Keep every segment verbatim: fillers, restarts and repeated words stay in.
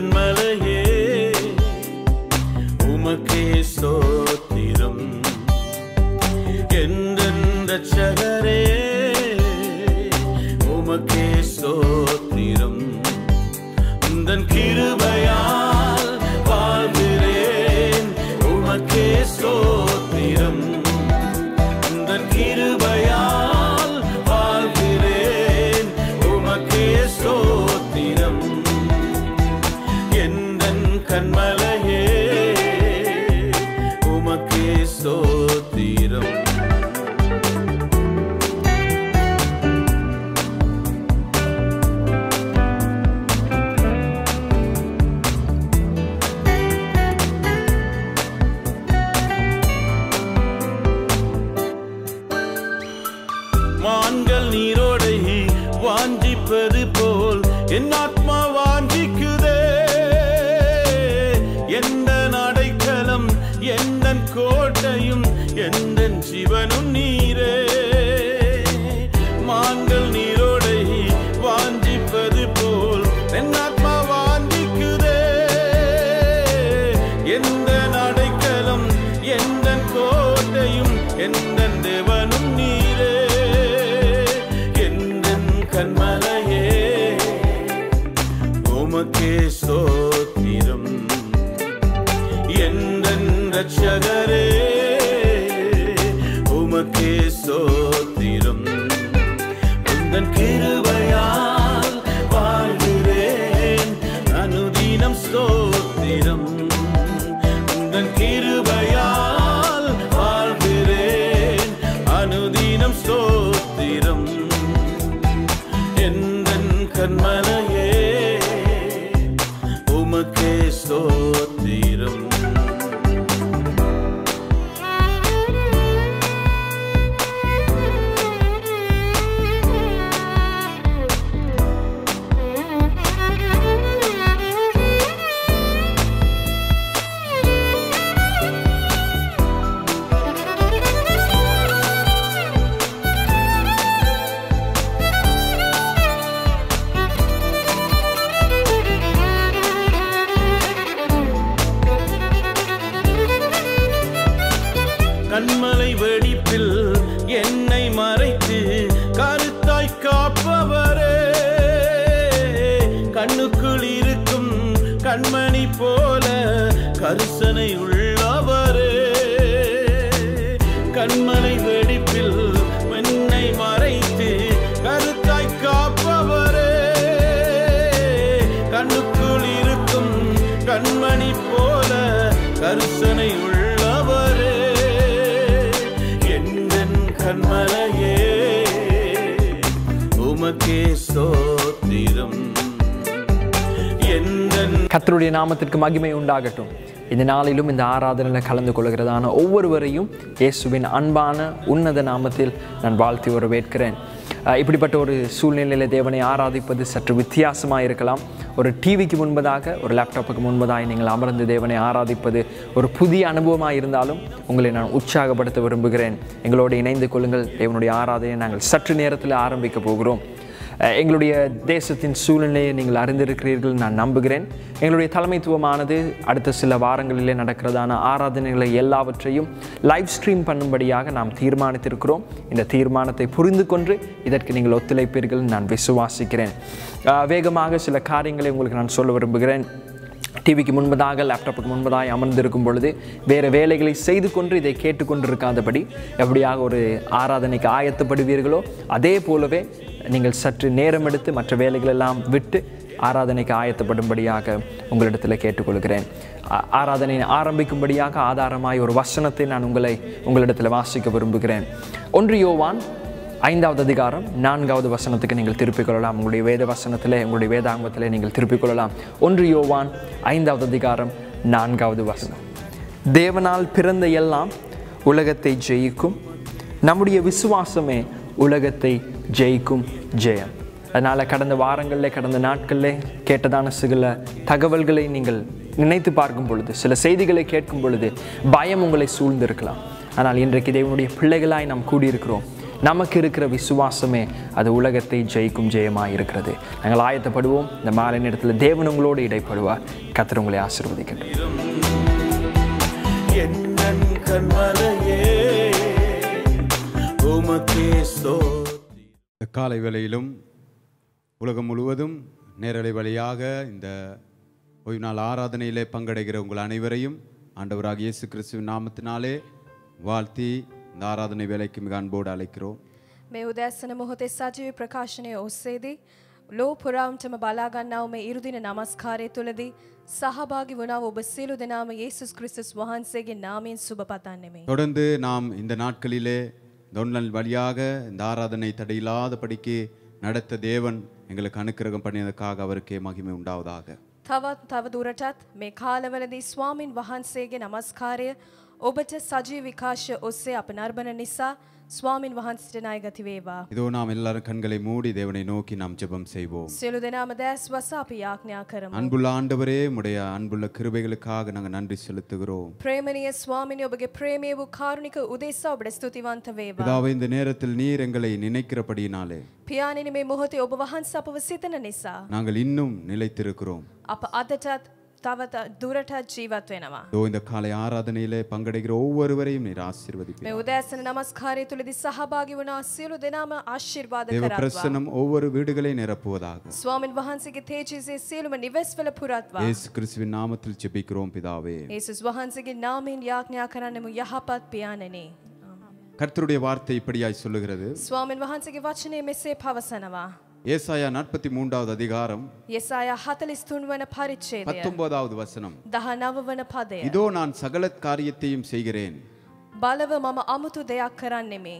கண்மலையே உமக்கே ஸ்தோத்திரம் எந்தன் இரட்சகரே உமக்கே ஸ்தோத்திரம் உந்தன் கிருபையால் வாழ்கிறேன் உமக்கே ஸ்தோத்திரம் உந்தன் கிருபையால் வாழ்கிறேன் உமக்கே ஸ்தோத்திரம் எந்தன் கண்மலையே உமக்கே ஸ்தோத்திரம் மான்கள் நீரோடை வாஞ்சிப்பது போல் என் ஆத்மா வாஞ்சிக்குதே எந்தன் அடைக்கலம் எந்தன் கோட்டையும் எந்தன் ஜீவனும் நீரே மான்கள் நீரோடை வாஞ்சிப்பது போல் என் ஆத்மா வாஞ்சிக்குதே எந்தன் அடைக்கலம் எந்தன் கோட்டையும் எந்தன் தேவனும் நீரே கண்மலையே உமக்கே ஸ்தோத்திரம் எந்தன் இரட்சகரே உமக்கே ஸ்தோத்திரம் உந்தன் கிருபையால் வாழ்கிறேன் அனுதினம் ஸ்தோத்திரம் உந்தன் கிருபையால் வாழ்கிறேன் அனுதினம் ஸ்தோத்திரம் எந்தன் கண்மலையே உமக்கே ஸ்தோத்திரம் கண்மலை வெடிப்பில் என்னை மறைத்து கருத்தாய் காப்பவரே கண்ணுக்குள் இருக்கும் கண்மணி போல கரிசனை உள்ளவரே கண்மலை வெடிப்பில் என்னை மறைத்து கருத்தாய் காப்பவரே கண்ணுக்குள் இருக்கும் கண்மணி போல கரிசனை உள்ளவரே கண்மலையே உமக்கே ஸ்தோத்திரம் எந்தன் கர்த்தருடைய நாமத்திற்கு மகிமை உண்டாகட்டும். இந்த நாளிலும் இந்த ஆராதனையில் கலந்து கொள்கிறதான ஒவ்வொருவரையும் இயேசுவின் அன்பான உன்னத நாமத்தில் நான் வாழ்த்தி வரவேற்கிறேன். இப்படிப்பட்ட ஒரு சூழ்நிலையில் தேவனை ஆராதிப்பது சற்று வித்தியாசமாக இருக்கலாம். ஒரு டிவிக்கு முன்பதாக ஒரு லேப்டாப்புக்கு முன்பதாக நீங்கள் அமர்ந்து தேவனை ஆராதிப்பது ஒரு புதிய அனுபவமாக இருந்தாலும் உங்களை நான் உற்சாகப்படுத்த விரும்புகிறேன். எங்களோடு இணைந்து கொள்ளுங்கள். தேவனுடைய ஆராதனையை நாங்கள் சற்று நேரத்தில் ஆரம்பிக்க போகிறோம். எங்களுடைய தேசத்தின் சூழ்நிலையை நீங்கள் அறிந்திருக்கிறீர்கள் நான் நம்புகிறேன். எங்களுடைய தலைமைத்துவமானது அடுத்த சில வாரங்களிலே நடக்கிறதான ஆராதனைகளை எல்லாவற்றையும் லைவ் ஸ்ட்ரீம் பண்ணும்படியாக நாம் தீர்மானித்திருக்கிறோம். இந்த தீர்மானத்தை புரிந்து கொண்டு இதற்கு நீங்கள் ஒத்துழைப்பீர்கள் நான் விசுவாசிக்கிறேன். வேகமாக சில காரியங்களை உங்களுக்கு நான் சொல்ல விரும்புகிறேன். டிவிக்கு முன்பதாக லேப்டாப்புக்கு முன்பதாக அமர்ந்திருக்கும் பொழுது வேறு வேலைகளை செய்து கொண்டு இதை கேட்டுக்கொண்டிருக்காதபடி எப்படியாக ஒரு ஆராதனைக்கு ஆயத்தப்படுவீர்களோ அதே போலவே நீங்கள் சற்று நேரம் எடுத்து மற்ற வேலைகளெல்லாம் விட்டு ஆராதனைக்கு ஆயத்தப்படும்படியாக உங்களிடத்தில் கேட்டுக்கொள்கிறேன். ஆராதனை ஆரம்பிக்கும்படியாக ஆதாரமாய் ஒரு வசனத்தை நான் உங்களை உங்களிடத்தில் வாசிக்க விரும்புகிறேன். ஒன்று யோவான் ஐந்தாவது அதிகாரம் நான்காவது வசனத்துக்கு நீங்கள் திருப்பிக் கொள்ளலாம். உங்களுடைய வேத வசனத்தில் உங்களுடைய வேதாங்கத்திலே நீங்கள் திருப்பிக் கொள்ளலாம். ஒன்று யோவான் ஐந்தாவது அதிகாரம் நான்காவது வசனம். தேவனால் பிறந்த எல்லாம் உலகத்தை ஜெயிக்கும், நம்முடைய விசுவாசமே உலகத்தை ஜெயிக்கும் ஜெயம். அதனால் கடந்த வாரங்களில் கடந்த நாட்களில் கேட்டதான சில தகவல்களை நீங்கள் நினைத்து பார்க்கும் பொழுது, சில செய்திகளை கேட்கும் பொழுது பயம் உங்களை சூழ்ந்திருக்கலாம். ஆனால் இன்றைக்கு தேவனுடைய பிள்ளைகளாய் நாம் கூடியிருக்கிறோம். நமக்கு இருக்கிற விசுவாசமே அது உலகத்தை ஜெயிக்கும் ஜெயமாக இருக்கிறது. நாங்கள் ஆயத்தப்படுவோம். இந்த மாலை நேரத்தில் தேவன் உங்களோடு இடைப்படுவார். கர்த்தர் உங்களை ஆசீர்வதிக்கட்டும். என் கண்மலையே உமக்கே ஸ்தோத்திரம். காலை வேளையிலும் உலகம் முழுவதும் நேரலை வழியாக இந்த ஓய்வு நாள் ஆராதனையிலே பங்கடைகிற உங்கள் அனைவரையும் ஆண்டவராகிய இயேசு கிறிஸ்துவின் நாமத்தினாலே வாழ்த்தி இந்த ආරාධනය වේලෙක මිග අන්බෝඩ අලෙක්කරෝ මේ උදෑසන මොහොතේ සජීවී ප්‍රකාශනයේ ඔස්සේදී ලෝ පුරාවටම බලා ගන්නා මේ ඉරුදින නමස්කාරය තුලදී සහභාගී වුණා ඔබ සියලු දෙනාම යේසුස් ක්‍රිස්තුස් වහන්සේගේ නාමයෙන් සුබ පතන්නේ. தொடர்ந்து நாம் இந்த நாட்களிலே தொன்னல் வழியாக இந்த ஆராதனை தடையில்லாதபடிக்கு நடத்த தேவன் எங்களுக்கு அனுக்கிரகம் பண்ணியதற்காக அவருக்கே மகிமை உண்டாவதாக. තවත් තව දුරටත් මේ කාලවලදී ස්වාමින් වහන්සේගේ නමස්කාරය ඔබට සජීව විකාශය ඔස්සේ අප නර්බන නිසා ස්වාමින් වහන්සේට ණය ගති වේවා. இதோ நாம் எல்லாரும் கண்களை மூடி தேவனை நோக்கி நாம் ஜெபம் செய்வோம். සියලු දෙනාම දැස් වසා අපි යාඥා කරමු. அன்புள்ள ஆண்டவரே, உம்முடைய அன்புள்ள கிருபைகளுக்காக நாங்கள் நன்றி செலுத்துகிறோம். ප්‍රේමණීය ස්වාමිනේ ඔබගේ ප්‍රේමයේ වූ කාරුණික උදෙසා ඔබට ස්තුතිවන්ත වේවා. பிதாவே, இந்த நேரத்தில் நீர் எங்களை நினைக்கிறபடியினாலே පියාණෙනි මේ මොහොතේ ඔබ වහන්සේ අපව සිතන නිසා நாங்கள் இன்னும் நிலைத்திருக்கிறோம். අප අදටත් තව දුරටත් ජීවත් වෙනවා. இதோ இந்த காலை ஆராதனையிலே பங்கடைகிற ஒவ்வொருவரையும் நீர் ஆசீர்வதிப்பீர். මේ උදෑසන නමස්කාරය තුලදී සහභාගී වුණා සියලු දෙනාම ආශිර්වාද தேவ කරත්වා. பிரசன்னம் ஒவ்வொரு வீடுகளை நிரப்புவதாக ස්වාමින් වහන්සේගේ තේජස්සේ සියලුම නිවෙස්වල පුරත්වා. இயேசு கிறிஸ்துவின் நாமத்தில் ஜெபிக்கிறோம் பிதாவே. යේසුස් වහන්සේගේ නාමයෙන් යාඥා කරන්නෙමු යහපත් පියාණෙනි. கர்த்தருடைய வார்த்தை இப்படியாய் சொல்லுகிறது. ස්වාමින් වහන්සේගේ වචනේ මෙසේ පවසනවා. ஏசாயா நாற்பத்தி மூன்றாவது அதிகாரம் යෙසායා හතළිස් තුන් වන පරිච්ඡේදය பத்தொன்பதாவது வசனம். දහනව වන පදය. இதோ நான் சகல காரியத்தையும் செய்கிறேன், බලව මම අමුතු දෙයක් කරන්නෙමි.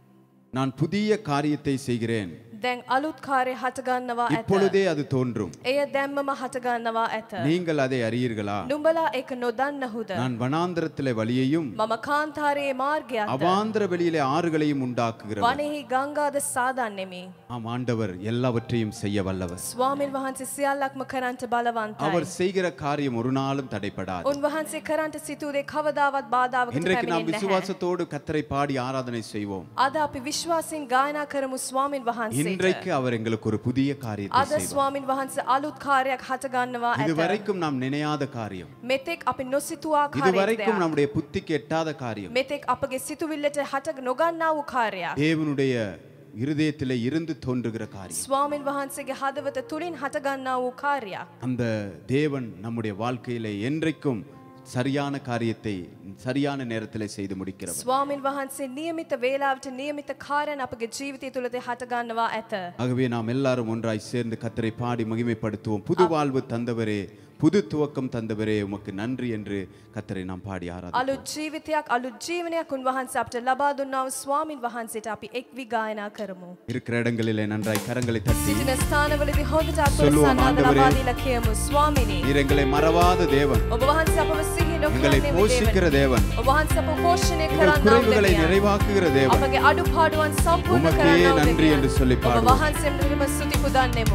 நான் புதிய காரியத்தை செய்கிறேன், දැන් අලුත් කාර්ය හට ගන්නවා ඇත. இப்பொழுதே அது தோன்றும், එය දැම්මම හට ගන්නවා ඇත. நீங்கள் அதை அறியீர்களா? නුඹලා ඒක නොදන්නහුද? நான் வனாந்திரத்திலே வழியையும் මම කාන්තාරයේ මාර්ගයත් அவாந்திர வெளியிலே ஆறுகளையும் உண்டாக்குகிறவர். වනෙහි ගංගාද සාදන්නෙමි. ஆம், ஆண்டவர் எல்லாவற்றையும் செய்ய வல்லவர். ස්වාමින් වහන්සේ සියල්ලක්ම කරන්ට බලවන්තයි. அவர் செய்கிற காரியம் ஒரு நாளும் தடைப்படாது. උන්වහන්සේ කරන්ට සිතූ දේ කවදාවත් බාධාවකට இன்றைக்கு நாம் පැමිණෙන්නේ නැහැ. விசுவாசத்தோடு கர்த்தரை பாடி ஆராதனை செய்வோம். අද අපි විශ්වාසයෙන් ගායනා කරමු ස්වාමින් වහන්සේට. இன்றைக்கு அவர் எங்களுக்கு ஒரு புதிய காரியத்தை අද செய்வார். ස්වාමින් වහන්සේ අලුත් කාර්යයක් හට ගන්නවා ඇත. இதுவரைக்கும் நாம் நினையாத காரியம், මෙතෙක් අපි නොසිතුවා இதுவரைக்கும் කාර්යයක්. நம்முடைய புத்திக்கு எட்டாத காரியம், මෙතෙක් අපගේ සිතුවිල්ලට හට නොගන්නා වූ කාර්යයක්. தேவனுடைய இருதயத்திலே இருந்து தோன்றுகிற காரியம். ස්වාමින් වහන්සේගේ හදවත තුලින් හට ගන්නා වූ කාර්යයක්. அந்த தேவன் நம்முடைய வாழ்க்கையிலே என்றைக்கும் சரியான காரியத்தை சரியான நேரத்திலே செய்து முடிக்கிறவர். ස්වාමින් වහන්සේ නියමිත වේලාවට නියමිත කාර්යයන් අපගේ ජීවිතය තුළදී හට ගන්නවා ඇත. ஆகவே நாம் எல்லாரும் ஒன்றாய் சேர்ந்து கர்த்தரை பாடி மகிமைப்படுத்துவோம். புது வாழ்வு தந்தவரே, புது துவக்கம் தந்தவரே, உமக்கு நன்றி என்று கர்த்தரை நாம் பாடி ஆராதிப்போம். අලුත් ජීවිතයක් අලුත් ජීවනයක් උන්වහන්සේ අපට ලබා දුන්නා වූ ස්වාමින් වහන්සේට අපි එක් වී ගායනා කරමු. இருக்கிற இடங்களிலே நன்றாய் கரங்களை தட்டி සිටින ස්ථානවලදී හොඳට අත්පොත சொல்லுவோம், සන්නාද ஆண்டவரே. ලබා දීලා කියමු. ස්වාමිනේ நீர் எங்களை மறவாத தேவன், ඔබ වහන්සේ අපව සිහි எங்களை නොකරන්නේ போஷிக்கிற தேவன், ඔබ වහන්සේ අපව පෝෂණය எங்கள் කරන්නා වූ குறைவுகளை දෙවියන්. நிறைவாக்குகிற தேவன், අපගේ අඩුපාඩුවන් සම්පූර්ණ உமக்கே කරන්නා වූ நன்றி දෙවියන්. என்று சொல்லி ඔබ பாடுவோம். වහන්සේට ස්තුති පුදන්නෙමු.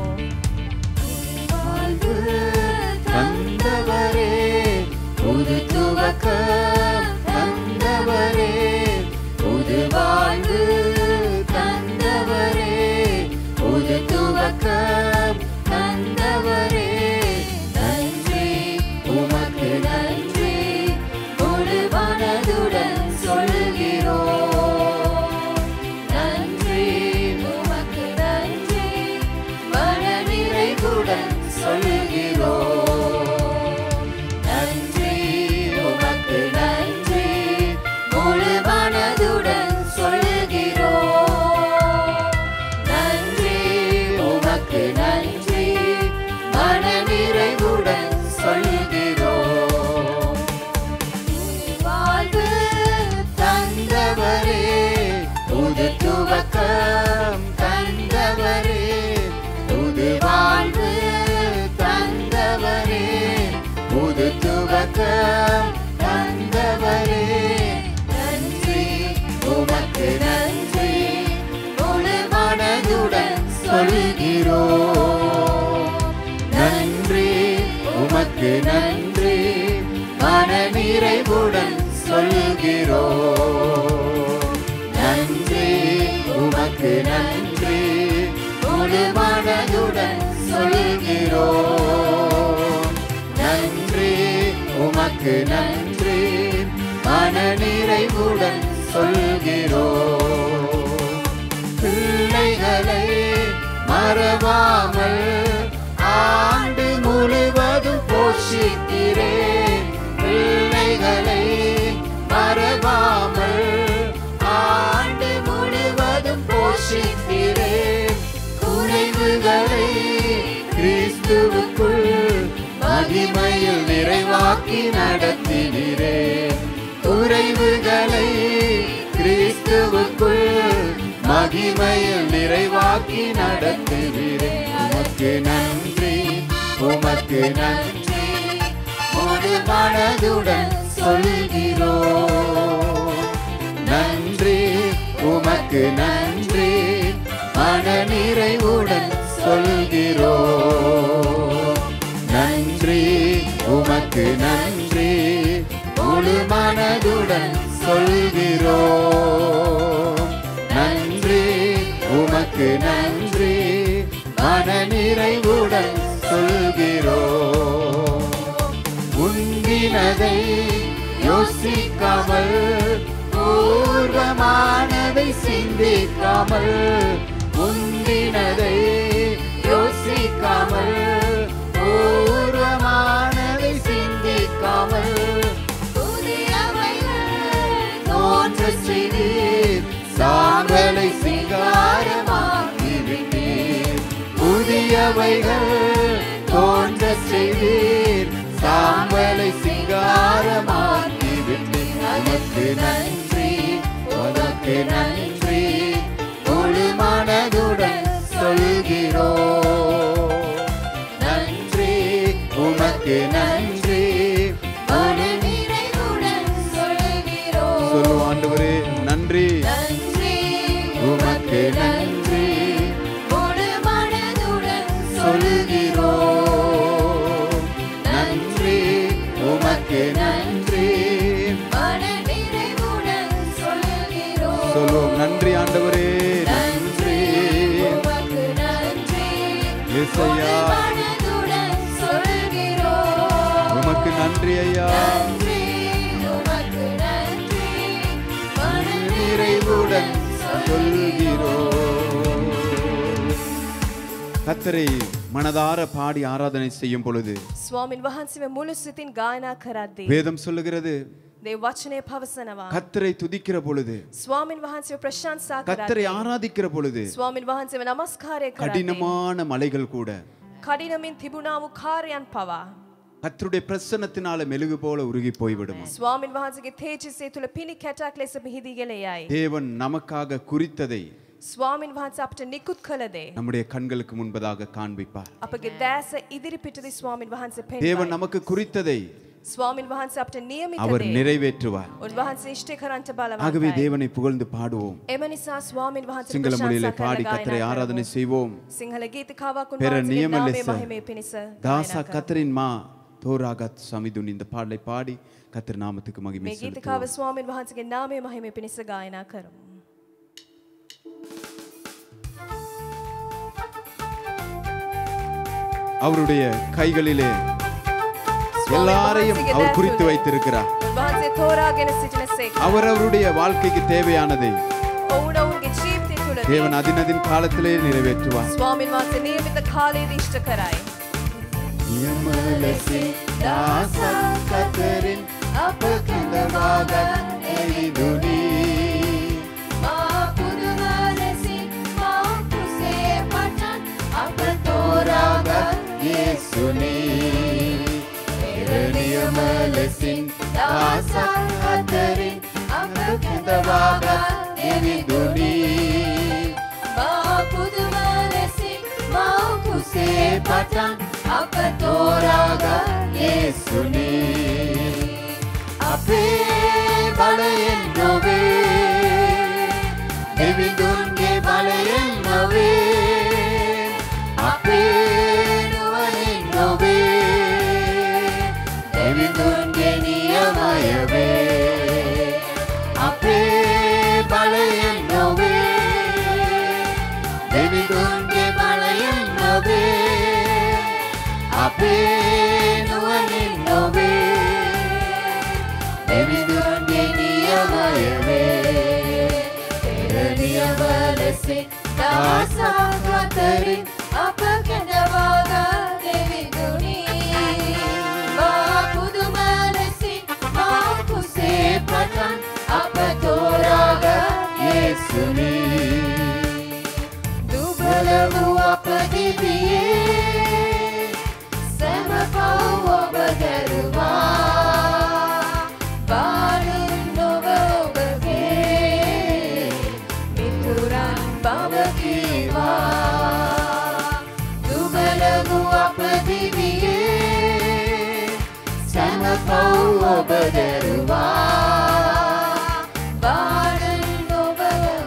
தந்தவரே, புது துவக்கம் தந்தவரே, புது வாழ்வு தந்தவரே, புது துவக்கம் தந்தவரே, நன்றி உமக்கு நன்றி முழு மனதுடன் சொல்கிறோம். நன்றி உமக்கு நன்றி மனநிறைவுடன் சொல்கிறோம். நன்றி உமக்கு நன்றி முழு மனதுடன் சொல்கிறோம். நன்றி உமக்கு நன்றி மனநிறைவுடன் சொல்கிறோம். வாழ்வு தந்தவரே, புது துவக்கம் தந்தவரே, புது வாழ்வு தந்தவரே, புது துவக்கம் தந்தவரே, நன்றி உமக்கு நன்றி முழு மனதுடன் சொல்கிறோம். நன்றி உமக்கு நன்றி மனநிறைவுடன் சொல்கிறோம். நன்றி உமக்கு நன்றி முழு மனதுடன் சொல்கிறோம். நன்றி உமக்கு நன்றி மன நிறைவுடன் சொல்கிறோம். பிள்ளைகளை மறவாமல் ஆண்டு முழுவதும் போஷிக்கிறேன். பிள்ளைகளை மறவாமல் ஆண்டு முழுவதும் போஷிக்கிறேன். குறைவுகளை கிறிஸ்துவுக்குள் மகிமையில் நிறைவாக்கி நடத்தினேன். குறைவுகளை கிறிஸ்துவுக்குள் மகிமையில் நிறைவாக்கி நடத்துகிறேன். உமக்கு நன்றி உமக்கு நன்றி முழு மனதுடன் சொல்கிறோம். நன்றி உமக்கு நன்றி மன நிறைவுடன் சொல்கிறோம். நன்றி உமக்கு நன்றி முழு மனதுடன் சொல்கிறோம். நன்றி உமக்கு நன்றி மன நிறைவுடன் சொல்கிறோம். உந்தினதை யோசிக்காமல் பூர்வமானதை சிந்திக்காமல் உந்தினதை யோசிக்காமல் பூர்வமானதை சிந்திக்காமல் தோன்ற செய்தீர். சாம்பலை சிங்காரமாக்கிவிட்டீர். புதியவைகள் தோன்ற செய்தீர். சாம்பலை சிங்காரமாக்கிவிட்டீர். உமக்கு நன்றி உமக்கு நன்றி முழு மனதுடன் சொல்கிறோம். நன்றி உமக்கு நன்றி முழு நிறைவுடன் சொல்கிறோம். சொல்லுவோம் ஆண்டவரே நன்றி உமக்கு நன்றி முழு மனதுடன் சொல்கிறோம். நன்றி உமக்கு நன்றி மன நிறைவுடன் சொல்கிறோம். சொல்லுவோம் நன்றி ஆண்டவரே நன்றி உமக்கு நன்றி இயேசுயா மனதுடன் சொல்கிறோம். உமக்கு நன்றி ஐயா உமக்கு நன்றி மன நிறைவுடன் சொல்கிறோம். கர்த்தரை மனதார பாடி ஆராதனை செய்யும் பொழுது ස්වාමින් වහන්සේව මුළු සිතින් ගායනා කරද්දී வேதம் சொல்லுகிறது දේව වචනේ පවසනවා. கர்த்தரை துதிக்கிற பொழுது ස්වාමින් වහන්සේව ප්‍රශංසා கர்த்தரை කරද්දී ஆராதிக்கிற பொழுது ස්වාමින් වහන්සේව නමස්කාරය කරද්දී கடினமான மலைகள் கூட කඩිනමින් තිබුණා වූ කාර්යයන් පවා கர்த்தருடைய பிரசன்னத்தினால மெழுகு போல உருகி போய்விடும். ස්වාමින් වහන්සේගේ තේජසය තුල පිණි කැටක් ලෙස මිහිදී ගෙලයයි. தேவன் நமக்காக குறித்ததை ස්වාමින් වහන්සේ අපට නිකුත් කළ දේ நம்முடைய கண்களுக்கு முன்பதாக காண்பிப்பார். අපගේ දැස ඉදිරි පිටදී ස්වාමින් වහන්සේ தேவன் පෙන්වයි. நமக்கு குறித்ததை ස්වාමින් වහන්සේ අපට නියමිත அவர் දේ நிறைவேற்றுவார். උන්වහන්සේ ඉෂ්ට කරන්ට ஆகவே බලවන්තයි. தேவனை புகழ்ந்து பாடுவோம். එම නිසා ස්වාමින් වහන්සේ சிங்கள மொழியிலே ප්‍රශංසා பாடி කරලා கர்த்தரை ගායනා ஆராதனை කරමු. செய்வோம். සිංහල ගීතිකාවක් பெற උන්වහන්සේගේ நியම නාමයේ ලෙස මහිමය පිණිස தாசா ගායනා කරමු. கத்தரின் மா தோராகத் சமிதுன் இந்த பாடலை பாடி கர்த்தர் நாமத்துக்கு மகிமை මේ செலுத்துவோம். ගීතිකාව ස්වාමින් වහන්සේගේ නාමයේ මහිමය පිණිස ගායනා කරමු. அவருடைய கைகளிலே எல்லாரையும் அவர் குறித்து வைத்திருக்கிறார். උන්වහන්සේ තෝරාගෙන සිටින සේක. அவர் அவருடைய வாழ்க்கைக்கு தேவையானதை ඔවුන් ඔවුන්ගේ ජීවිතය තුළ தேவன் அதினதின் காலத்திலே நிறைவேற்றுவார். ස්වාමින් වහන්සේ නියමිත කාලයේදී ඉෂ්ට කරයි. நியமலசின் தாசா கத்தரின் அப்பகிந்தவாகத் எளிதுனி මා පුදුම ලෙසින් මා කුසේ පටන් අප தோராகத் இயேசுனி நியமலசின் தாசா கத்தரின் அப்பகிந்தவாகத் எளிதுனி මා පුදුම ලෙසින් මා කුසේ පටන් අප තෝරාගත් యేసుනි අපේ බලයෙන් නොවේ දෙවිඳුන්ගේ බලයෙන් නොවේ අපේ නුවණින් නොවේ දෙවිඳුන්ගේ නියමය වේ අපේ බලයෙන් නොවේ ලෙසින් දහසක් අතරින් අප කැඳවාගත් දෙවිඳුනි මා පුදුම ලෙසින් මා කුසේ පටන් අප තෝරාගත් යේසුනි දුබල වූ අප දිවියේ සෑම පව් ඔබ දැරුවා බාරින් නොව ඔබගේ මිතුරන් බව කීවා දුබල වූ අප දිවියේ සෑම පව් ඔබ දැරුවා බාරින් නොව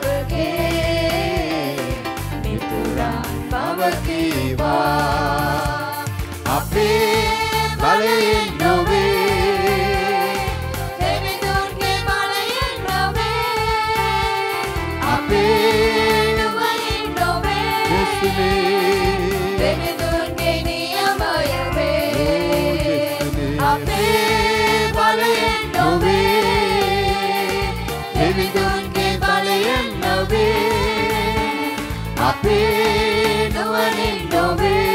ඔබගේ මිතුරන් බව කීවා අපේ බලයෙන් නොවේ දෙවිඳුන්ගේ බලයෙන් නොවේ අපේ නුවණින් නොවේ දෙවිඳුන්ගේ නියමය වේ අපේ බලයෙන් නොවේ දෙවිඳුන්ගේ බලයෙන් නොවේ අපේ නුවණින් නොවේ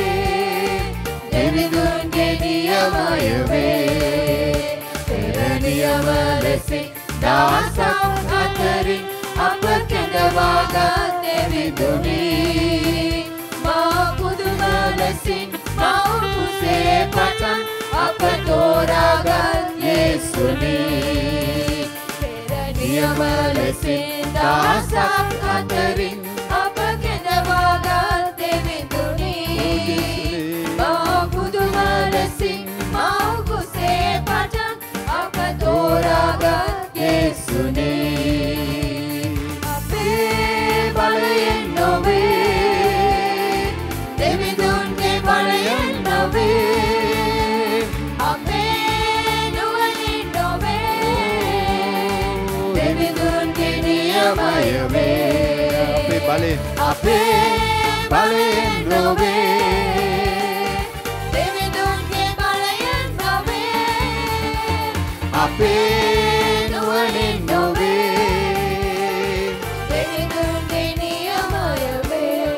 දෙවිඳුන්ගේ නියමය වේ පෙර නියම ලෙසින් දහසක් අතරින් අප කැඳවාගත් දෙවිඳුනි මා පුදුම ලෙසින් මා කුසේ පටන් අප තෝරාගත් යේසුනි පෙර නියම ලෙසින් දහසක් අතරින් අප කැඳවාගත් දෙවිඳුනි පුදුම ලෙසින් මා කුසේ පටන් අප තෝරාගත් යේසුනි අපේ බලයෙන් නොවේ දෙවිඳුන්ගේ බලයෙන් නොවේ අපේ නුවණින් නොවේ දෙවිඳුන්ගේ නියමය වේ අපේ බලයෙන් අපේ බලයෙන් නොවේ අපේ නුවණින් නොවේ දෙවිඳුන්ගේ නියමය වේ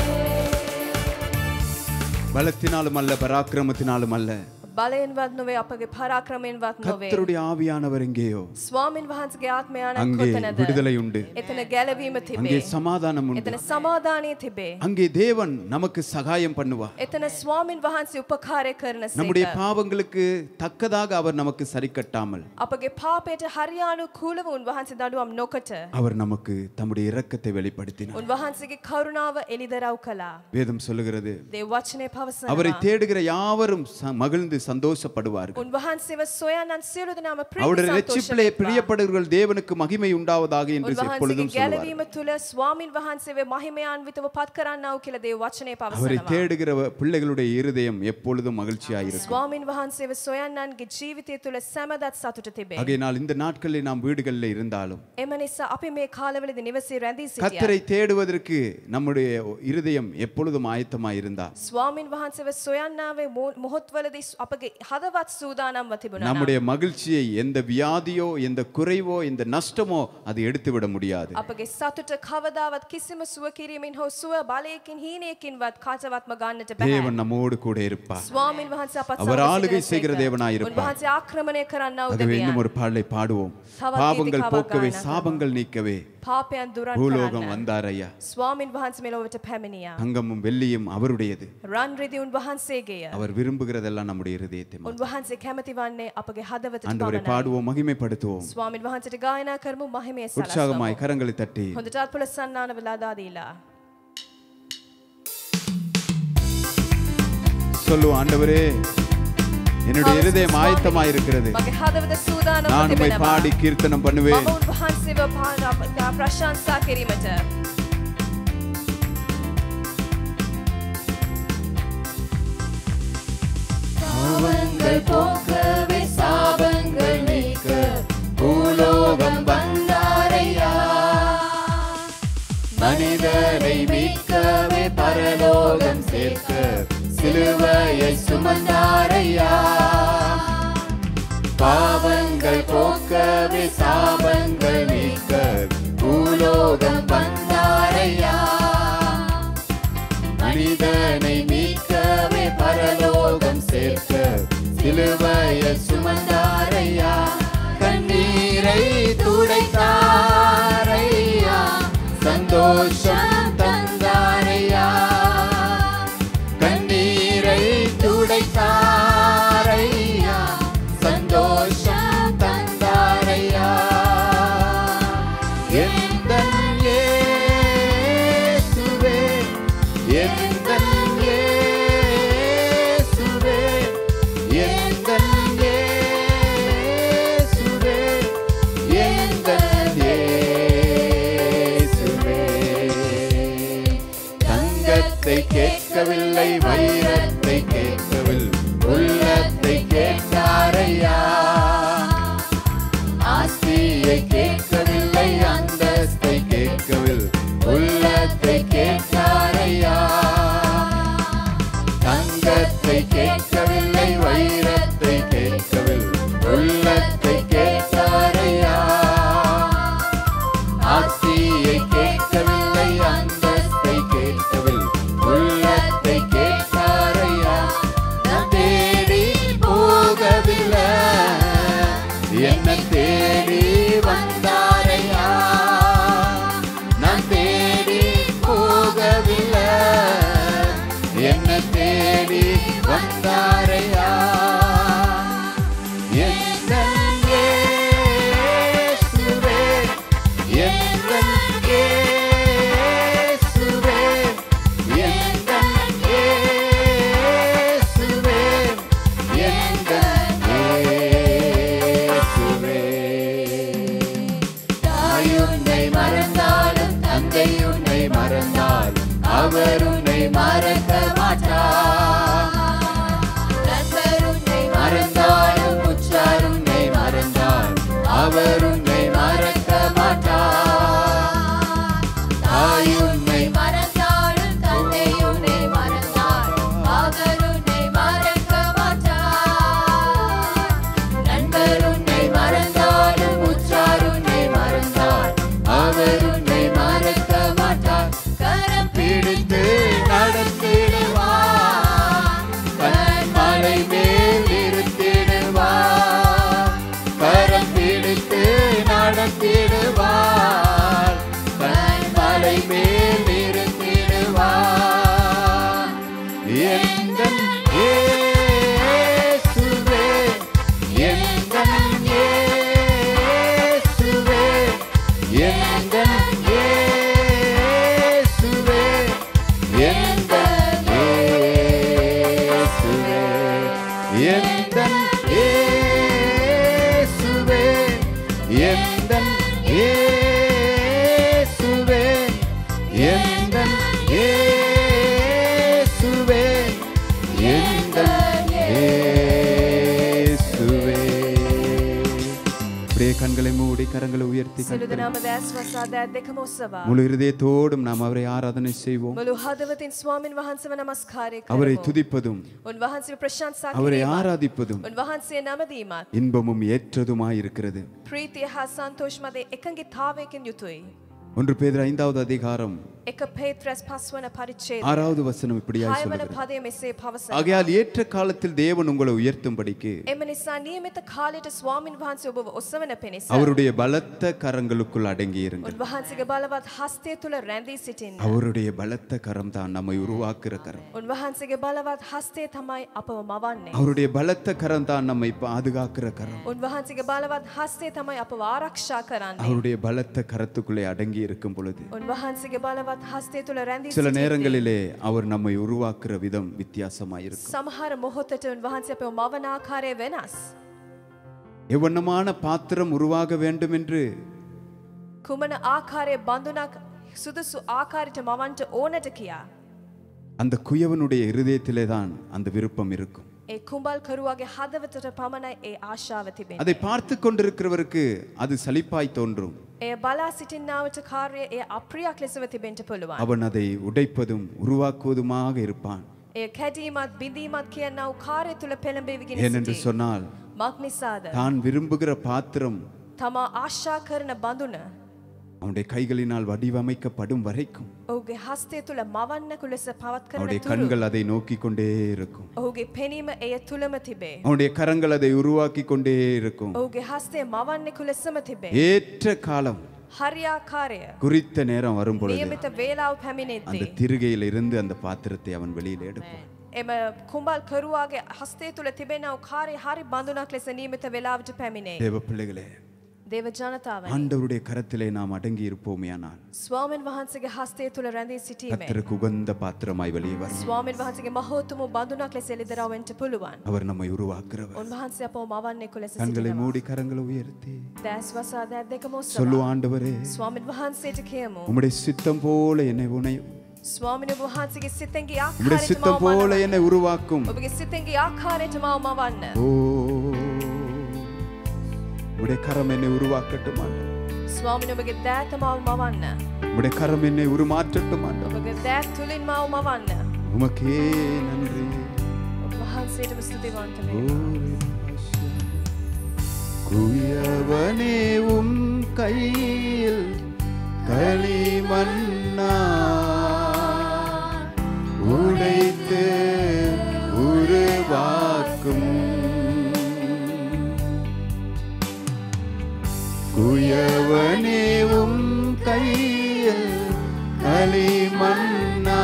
பலத்தினாலும் அல்ல பராக்கிரமத்தினாலும் அல்ல බලයෙන්වත් නොවේ අපගේ පරාක්‍රමයෙන්වත් නොවේ கர்த்தருடைய ஆவியானவர் எங்கேயோ ස්වාමින් වහන්සේගේ ආත්මයානක් அங்கே කොතනද விடுதலை உண்டு එතන ගැලවීම அங்கே තිබේ சமாதானம் உண்டு එතන සමාදානිය තිබේ அங்கே தேவன் நமக்கு சகாயம் பண்ணுவார் එතන ස්වාමින් වහන්සේ උපකාරය කරන நம்முடைய සේක பாவங்களுக்கு தக்கதாக அவர் நமக்கு சரி கட்டாமல் අපගේ පාපයට හරියානුකූලව උන්වහන්සේ දඬුවම් නොකොට அவர் நமக்கு தம்முடைய இரக்கத்தை வெளிப்படுத்தினார் උන්වහන්සේගේ කරුණාව එළිදරව් කළා வேதம் சொல்லுகிறது දේව වචනේ அவரை පවසනවා தேடுகிற யாவரும் ச- மகிழ்ந்து சந்தோஷப்படுவார்கள் උන්වහන්සේව සොයනන් සියලු දෙනාම அவருடைய ප්‍රීති ரட்சிப்பிலே பிரியப்படுகிறவர்கள் தேவனுக்கு மகிமை உண்டாவதாக என்று எப்பொழுதும் උන්වහන්සේගේ சொல்லுவார் ගැලවීම තුල ස්වාමින් වහන්සේව මහිමයාන්විතව පත් කරන්නා වූ කියලා දේව වචනේ அவரை පවසනවා தேடுகிற பிள்ளைகளுடைய இருதயம் எப்பொழுதும் மகிழ்ச்சியாயிருக்கும் ස්වාමින් වහන්සේව සොයන්නන්ගේ ජීවිතය තුල සෑමදාත් සතුට තිබේ ஆகையினால் இந்த நாட்களில் நாம் வீடுகளில் இருந்தாலும் එම නිසා අපි මේ කාලවලදී නිවසේ රැඳී සිටියා கர்த்தரை தேடுவதற்கு நம்முடைய இருதயம் எப்பொழுதும் ஆயத்தமாய் இருந்தார் ස්වාමින් වහන්සේව සොයන්නාවේ මො- මොහොත්වලදී අපගේ හදවත් සූදානම්ව තිබුණා நம்முடைய மகிழ்ச்சியை எந்த வியாதியோ எந்த குறைவோ எந்த நஷ்டமோ அது எடுத்து விட முடியாது අපගේ සතුට කවදාවත් කිසිම සුව කිරීමෙන් හෝ සුව බලයකින් හීනයකින්වත් කාටවත්ම ගන්නට බෑ தேவன் நம்மோடு கூட இருப்பார் ස්වාමින් වහන්සේ අපත් அவர் සමග ஆளுகை සිටින செய்கிற සේක. தேவனாய் இருப்பார். උන්වහන්සේ ආක්‍රමණය කරන්නා වූ ஆகவே இன்னும் දෙවියන් ஒரு பாடலை பாடுவோம் தவறு பாவங்கள் தீர்க்காக போக்கவே காண சாபங்கள் நீக்கவே පාපයන් දුරන් பூலோகம் කරන්න வந்தார் ஐயா ස්වාමින් වහන්සේ මෙලොවට පැමිණියා தங்கமும் வெள்ளியும் அவருடையது රන් රිදී උන්වහන්සේගේය அவர் விரும்புகிறதெல்லாம் நம்முடைய இருதயத்தை மாற்றும். උන්වහන්සේ කැමති වන්නේ අපගේ හදවතට ஆண்டவரை පමණයි பாடுவோம் மகிமைப்படுத்துவோம் ස්වාමින් වහන්සේට ගායනා කරමු මහිමය සලස්වමු உற்சாகமாய் கரங்களை தட்டி හොඳට අත්පොළ සන්නාන වෙලා දාදීලා சொல்லுவோம் ஆண்டவரே என்னுடைய இருதயம் ஆயத்தமாய் இருக்கிறது මගේ හදවත සූදානම්ව நான் உம்மை තිබෙනවා பாடி கீர்த்தனம் பண்ணுவேன் මම උන්වහන්සේව පා- ප්‍රශංසා කිරීමට பாவங்கள் போக்கவே சாபங்கள் நீக்க பூலோகம் வந்தாரையா மனிதரை மீட்கவே பரலோகம் சேர்க்க சிலுவையை சுமந்தாரையா பாவங்கள் போக்கவே சாபங்கள் நீக்க பூலோகம் வந்தாரையா சந்தோஷம் தந்தாரையா கண்ணீரை துடைத்தாரையா சந்தோஷம் தந்தாரையா எந்தன் இயேசுவே எந்தன் இயேசுவே எந்தன் இயேசுவே எந்தன் இயேசுவே தங்கத்தை கேட்கவில்லை வைரத்தை கேட்கவில்லை உள்ளத்தை கேட்டாரையா ஆஸ்தியை கேட்கவில்லை அந்தஸ்தை கேட்கவில்லை உள்ளத்தை கேட்டாரையா தங்கத்தை கேட்கவில்லை வைரத்தை கேட்கவில்லை உள்ளத்தை கேட்டாரையா ஆஸ்தியை கேட்கவில்லை அந்தஸ்தை கேட்கவில்லை உள்ளத்தை கேட்டாரையா நான் தேடி போகவில்லை என்ன தேடி வந்தாரையா நான் தேடி போகவில்லை என்ன தேடி வந்தாரையா எந்தன் இயேசுவே எந்தன் இயேசுவே எந்தன் இயேசுவே எந்தன் இயேசுவே தாய் உன்னை மறந்தாலும் தந்தை உன்னை மறந்தாலும் அவர் உன்னை மறக்க மாட்டார் நண்பர் உன்னை மறந்தாலும் உற்றார் உன்னை மறந்தால் அவர் உன்னை மறக்க மாட்டார் தாய் உன்னை மறந்தாலும் தந்தை உன்னை மறந்தால் அவர் உன்னை மறக்க மாட்டார் நண்பர் உன்னை மறந்தாலும் உற்றார் உன்னை மறந்தால் அவர் உன்னை மறக்க மாட்டார் கரம் பிடித்து நடத்திடுவார் கண்மலை மேல் இருத்திடுவார் கரம் பிடித்து நடத்திடுவார் கண்மலை மேல் இருத்திடுவார் எந்தன் இயேசுவே எந்தன் இயேசுவே எந்தன் இயேசுவே எந்தன் இயேசுவே எந்தன் இயேசுவே எந்தன் இயேசுவே எந்தன் இயேசுவே எந்தன் இயேசுவே அப்படியே கண்களை மூடி கரங்களை உயர்த்தி සියලු දෙනාම දැස් වසා දැත් දෙකම ඔසවා முழு இருதயத்தோடும் நாம் அவரை ஆராதனை செய்வோம் මුළු හදවතින් ස්වාමින් වහන්සේව නමස්කාරය அவரை කරමු. துதிப்பதும் උන්වහන්සේව ප්‍රශංසා அவரை කිරීමත්, ஆராதிப்பதும் උන්වහන්සේ නමදීමත් இன்பமும் ஏற்றதுமாய் இருக்கிறது. ප්‍රීතිය හා සන්තෝෂමද එකඟතාවයකින් යුතුයි. ஒன்று பேதுரு ஐந்தாவது அதிகாரம் එක පේත්‍රස් පස්වන පරිච්ඡේදය ஆறாவது வசனம் இப்படியாய் හයවන சொல்கிறது. පදය මෙසේ පවසනවා. ஆகையால் ஏற்ற காலத்தில் தேவன் உங்களை உயர்த்தும்படிக்கு එම නිසා නියමිත කාලයට ස්වාමින් වහන්සේ ඔබව ඔසවන පිණිස அவருடைய பலத்த கரங்களுக்குள் அடங்கியிருங்கள். උන්වහන්සේගේ බලවත් හස්තය තුල රැඳී සිටින්න. அவருடைய பலத்த கரம் தான் நம்மை உருவாக்குற கரம். උන්වහන්සේගේ බලවත් හස්තය තමයි අපව මවන්නේ. அவருடைய பலத்த கரம் தான் நம்மை பாதுகாக்கிற கரம். උන්වහන්සේගේ බලවත් හස්තය තමයි අපව ආරක්ෂා කරන්නේ. அவருடைய பலத்த கரத்துக்குள்ளே அடங்கி இருக்கும் பொழுது උන්වහන්සේගේ බලවත් හස්තය තුල රැඳී சில සිටින්න. நேரங்களிலே அவர் நம்மை உருவாக்குற விதம் வித்தியாசமாயிருக்கும். සමහර මොහොතට උන්වහන්සේ අපව මවන ආකාරය වෙනස්. எவ்வண்ணமான பாத்திரம் உருவாக வேண்டும் என்று කුමන ආකාරයේ බඳුනක් සුදුසු ආකාරයට මවන්ට ඕනට කියා. அந்த குயவனுடைய இருதயத்திலே தான் அந்த விருப்பம் இருக்கும். ඒ කුඹල් කරුවාගේ හදවතට පමණයි ඒ ආශාව තිබෙන්නේ. அதை பார்த்து கொண்டிருக்கிறவருக்கு அது சலிப்பாய் தோன்றும். එය බලා සිටින්නාවට කාර්යය එය අප්‍රියක් ලෙසව තිබෙන්න පුළුවන්. அவன் அதை உடைப்பதும் உருவாக்குவதுமாக இருப்பான். එය කැඩීමත් බිඳීමත් කියනා වූ කාර්ය තුල පෙළඹෙවිගෙන ஏனென்று සිටී. சொன்னால் මක් නිසාද? தான் விரும்புகிற பாத்திரம் තමා ආශා කරන බඳුන அவனுடைய கைகளினால் வடிவமைக்கப்படும் வரைக்கும் ඔහුගේ හස්තය තුල මවන්නකු ලෙස පවත් කරන அவனுடைய තුරු கண்கள் அதை நோக்கி கொண்டே இருக்கும். ඔහුගේ පෙනීම එය තුලම තිබේ. அவனுடைய கரங்கள் அதை உருவாக்கி கொண்டே இருக்கும். ඔහුගේ හස්තය මවන්නෙකු ලෙසම තිබේ. ஏற்ற காலம் හරියාකාරය குறித்த நேரம் வரும் பொழுது නියමිත වේලාව அந்த පැමිණෙද්දී திருகையில் இருந்து அந்த பாத்திரத்தை அவன் வெளியில் எடுப்பான். එම කුඹල් කරුවාගේ හස්තය තුළ තිබෙනව කාර්ය හරි බඳුනක් ලෙස නියමිත වේලාවට පැමිණේ. தேவ பிள்ளைகளே, දේව ජනතාවනි, ஆண்டவருடைய கரத்திலே நாம் அடங்கி இருப்போமேயானால் ස්වාමීන් වහන්සේගේ හස්තය තුළ රැඳී සිටීමෙන් கர்த்தருக்கு உகந்த பாத்திரமாய் வெளியே வரும். ස්වාමීන් වහන්සේගේ මහෝතුම බඳුනක් ලෙස එළිදරවන්නට පුළුවන්. அவர் நம்மை உருவாக்குறவர். උන්වහන්සේ අපව මවන්නෙකු ලෙස கண்களை සිටිනවා. மூடி கரங்களை உயர்த்தி දැස් වසා දැත් දෙකම சொல்லு, ඔස්සවා ஆண்டவரே, ස්වාමීන් වහන්සේට කියමු. உம்முடைய சித்தம் போல என்னை உனை ස්වාමීන් වහන්සේගේ සිතෙන්ගේ உம்முடைய ආකාරයට சித்தம் මව போல මවන්න. என்னை உருவாக்கும். ඔබගේ සිතෙන්ගේ ආකාරයට මව මවන්න. ஓ, உம்முடைய கரம் என்னை உருவாக்கட்டும் ஆண்டவரே. ස්වාමීන් ඔබගේ දෑත මව මවන්න. உம்முடைய கரம் என்னை உருமாற்றட்டும் ஆண்டவரே. ඔබගේ දෑත් තුලින් මව මවන්න. உமக்கே நன்றி. ඔබ වහන්සේටම ස්තුතිවන්ත වෙනවා. குயவனே உம் கையில் களிமண்ணா உடைத்து உருவாக்கும். குயவனே உம் கையில் களிமண்ணா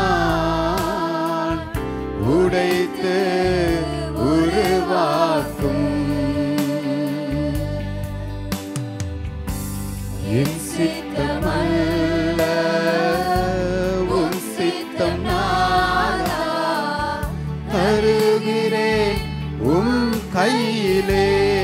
உடைத்து உருவாக்கும். என் சித்தமல்ல உம் சித்தம் நாதா, தருகிறேன் உம் கையிலே.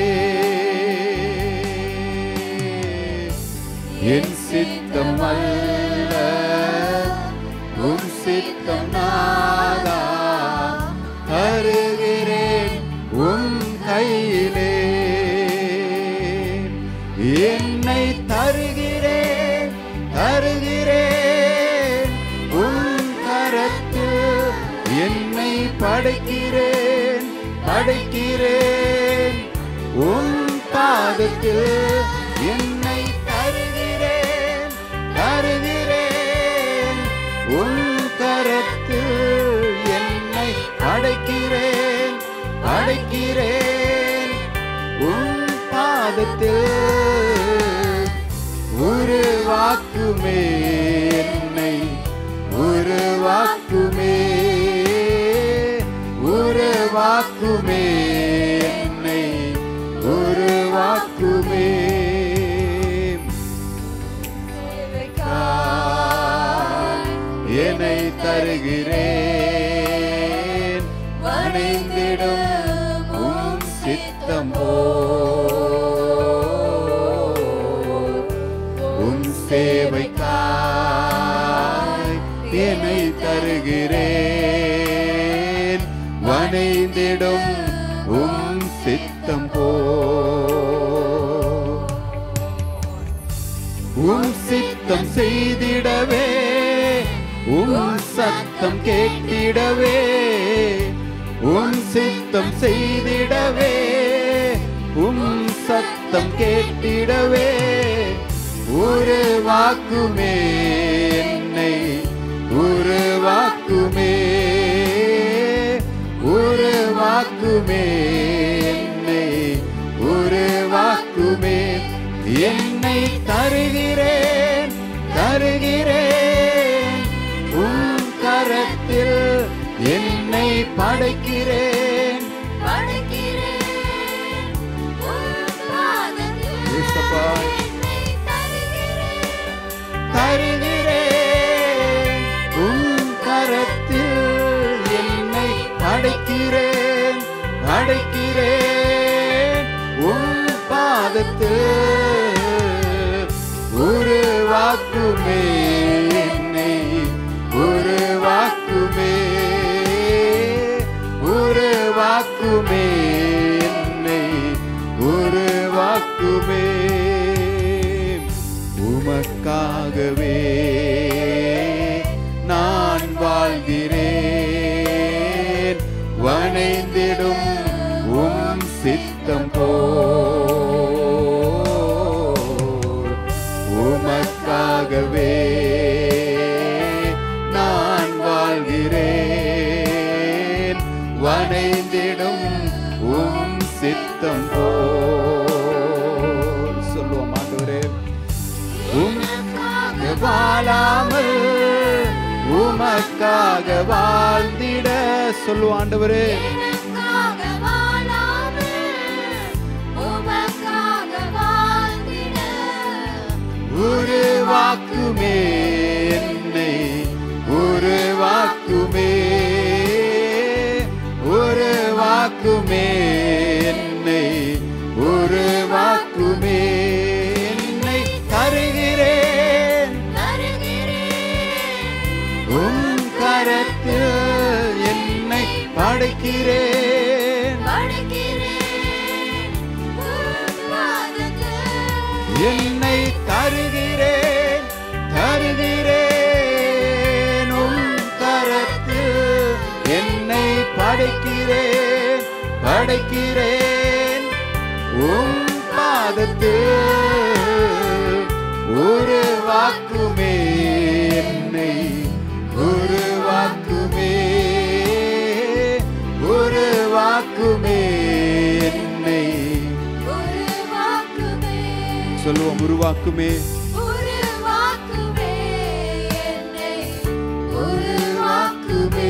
என் சித்தமல்ல உம் சித்தம் நாதா, தருகிறேன் உம் கையிலே. என்னை தருகிறேன் தருகிறேன் உன் கரத்தில், என்னை படைக்கிறேன் படைக்கிறேன் உன் பாதத்தில். என்னை தருகிறேன் தருகிறேன் உன் கரத்தில், என்னை படைக்கிறேன் படைக்கிறேன் உன் பாதத்தில். உருவாக்குமே என்னை உருவாக்குமே உருவாக்குமே என்னை உருவாக்குமே. என்னை தருகிறேன் வணைந்திடும் உம் சித்தம் போல். உம் சேவைக்காய் என்னை தருகிறேன் வணைந்திடும் உம் சித்தம் போல். உம் சித்தம் செய்திடவே உம் சத்தம் கேட்டிடவே. உம் சித்தம் செய்திடவே உம் சத்தம் கேட்டிடவே. உருவாக்குமே என்னை உருவாக்குமே உருவாக்குமே என்னை உருவாக்குமே. என்னை தருகிறேன் தருகிறேன் உம் கரத்தில், என்னை படைக்கிறேன் படைக்கிறேன் உன் பாதத்தில். இயேசப்பா, என்னை தருகிறேன் தருகிறேன் உம் கரத்தில், என்னை படைக்கிறேன் படைக்கிறேன் உம் பாதத்தில். உருவாக்குமே என்னை உருவாக்குமே உருவாக்குமே என்னை உருவாக்குமே. உமக்காகவே நான் வாழ்கிறேன் வணைந்திடும் உம் சித்தம் போல். உமக்காகவே நான் வாழ்கிறேன் வணைந்திடும் உம் சித்தம் போல். சொல்லுவோம் ஆண்டவரே, உம் வாழாமல் உமக்காக வாழ்ந்திட சொல்லு ஆண்டவரே. எனக்காக வாழாமல் உமக்காக வாழ்ந்திட உருவாக்குமே என்னை, உருவாக்குமே, உருவாக்குமே என்னை, உருவாக்குமே என்னை. தருகிறேன் உம் கரத்தில் என்னை படைக்கிறேன், என்னை தருகிறேன், தருகிறேன் உம் கரத்தில் என்னை படைக்கிறேன், படைக்கிறேன் உம் பாதத்தில் உருவாக்குமே என்னை, உருவாக்குமே, உருவாக்குமே என்னை. சொல்லுவோம் உருவாக்குமே, உருவாக்குமே என்னை, உருவாக்குமே,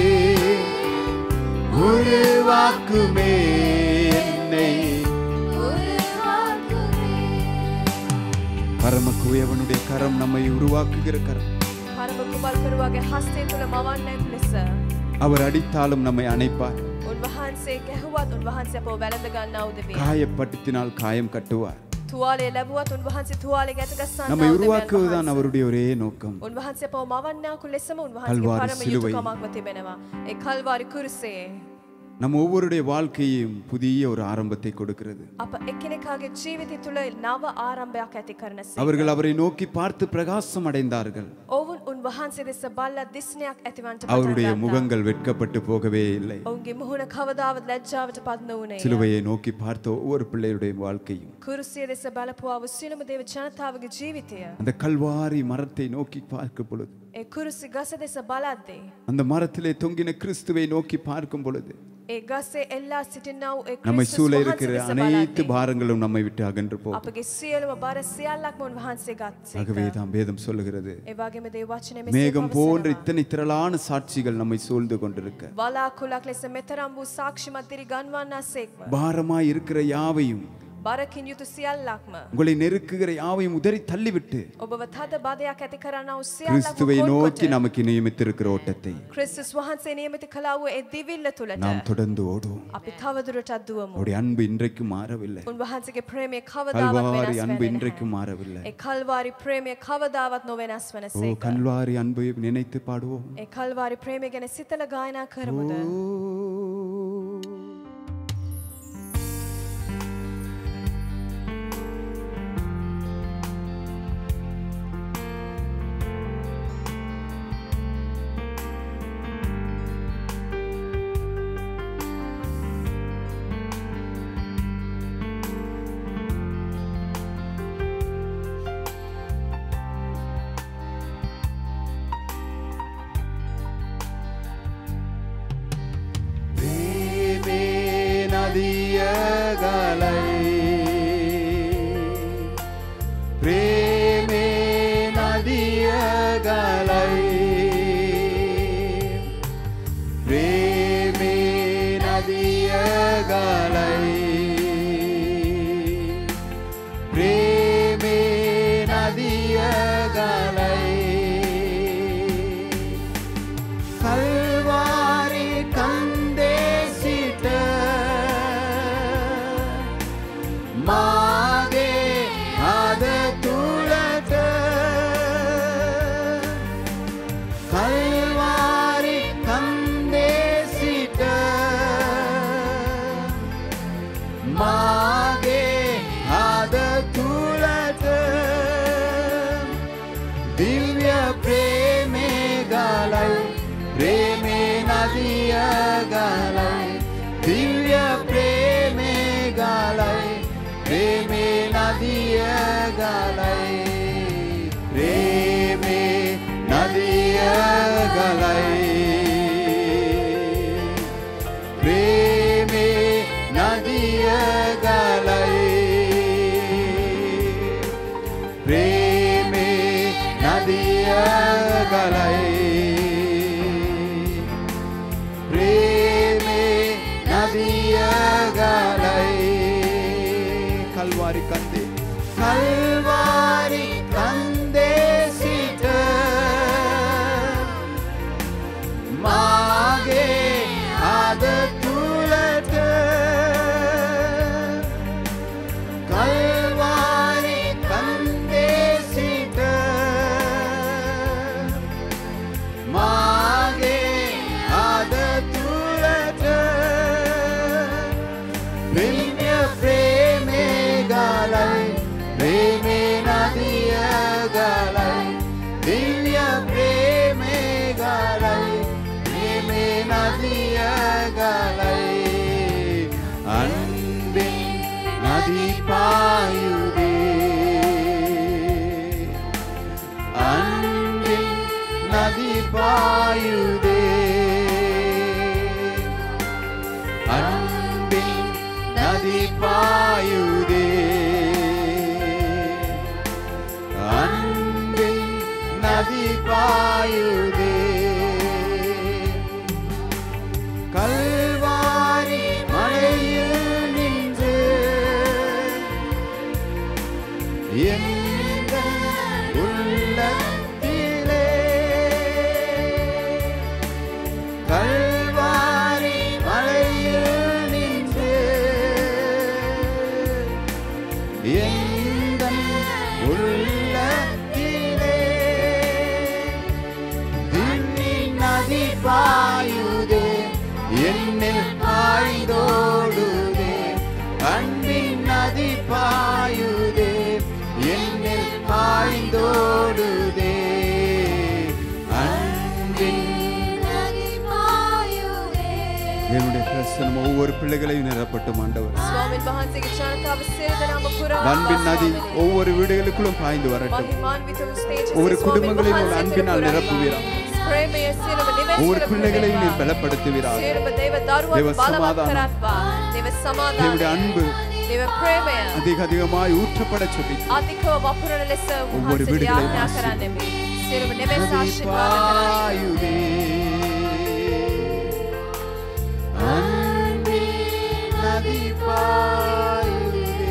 உருவாக்குமே என்னை. உருவாக்குமே. பரமக்குயவனுடைய கரம் நம்மை உருவாக்குகிற கரம். පරම කුමල් කරුවාගේ හස්තය තුළ මවන්නෙක් ලෙස அவர் அடித்தாலும் நம்மை அணைப்பார், උන්වහන්සේ ගැහුවත් උන්වහන්සේ අපව වැළඳ ගන්නා උදවිය. காயப்படுத்தினால் காயம் கட்டுவார். තුවාලය ලැබුවත් උන්වහන්සේ තුවාලය ගැටගස්සන්නා நம்மை උදවියන් உருவாக்குவதுதான் වහන්සේ. அவருடைய ஒரே நோக்கம். උන්වහන්සේ අපව මවන්නාකු ලෙසම උන්වහන්සේගේ කල්වාරි පරම සිலுවයි. යුතුයකමක්ම තිබෙනවා. ඒ කල්වාරි කුරුසේ நம்ம ஒவ்வொருடைய வாழ்க்கையும் புதிய ஒரு ஆரம்பத்தை கொடுக்கிறது. අප එක්කෙනෙකාගේ ජීවිතය තුළ නව ආරම්භයක් ඇති කරන සේක. அவர்கள் அவரை நோக்கி பார்த்து பிரகாசம் அடைந்தார்கள். ඔවුන් උන්වහන්සේ දෙස බලලා දිස්නයක් ඇතිවන්ට அவருடைய පටන් ගත්තා. முகங்கள் வெட்கப்பட்டு போகவே இல்லை. ඔවුන්ගේ මුහුණ කවදාවත් ලැජ්ජාවට පත් නොවුණේ. சிலுவையை நோக்கி பார்த்த ஒவ்வொரு பிள்ளையுடைய வாழ்க்கையும் කුරුසිය දෙස බලපුවා වූ සියලුම දේව ජනතාවගේ ජීවිතය அந்த கல்வாரி மரத்தை நோக்கி பார்க்கும் பொழுது, ඒ කුරුසි ගස දෙස බලද්දී அந்த மரத்திலே தொங்கின கிறிஸ்துவை நோக்கி பார்க்கும் பொழுது, ඒ ගසේ එල්ලා සිටිනා වූ ඒ நம்மை ක්‍රිස්තුස් சூழ වහන්සේ இருக்கிற දෙස அனைத்து බලද්දී பாரங்களும் நம்மை விட்டு அகன்று போகும். අපගේ සියලුම බර සියල්ලක්ම උන්වහන්සේ ගත්තේ. ஆகவே தான் வேதம் சொல்லுகிறது, ඒ වගේම දේව වචනේ மேகம் போன்ற මෙසේ இத்தனை திரளான சாட்சிகள் நம்மை சூழ்ந்து கொண்டிருக்க, වලාකුලක් ලෙස මෙතරම් වූ සාක්ෂිමත් දිරි ගන්වන්නාසේක්ම பாரமாய் இருக்கிற யாவையும், බරකින් යුතු සියල්ලක්ම உங்களை நெருக்குகிற யாவையும் உதறி தள்ளிவிட்டு ඔබව තද බදයක් ඇති කරන්නා වූ සියල්ලක්ම கிறிஸ்துவை කොන්කොට நோக்கி நமக்கு நியமித்திருக்கிற ஓட்டத்தை ක්‍රිස්තුස් වහන්සේ නියමිත කළා වූ ඒ දිවිල්ල තුලට நாம் தொடர்ந்து ஓடுவோம். අපි තවදුරටත් දුවමු. அவருடைய அன்பு இன்றைக்கும் மாறவில்லை. උන්වහන්සේගේ ප්‍රේමය කවදාවත් கல்வாரி වෙනස් அன்பு වෙන්නේ இன்றைக்கும் නැහැ. மாறவில்லை. ඒ කල්වාරි ප්‍රේමය කවදාවත් නොවෙනස් ஓ වෙනසේක. கல்வாரி அன்பை நினைத்து பாடுவோம். ඒ කල්වාරි ප්‍රේමය ගැන සිතලා ගායනා කරමුද? நதியகளை பிரேமே நதியகளை பிரேமே நதியகளை பிரேமே நதியகளை கல்வாரி கந்தேசிட்ட மாகே அத துளட்ட கல்வாரி கந்தேசிட்ட மாகே அத துளட்ட திவ்ய பிரேமேகளை பிரேமே நதியகளை திவ்ய பிரேமேகளை பிரேமே நதியகளை பிரேமே நதியகளை பிரேமே நதியகளை பிரேமே நதியகளை நதி பாயுதே அன்பின் நதி பாயுதே அன்பின் நதி பாயுதே கல்வாரி மலையில் நின்று எங்கள் உள்ளத்திலே கல்வாரி மலையில் நின்று எங்கள் உள்ளத்திலே விண்ணின் நதி பாயுதே என்னில் பாய்ந்தோடுதே அன்பின் நதி பாயுதே என்னில் பாய்ந்தோடுதே அன்பின் நதி பாயுதே என்னுடைய பிரசனம் ஒவ்வொரு பிள்ளைகளையும் நிரப்பட்டும் ஆண்டவர் ස්වාමීන් වහන්සේගේ ජනතාව සියලු දෙනාම පුරා அன்பின் நதி ஒவ்வொரு வீடுகளுக்குள்ளும் பாய்ந்து வரட்டும் මහිමාන්විත වූ ස්තේජස ஒவ்வொரு ස්වාමීන් குடும்பங்களையும் உன் වහන්සේ அன்பினால் පුරා நிரப்புவீராக ප්‍රේමය සියලුම නිවෙස් ஒவ்வொரு කර பிள்ளைகளையும் நீர் පුරේවා. பலப்படுத்துவீராக සියලුම දේව දරුවන් දේව බලවත් සමාදානය. කරත්වා. දේව தேவனுடைய සමාදානය. அன்பு දේව ප්‍රේමය அதிக அதிகமாய் ஊற்றப்பட செபித்து අධිකව වපුරන ලෙස ஒவ்வொரு වහන්සේ வீடுகளையும் යාඥා ආශිර්වාද. කරන්නෙමි. සියලුම නිවෙස් நதி ආශිර්වාද කරන්න. பாயுதே அன்பின் நதி பாயுதே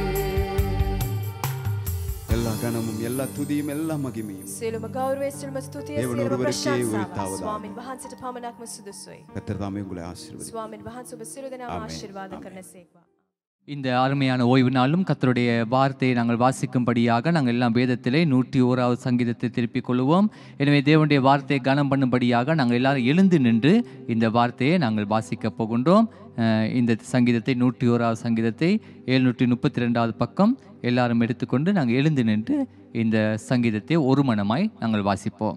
எல்லா கனமும் எல்லா துதியும் எல்லா மகிமையும் සියලුම ගෞරවය සියලුම ස්තුතිය දේවන සියලුම ඔරුවරකේ ප්‍රශංසාව උරිතාවදා. ස්වාමීන් වහන්සේට පමණක්ම සුදුසුයි. கர்த்தர் தாமே உங்களை ஆசீர்வதி ස්වාමීන් වහන්සේ ඔබ සියලු දෙනාම ආමේන්. ආශිර්වාද ආමේன். කරනසේක්වා. இந்த அருமையான ஓய்வு நாளும் கர்த்தருடைய வார்த்தையை நாங்கள் வாசிக்கும்படியாக நாங்கள் எல்லாம் வேதத்திலே நூற்றி ஓராவது சங்கீதத்தை திருப்பிக் கொள்வோம். எனவே தேவனுடைய வார்த்தையை கனம் பண்ணும்படியாக நாங்கள் எல்லாரும் எழுந்து நின்று இந்த வார்த்தையை நாங்கள் வாசிக்க போகின்றோம். அஹ் இந்த சங்கீதத்தை நூற்றி ஓராவது சங்கீதத்தை எழுநூற்றி முப்பத்தி ரெண்டாவது பக்கம் எல்லாரும் எடுத்துக்கொண்டு நாங்கள் எழுந்து நின்று இந்த சங்கீதத்தை ஒரு மனமாய் நாங்கள் வாசிப்போம்.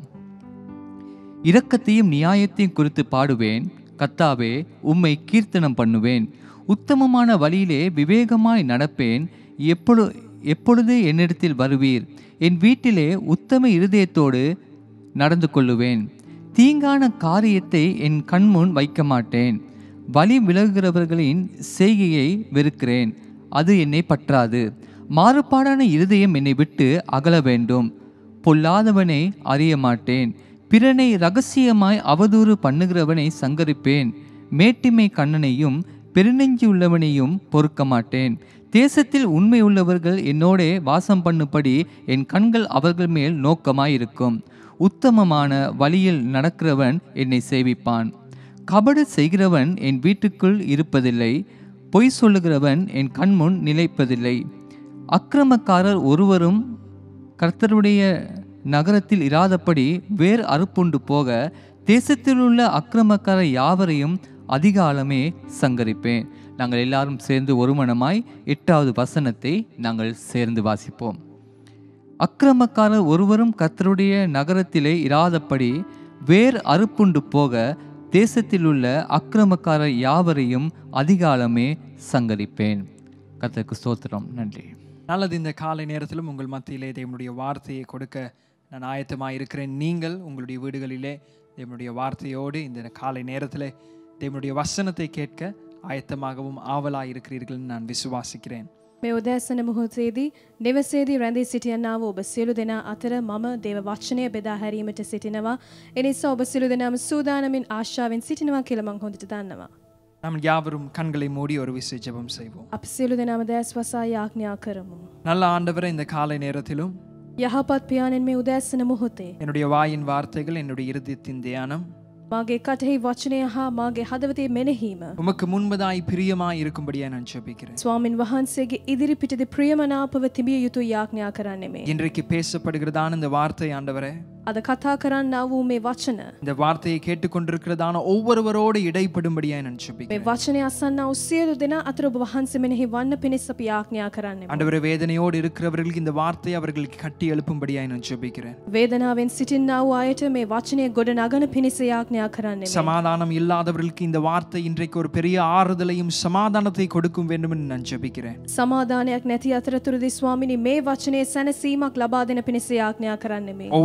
இரக்கத்தையும் நியாயத்தையும் குறித்து பாடுவேன், கர்த்தாவே உம்மை கீர்த்தனம் பண்ணுவேன். உத்தமமான வழியிலே விவேகமாய் நடப்பேன். எப்பொழு எப்பொழுது என்னிடத்தில் வருவீர்? என் வீட்டிலே உத்தம இருதயத்தோடு நடந்து கொள்ளுவேன். தீங்கான காரியத்தை என் கண்முன் வைக்க மாட்டேன். வழி விலகுகிறவர்களின் செய்கையை வெறுக்கிறேன், அது என்னை பற்றாது. மாறுபாடான இருதயம் என்னை விட்டு அகல வேண்டும். பொல்லாதவனை அறிய மாட்டேன். பிறனை இரகசியமாய் அவதூறு பண்ணுகிறவனை சங்கரிப்பேன். மேட்டிமை கண்ணனையும் பெருநெஞ்சு உள்ளவனையும் பொறுக்க மாட்டேன். தேசத்தில் உண்மை உள்ளவர்கள் என்னோடே வாசம் பண்ணும்படி என் கண்கள் அவர்கள் மேல் நோக்கமாயிருக்கும். உத்தமமான வழியில் நடக்கிறவன் என்னை சேவிப்பான். கபடு செய்கிறவன் என் வீட்டுக்குள் இருப்பதில்லை. பொய் சொல்லுகிறவன் என் கண்முன் நிலைப்பதில்லை. அக்கிரமக்காரர் ஒருவரும் கர்த்தருடைய நகரத்தில் இராதபடி வேறு அறுப்புண்டு போக தேசத்தில் உள்ள அக்கிரமக்காரர் யாவரையும் அதிகாலமே சங்கரிப்பேன். நாங்கள் எல்லாரும் சேர்ந்து ஒருமனமாய் எட்டாவது வசனத்தை நாங்கள் சேர்ந்து வாசிப்போம். அக்கிரமக்காரர் ஒருவரும் கர்த்தருடைய நகரத்திலே இராதபடி வேறு அறுப்புண்டு போக தேசத்தில் உள்ள அக்கிரமக்காரர் யாவரையும் அதிகாலமே சங்கரிப்பேன். கர்த்தருக்கு ஸ்தோத்திரம். நன்றி. நல்லது. இந்த காலை நேரத்திலும் உங்கள் மத்தியிலே தேவனுடைய வார்த்தையை கொடுக்க நான் ஆயத்தமாக இருக்கிறேன். நீங்கள் உங்களுடைய வீடுகளிலே தேவனுடைய வார்த்தையோடு இந்த காலை நேரத்தில் தேவனுடைய வசனத்தை கேட்க ஆயத்தமாகவும் ஆவலாக இருக்கிறீர்கள் நான் விசுவாசிக்கிறேன். මේ උදෑසන මොහොතේදී නිවසේදී රැඳී සිටියන්නා වූ ඔබ සියලු දෙනා අතර මම දේව වචනය බෙදා හැරීමට සිටිනවා. එනිසා ඔබ සියලු දෙනාම සූදානමින් ආශාවෙන් සිටිනවා කියලා මම හොඳට දන්නවා. நாம் யாவரும் கண்களை மூடி ஒரு விசை ஜெபம் செய்வோம். අපි සියලු දෙනාම දැස් වසා යාඥා කරමු. நல்ல ஆண்டவரே, இந்த காலை நேரத்திலும் යහපත් පියාණන් මේ උදෑසන මොහොතේ என்னுடைய வாயின் வார்த்தைகள், என்னுடைய இருதயத்தின் தியானம் මාගේ කටෙහි වචනය හා මාගේ හදවතේ මෙනෙහීම உமக்கு முன்பதாய் பிரியமாய் இருக்கும்படியா நான் ஜெபிக்கிறேன். ස්වාමින් වහන්සේගේ ඉදිරිපිටදී ප්‍රියමනාපව තිබිය යුතු යාඥා කරන්නෙමි. இன்றைக்கு பேசப்படுகிறதான இந்த வார்த்தை ஆண்டவரே, අද කතා කරන්නා වූ මේ වචන இந்த வார்த்தையை கேட்டுக்கொண்டிருக்கிறதான ஒவ்வொருவரோடு இடைப்படும்படியா நான் මේ ஜெபிக்கிறேன். වචනය අසන්නා වූ සියලු දෙනා අතර ඔබ වහන්සේ මෙනෙහි වන්න පිණිස අපි යාඥා කරන්නෙමි. ஆண்டவரே, வேதனையோடு இருக்கிறவர்களுக்கு இந்த வார்த்தை அவர்களுக்கு கட்டி எழுப்பும்படியா நான் ஜெபிக்கிறேன். වේදනාවෙන් සිටින්නා වූ අයට මේ වචනය ගොඩ නගන පිණිස යාඥා කරන්නෙමි. சமாதானம் இல்லாதவர்களுக்கு இந்த வார்த்தை இன்றைக்கு ஒரு பெரிய ஆறுதலையும் சமாதானத்தை கொடுக்கும் வேண்டும் என்று நான் ஜெபிக்கிறேன். සමාදානයක් නැති අතරතුරදී ස්වාමිනී මේ වචනේ සැනසීමක් ලබා දෙන පිණිස යාඥා කරන්නෙමි. ஒவ்வொருவருக்கும்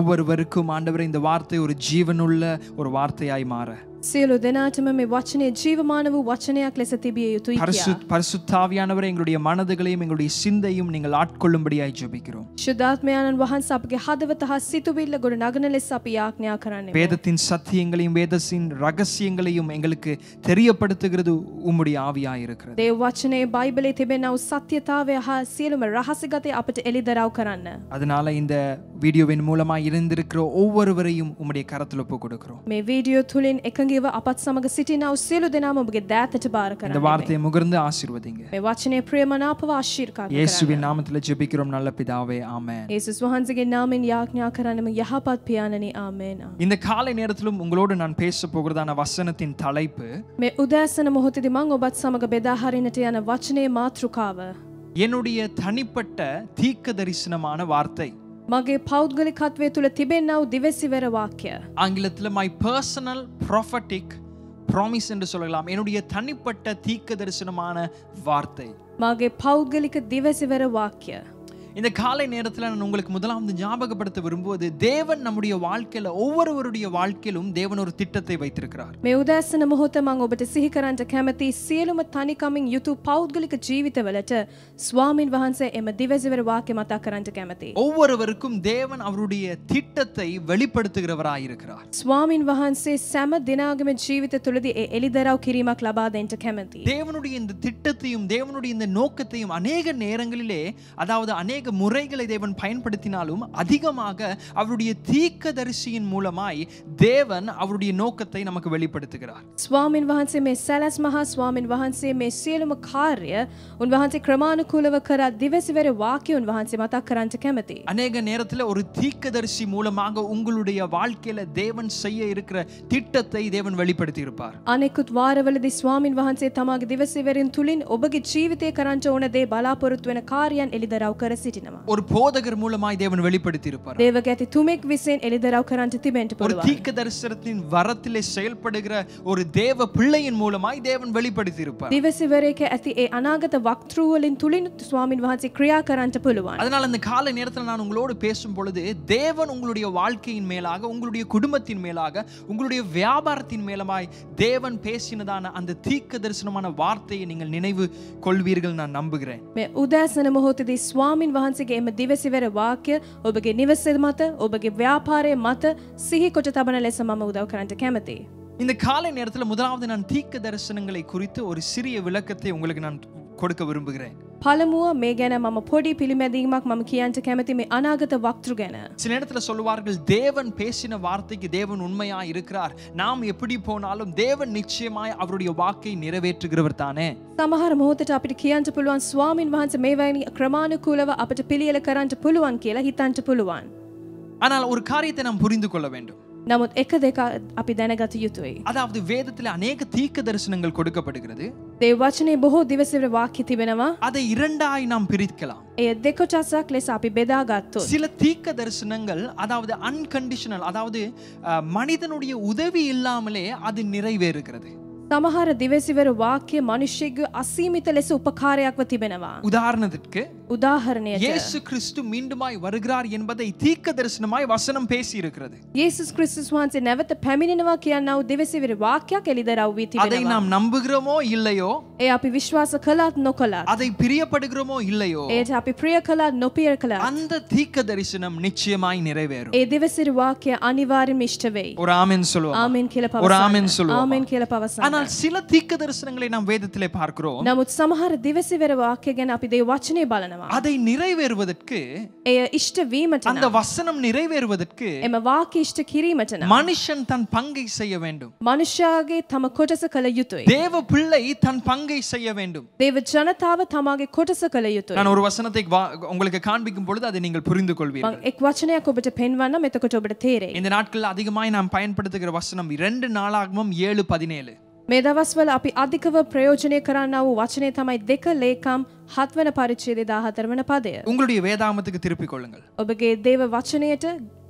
ஒவ்வொருவருக்கும் ஆண்டவரே இந்த வார்த்தை ஒரு ஜீவனுள்ள ஒரு வார்த்தையாய் மாற සියලු දෙනාටම මේ වචනේ ජීවමාන වූ වචනයක් ලෙස තිබිය යුතුයි කියා. பரிசுத்த பரிசுத்தாவியானவரே எங்களுடைய மனதுகளையும் எங்களுடைய சிந்தையும் நீங்கள் ஆட்கொள்ளும்படியாய் ஜெபிக்கிறோம். ශුද්ධාත්මයන්න් වහන්සේ අපගේ හදවත හා සිතුවිල්ල ගොඩ නගන ලෙස අපි යාඥා කරන්නේ. வேதத்தின் சத்தியங்களையும் வேதத்தின் ரகசியங்களையும் எங்களுக்கு தெரியப்படுத்துகிறது உம்முடைய ஆவியாய் இருக்கிறது. දේව වචනේ බයිබලයේ තිබෙනා වූ සත්‍යතාවය හා සියලුම රහසිගත අපට එළිදරව් කරන්න. அதனால இந்த வீடியோவின் மூலமா இருந்திருக்கிற ஒவ்வொருவரையும் உம்முடைய கரத்தில் ஒப்பு கொடுக்கிறோம். මේ වීඩියෝ තුලින් එකඟව අපත් සමග සිටිනා වූ සියලු දෙනාම ඔබගේ දෑතට බාර இந்த කරන්න. வார்த்தையை முகர்ந்து ஆசீர்வதிங்க. මේ වචනේ ප්‍රියමනාපව ආශිර්වාද කරන්න. இயேசுவின் நாமத்தில் ஜெபிக்கிறோம் நல்ல பிதாவே ஆமென். යේසුස් වහන්සේගේ නාමයෙන් යාඥා කරන්නම යහපත් පියාණනි ආමේන්. இந்த காலை நேரத்திலும் உங்களோடு நான் பேச போகிறதான வசனத்தின் தலைப்பு මේ උදෑසන මොහොතේදී මම ඔබත් සමග බෙදා හරින්නට යන වචනේ මාතෘකාව என்னுடைய தனிப்பட்ட தீர்க்க தரிசனமான வார்த்தை. මගේ පෞද්ගලිකත්වයේ තුල තිබෙනා වූ දිවසිවර වාක්‍ය. ஆங்கிலத்தில் மை பர்சனல் ப்ராஃபட்டிக் ப்ராமிஸ் என்று சொல்லலாம். என்னுடைய தனிப்பட்ட தீர்க்க தரிசனமான வார்த்தை. මගේ පෞද්ගලික දිවසිවර වාක්‍ය. இந்த காலை நேரத்தில் நான் உங்களுக்கு முதலாவது ஞாபகப்படுத்த விரும்புவது தேவன் நம்முடைய வாழ்க்கையில ஒவ்வொருவருடைய வாழ்க்கையிலும் தேவன் ஒரு திட்டத்தை வைத்திருக்கிறார். මේ උදෑසන මොහොත මම ඔබට සිහි කරන්න කැමති සියලුම තනිකමින් යුතු පෞද්ගලික ජීවිතවලට ස්වාමින් වහන්සේ එම දිවසිවර වාක්‍ය මතක් කරන්න කැමති. ஒவ்வொருவருக்கும் தேவன் அவருடைய திட்டத்தை வெளிப்படுத்துகிறவராய் இருக்கிறார். ස්වාමින් වහන්සේ සෑම දිනාගම ජීවිත තුළදී ඒ එළිදරව් කිරීමක් ලබා දෙන්න කැමති. தேவனுடைய இந்த திட்டத்தையும் தேவனுடைய இந்த நோக்கத்தையும் அநேக நேரங்களிலே அதாவது அநேக முறைகளை தேவன் பயன்படுத்தினாலும் அதிகமாக அவருடைய தீர்க்கதரிசியின் மூலமாய் தேவன் அவருடைய நோக்கத்தை நமக்கு வெளிப்படுத்துகிறார். ස්වාමින් වහන්සේ මේ සැලැස්ම හා ස්වාමින් වහන්සේ මේ සියලුම කාර්ය උන්වහන්සේ ක්‍රමානුකූලව කරා දිවසිවර වාක්‍ය උන්වහන්සේ මතක් කරන්න කැමති. அநேக நேரத்தில் ஒரு தீர்க்கதரிசி மூலமாக உங்களுடைய வாழ்க்கையில தேவன் செய்ய இருக்கிற திட்டத்தை தேவன் வெளிப்படுத்தி இருப்பார். අනෙකුත් වාරවලදී ස්වාමින් වහන්සේ තමාගේ දිවසිවරින් තුලින් ඔබගේ ජීවිතේ කරන්න ඕන දේ බලාපොරොත්තු වෙන කාර්යයන් එළිදරව් කර සිටිනවා. ஒரு போதகர் மூலமாய் தேவன் வெளிப்படுத்தி இருப்பார். දේවගැති තුමෙක් විසින් එළිදරව් කරන්න තිබෙන්න ஒரு පුළුවන්. தீர்க்க தரிசனத்தின் வரத்திலே செயல்படுகிற ஒரு தேவ பிள்ளையின் மூலமாய் தேவன் வெளிப்படுத்தி இருப்பார். දිවසිවරයක ඇති ඒ අනාගත වක්තෘ වලින් තුලින් ස්වාමින් වහන්සේ ක්‍රියා කරන්න පුළුවන්. அதனால இந்த காலை நேரத்தில் நான் உங்களோடு பேசும் பொழுது தேவன் உங்களுடைய வாழ்க்கையின் மேலாக உங்களுடைய குடும்பத்தின் மேலாக உங்களுடைய வியாபாரத்தின் மேலமாய் தேவன் பேசினதான அந்த தீர்க்க தரிசனமான வார்த்தையை நீங்கள் நினைவு கொள்வீர்கள் நான் நம்புகிறேன். මේ උදෑසන මොහොතේදී ස්වාමින් වහන්සේගේ එම දිවසිවර වාක්‍ය ඔබගේ නිවස මත ඔබගේ ව්‍යාපාරයේ මත සිහි කොට තබන ලෙස මම උදව් කරන්න කැමතියි. இந்த காலை நேரத்தில் முதலாவது நான் தீர்க்க தரிசனங்களை குறித்து ஒரு சிறிய விளக்கத்தை உங்களுக்கு நான் கொடுக்க விரும்புகிறேன். පළමුව මේ ගැන මම පොඩි පිළිමැදීමක් මම කියන්න කැමති මේ අනාගත වක්තෘ ගැන. சில நேரத்தில் சொல்லுவார்கள் தேவன் பேசின வார்த்தைக்கு தேவன் உண்மையா இருக்கிறார். நாம் எப்படி போனாலும் தேவன் நிச்சயமாய் அவருடைய வாக்கை நிறைவேற்றுகிறவர் தானே. සමහර මොහොතට අපිට කියන්න පුළුවන් ස්වාමින් වහන්සේ මේ වැනි ක්‍රමානුකූලව අපිට පිළියෙල කරන්න පුළුවන් කියලා හිතන්න පුළුවන්. ஆனால் ஒரு காரியத்தை நாம் புரிந்து கொள்ள வேண்டும். නමුත් එක දෙක අපි දැනගත යුතුයි. அதாவது வேதத்தில் அநேக தீர்க்க தரிசனங்கள் கொடுக்கப்படுகிறது. දේව වචනේ බොහෝ දිවසිවර වාක්‍ය තිබෙනවා. அதை இரண்டாய் நாம் பிரிக்கலாம். එය දෙකොටසක් ලෙස අපි බෙදා ගත්තොත් சில தீர்க்க தரிசனங்கள் அதாவது அன்கண்டிஷனல் அதாவது அஹ், மனிதனுடைய உதவி இல்லாமலே அது நிறைவேறுகிறது. සමහර දිවසිවර වාක්‍ය මිනිස්සෙගේ අසීමිත ලෙස උපකාරයක්ව තිබෙනවා. உதாரணத்திற்கு උදාහරණයට இயேசு கிறிஸ்து மீண்டுமாய் வருகிறார் என்பதை தீர்க்க தரிசனமாய் வசனம் பேசி இருக்கிறது. යේසුස් ක්‍රිස්තුස් වහන්සේ නැවත පැමිණෙනවා කියනා වූ දිවසිවර වාක්‍යයක් එළිදරව් වී அதை තිබෙනවා. நாம் நம்புகிறோமோ இல்லையோ, ඒ අපි විශ්වාස කළත් නොකළත් அதை பிரியப்படுகிறோமோ இல்லையோ, ඒට අපි ප්‍රිය කළත් නොපිය කළත් அந்த தீர்க்க தரிசனம் நிச்சயமாய் நிறைவேறும். ඒ දිවසිවර වාක්‍ය අනිවාර්යයෙන්ම ඉෂ්ට වෙයි. ஒரு ஆமென் சொல்லுவோம். ආමෙන් කියලා ஒரு පවසන්න. ஆமென் சொல்லுவோம். ආමෙන් කියලා පවසන්න. ஆனால் சில தீர்க்க தரிசனங்களை நாம் வேதத்திலே பார்க்கிறோம். නමුත් සමහර දිවසිවර වාක්‍ය ගැන අපි දේ වචනේ බලනවා. அதை நிறைவேறுவதற்கு එය ඉෂ්ට වීමට அந்த නම් வசனம் நிறைவேறுவதற்கு එම වාක්‍ය ඉෂ්ට කිරීමට නම් மனுஷன் தன் பங்கை செய்ய வேண்டும். මනුෂ්‍යයාගේ තම කොටස කළ යුතුයි. தேவ பிள்ளை தன் பங்கை செய்ய வேண்டும். දේව ජනතාව තමාගේ කොටස කළ යුතුයි. நான் ஒரு வசனத்தை வா- உங்களுக்கு காண்பிக்கும் பொழுது அதை நீங்கள் புரிந்து මම கொள்வீர்கள். එක් වචනයක් ඔබට පෙන්වන්නම් එතකොට ඔබට තේරෙයි. இந்த நாட்களில் அதிகமாய் நாம் பயன்படுத்துகிற வசனம் இரண்டு நாளாகமும் ஏழு பதினேழு. මේ දවස්වල අපි අධිකව ප්‍රයෝජනය කරන්නා වූ වචනේ තමයි දෙක ලේකම් හත් වන පරිච්ඡේදය දාහතර වන පදය. உங்களுடைய வேதாகமத்துக்கு திருப்பிக் கொள்ளுங்கள். ඔබගේ දේව වචනයට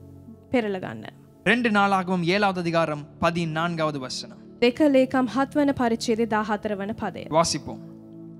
පෙරල ගන්න. ரெண்டு நாளாகவும் ஏழாவது அதிகாரம் பதினான்காவது வசனம் දෙක ලේකම් හත් වන පරිච්ඡේදය දාහතර වන පදය. வாசிப்போம்.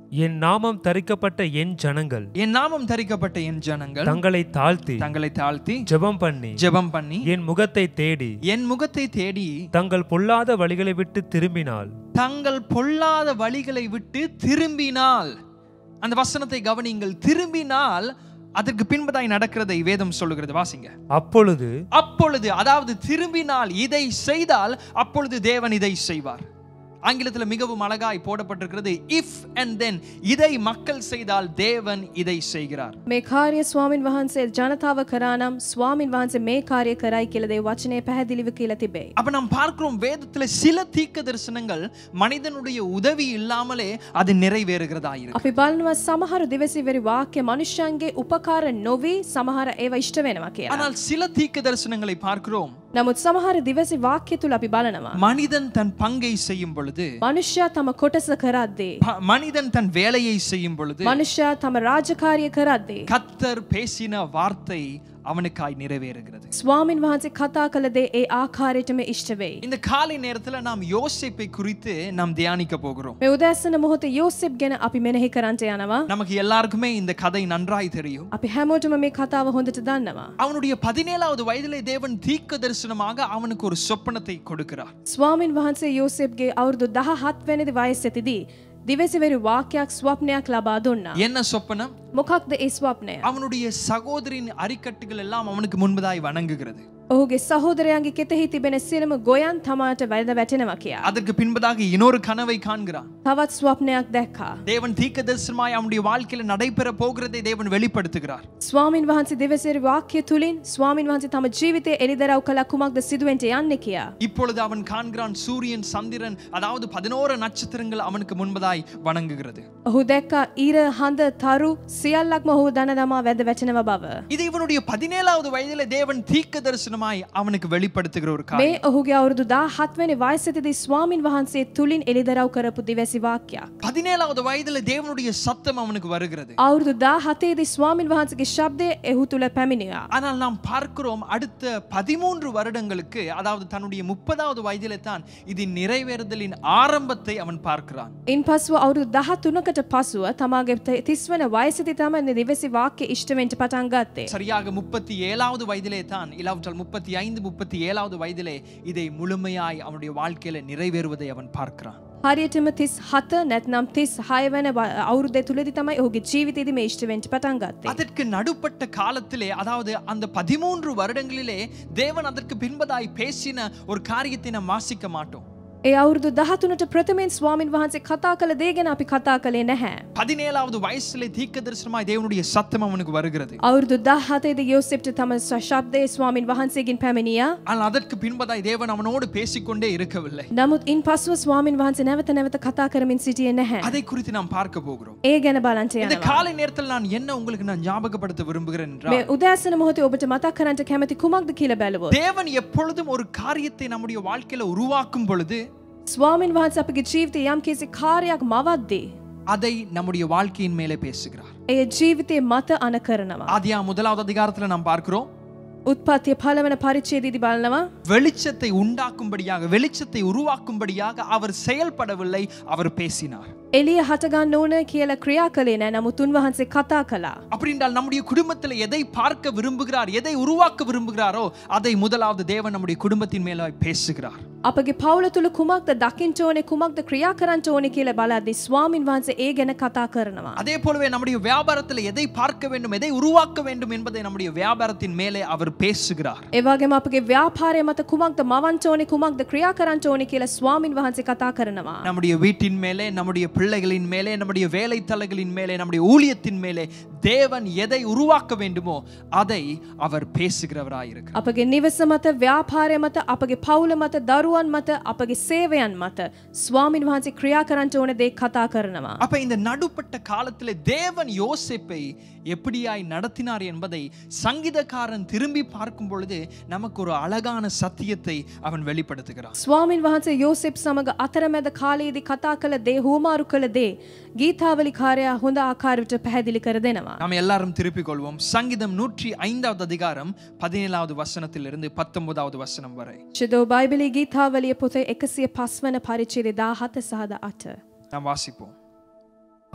என் நாமம் தரிக்கப்பட்ட என் ஜனங்கள் என் நாமம் தரிக்கப்பட்ட என் ஜனங்கள் தங்களை தாழ்த்தி தங்களை தாழ்த்தி ஜெபம் பண்ணி ஜெபம் பண்ணி என் முகத்தை தேடி என் முகத்தை தேடி தங்கள் பொல்லாத வழிகளை விட்டு திரும்பினால் தங்கள் பொல்லாத வழிகளை விட்டு திரும்பினால், அந்த வசனத்தை கவனிங்கள், திரும்பினால் அதற்கு பின்பதாய் நடக்கிறதை வேதம் சொல்லுகிறது. வாசிங்க. அப்பொழுது அப்பொழுது அதாவது திரும்பினால், இதை செய்தால் அப்பொழுது தேவன் இதை செய்வார். ஆங்கிலத்தில் மிகவும் அழகாய் போடப்பட்டிருக்கிறது, if and then. இதை மக்கள் செய்தால் தேவன் இதை செய்கிறார். මේ කාර්ය ස්වාමින් වහන්සේ ජනතාව කරා නම් ස්වාමින් වහන්සේ මේ කාර්ය කරයි කියලා දේ වචනේ පැහැදිලිව කියලා තිබේ. அப்ப நாம் பார்க்கிறோம் வேதத்தில் சில தீர்க்க தரிசனங்கள் மனிதனுடைய உதவி இல்லாமலே அது நிறைவேறுகிறதா இருக்கு. අපි බලනවා සමහර දිවසිවරි වාක්‍ය මනුෂ්‍යයන්ගේ උපකාර නොවි සමහර ඒවා ඉෂ්ට වෙනවා කියලා. ஆனால் சில தீர்க்க தரிசனங்களை பார்க்கிறோம், නමුත් සමහර දිවසි වාක්‍ය තුල අපි බලනවා மனிதன் தன் பங்கை செய்யும் பொழுது, මනුෂ්‍යයා තම කොටස කරද්දී, ப- மனிதன் தன் வேலையை செய்யும் பொழுது, මනුෂ්‍යයා තම රාජකාරිය කරද්දී கர்த்தர் பேசின வார்த்தை அவனுக்காய் நிறைவேறுகிறது. ස්වාමින් වහන්සේ කතා කළ දේ ඒ ආකාරයටම ඉෂ්ට වෙයි. இந்த காலை நேரத்துல நாம் யோசேப்பை குறித்து நாம் தியானிக்க போகிறோம். මේ උදෑසන මොහොතේ යෝසෙප් ගැන අපි මෙනෙහි කරන්ට යනවා. நமக்கு எல்லாருக்குமே இந்த கதை நன்றாய் தெரியும். අපි හැමෝටම මේ කතාව හොඳට දන්නවා. அவனுடைய பதினேழாவது வயதிலே தேவன் தீர்க்க தரிசனமாக அவனுக்கு ஒரு சொப்பனத்தை கொடுக்கிறார். ස්වාමින් වහන්සේ යෝසෙප්ගේ අවුරුදු දහහත් වෙනිදි වයසේදී දිවසිවරි වාක්‍යයක් ස්වප්නයක් ලබා දුන්නා. என்ன சொப்பனம்? මොකක්ද ඒ ස්වප්නය? அவனுடைய சகோதரின் அரிக்கட்டுகள் எல்லாம் அவனுக்கு முன்பதாய் வணங்குகிறது. ඔහුගේ සහෝදරයන්ගේ කෙතෙහි තිබෙන සියලුම ගොයන් තමාට වැළඳ වැටෙනවා කියා. அதற்கு பின்பதாக இன்னொரு கனவை காண்கிறான். තවත් ස්වප්නයක් දැක්කා. தேவன் தீர்க்க தரிசனமாய் அவனுடைய வாழ்க்கையில நடைபெற போகிறதை தேவன் வெளிப்படுத்துகிறார். ස්වාමින් වහන්සේ දිවසිවරි වාක්‍ය තුලින් ස්වාමින් වහන්සේ තම ජීවිතයේ එළිදරව් කළ කුමක්ද සිදුවෙන්න යන්නේ කියා. இப்பொழுது அவன் காண்கிறான், சூரியன் சந்திரன் அதாவது பதினோரு நட்சத்திரங்கள் அவனுக்கு முன்பதாய் வணங்குகிறது. ඔහු දැක්කා ඊර හඳ තරු සියල්ලක්ම ඔහු දන දමා වැඳ වැටෙනවා බව. இது இவனுடைய பதினேழாவது வயதிலே தேவன் தீர்க்க தரிசனமாய் அவனுக்கு வெளிப்படுத்துகிற ஒரு මේ காரியம். ඔහුගේ අවුරුදු දහහත් වෙනි වයසේදී ස්වාමින් වහන්සේ තුලින් එළිදරව් කරපු දිවසි වාක්‍යයක්. பதினேழாவது வயதிலே தேவனுடைய சத்தம் அவனுக்கு வருகிறது. අවුරුදු දහහතේදී ස්වාමින් වහන්සේගේ ශබ්දය එහු තුල පැමිණියා. ஆனால் நாம் பார்க்கிறோம் அடுத்த பதிமூன்று வருடங்களுக்கு அதாவது தன்னுடைய முப்பதாவது வயதிலே தான் இது நிறைவேறுதலின் ஆரம்பத்தை அவன் பார்க்கிறான். ඉන් පසුව අවුරුදු දහතුනකට පසුව තමාගේ තිස් වන වයසේදී තමයි දිවසි වාක්‍ය ඉෂ්ට වෙන්න පටන් ගත්තේ. சரியாக முப்பத்தி ஏழாவது வயதிலே தான் இல்லாவிட்டால் முப்பத்தி ஐந்து முப்பத்தி ஏழாவது வயதிலே இதை முழுமையாய் அவனுடைய வாழ்க்கையில நிறைவேறுவதை அவன் பார்க்கிறான். හරියටම තිස් හත නැත්නම් තිස් හය වෙන අවුරුද්දේ තුලදී තමයි ඔහුගේ ජීවිතයේදී මේ ඉෂ්ට වෙන්න පටන් ගත්තේ. அதற்கு நடுப்பட்ட காலத்திலே அதாவது அந்த பதிமூன்று வருடங்களிலே தேவன் அதற்கு பின்பதாய் பேசின ஒரு காரியத்தை நாம் வாசிக்க மாட்டோம். ඒ අවුරුදු දහතුනට ප්‍රථමයෙන් ස්වාමින් වහන්සේ කතා කළ දේ ගැන අපි කතා කළේ නැහැ. பதினேழாவது வயசிலே தீர்க்க தரிசனமாய் தேவனுடைய சத்தம் அவனுக்கு வருகிறது. අවුරුදු දහහතේදී යෝසෙප්ට තම ශබ්දයේ ස්වාමින් වහන්සේගෙන් පැමිණියා. ஆனால் அதற்கு பின்பதாய் தேவன் அவனோடு பேசிக்கொண்டே இருக்கவில்லை. නමුත් ඉන් පසුව ස්වාමින් වහන්සේ නැවත නැවත කතා කරමින් සිටියේ නැහැ. அதை குறித்து நாம் பார்க்க போகிறோம். ඒ ගැන බලන්න இந்த යනවා. காலை நேரத்தில் நான் என்ன உங்களுக்கு நான் ஞாபகப்படுத்த விரும்புகிறேன் මේ என்றால், උදෑසන මොහොතේ ඔබට මතක් කරන්න කැමති කුමක්ද කියලා බැලුවොත් தேவன் எப்பொழுதும் ஒரு காரியத்தை நம்முடைய வாழ்க்கையில உருவாக்கும் பொழுது ස්වාමින් වහන්සේ අපගේ ජීවිතේ යම් කිසි කාර්යයක් මවද්දී அதை நம்முடைய வாழ்க்கையின் மேலே பேசுகிறார். ඒ ජීවිතේ මත අන කරනවා. ஆதியா முதலாவது அதிகாரத்துல நாம் பார்க்கிறோம், උත්පත්තිය පළවන පරිච්ඡේදයේදී බලනවා வெளிச்சத்தை உண்டாக்கும்படியாக வெளிச்சத்தை உருவாக்கும்படியாக அவர் செயல்படவில்லை, அவர் பேசினார். එළිය හට ගන්න ඕන කියලා ක්‍රියා කළේ නැහැ. නමුත් උන්වහන්සේ කතා කළා. அப்படி என்றால் நம்முடைய குடும்பத்தில் எதை பார்க்க விரும்புகிறார், எதை உருவாக்க விரும்புகிறாரோ அதை முதலாவது தேவன் நம்முடைய குடும்பத்தின் மேல பேசுகிறார். අපගේ පවුල තුල කුමක්ද දකින්න ඕනේ, කුමක්ද ක්‍රියා කරන්න ඕනේ කියලා බලද්දී ස්වාමින් වහන්සේ ඒ ගැන කතා කරනවා. அதே போலவே நம்முடைய வியாபாரத்தில் எதை பார்க்க வேண்டும், எதை உருவாக்க வேண்டும் என்பதை நம்முடைய வியாபாரத்தின் மேலே அவர் பேசுகிறார். ඒ වගේම අපගේ ව්‍යාපාරය මත කුමක්ද මවන්න ඕනේ, කුමක්ද ක්‍රියා කරන්න ඕනේ කියලා ස්වාමින් වහන්සේ කතා කරනවා. நம்முடைய வீட்டின் மேலே, நம்முடைய பிள்ளைகளின் மேலே, நம்முடைய வேலைத்தலங்களின் மேலே, நம்முடைய ஊழியத்தின் மேலே தேவன் எதை உருவாக்க வேண்டுமோ அதை அவர் பேசுகிறவராய் இருக்கிறார். අපගේ නිවස මත, ව්‍යාපාරය මත, අපගේ පවුල මත, දරුවන් මත, අපගේ සේවයන් මත ස්වාමින් වහන්සේ ක්‍රියා කරන්න ඕන දේ කතා කරනවා. அப்ப இந்த நடுப்பட்ட காலத்திலே தேவன் யோசேப்பை எப்படியாய் நடத்தினார் என்பதை சங்கீதக்காரன் திரும்பி பார்க்கும் பொழுது நமக்கு ஒரு அழகான சத்தியத்தை அவன் வெளிப்படுத்துகிறான். ස්වාමින් වහන්සේ යෝසෙප් සමග අතරමැද කාලයේදී කතා කළ දේ, හුවමාරු කළ දේ ගීතාවලිකාරයා හොඳ ආකාරයට පැහැදිලි කර දෙනවා. நாம் எல்லாரும் திருப்பிக் கொள்வோம். சங்கீதம் நூற்றி ஐந்தாவது அதிகாரம் பதினேழாவது வசனத்திலிருந்து பத்தொன்பதாவது வசனம் வரை ශුද්ධ බයිබලයේ ගීතාවලිය පොතේ එකසිය පහ වන පරිච්ඡේදය දාහත සහ දාඅට. நாம் வாசிப்போம்.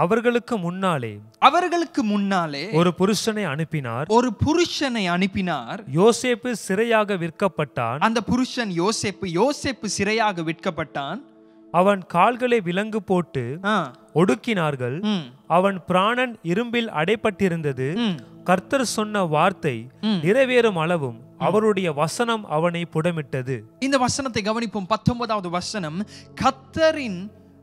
அவர்களுக்கு முன்னாலே அவர்களுக்கு முன்னாலே ஒரு புருஷனை அனுப்பினார். ஒரு புருஷனை அனுப்பினார். யோசேப்பு சிறையாக விற்கப்பட்டான். அந்த புருஷன் யோசேப்பு. யோசேப்பு சிறையாக விற்கப்பட்டான். அவன் கால்களை விலங்கு போட்டு ஆ, ஒடுக்கினார்கள். ம், அவன் பிராணன் இரும்பில் அடைப்பட்டிருந்தது. ம். கர்த்தர் சொன்ன வார்த்தை நிறைவேறும் அளவும் அவருடைய வசனம் அவனை புடமிட்டது. இந்த வசனத்தை கவனிப்போம். பத்தொன்பதாவது வசனம். கர்த்தரின்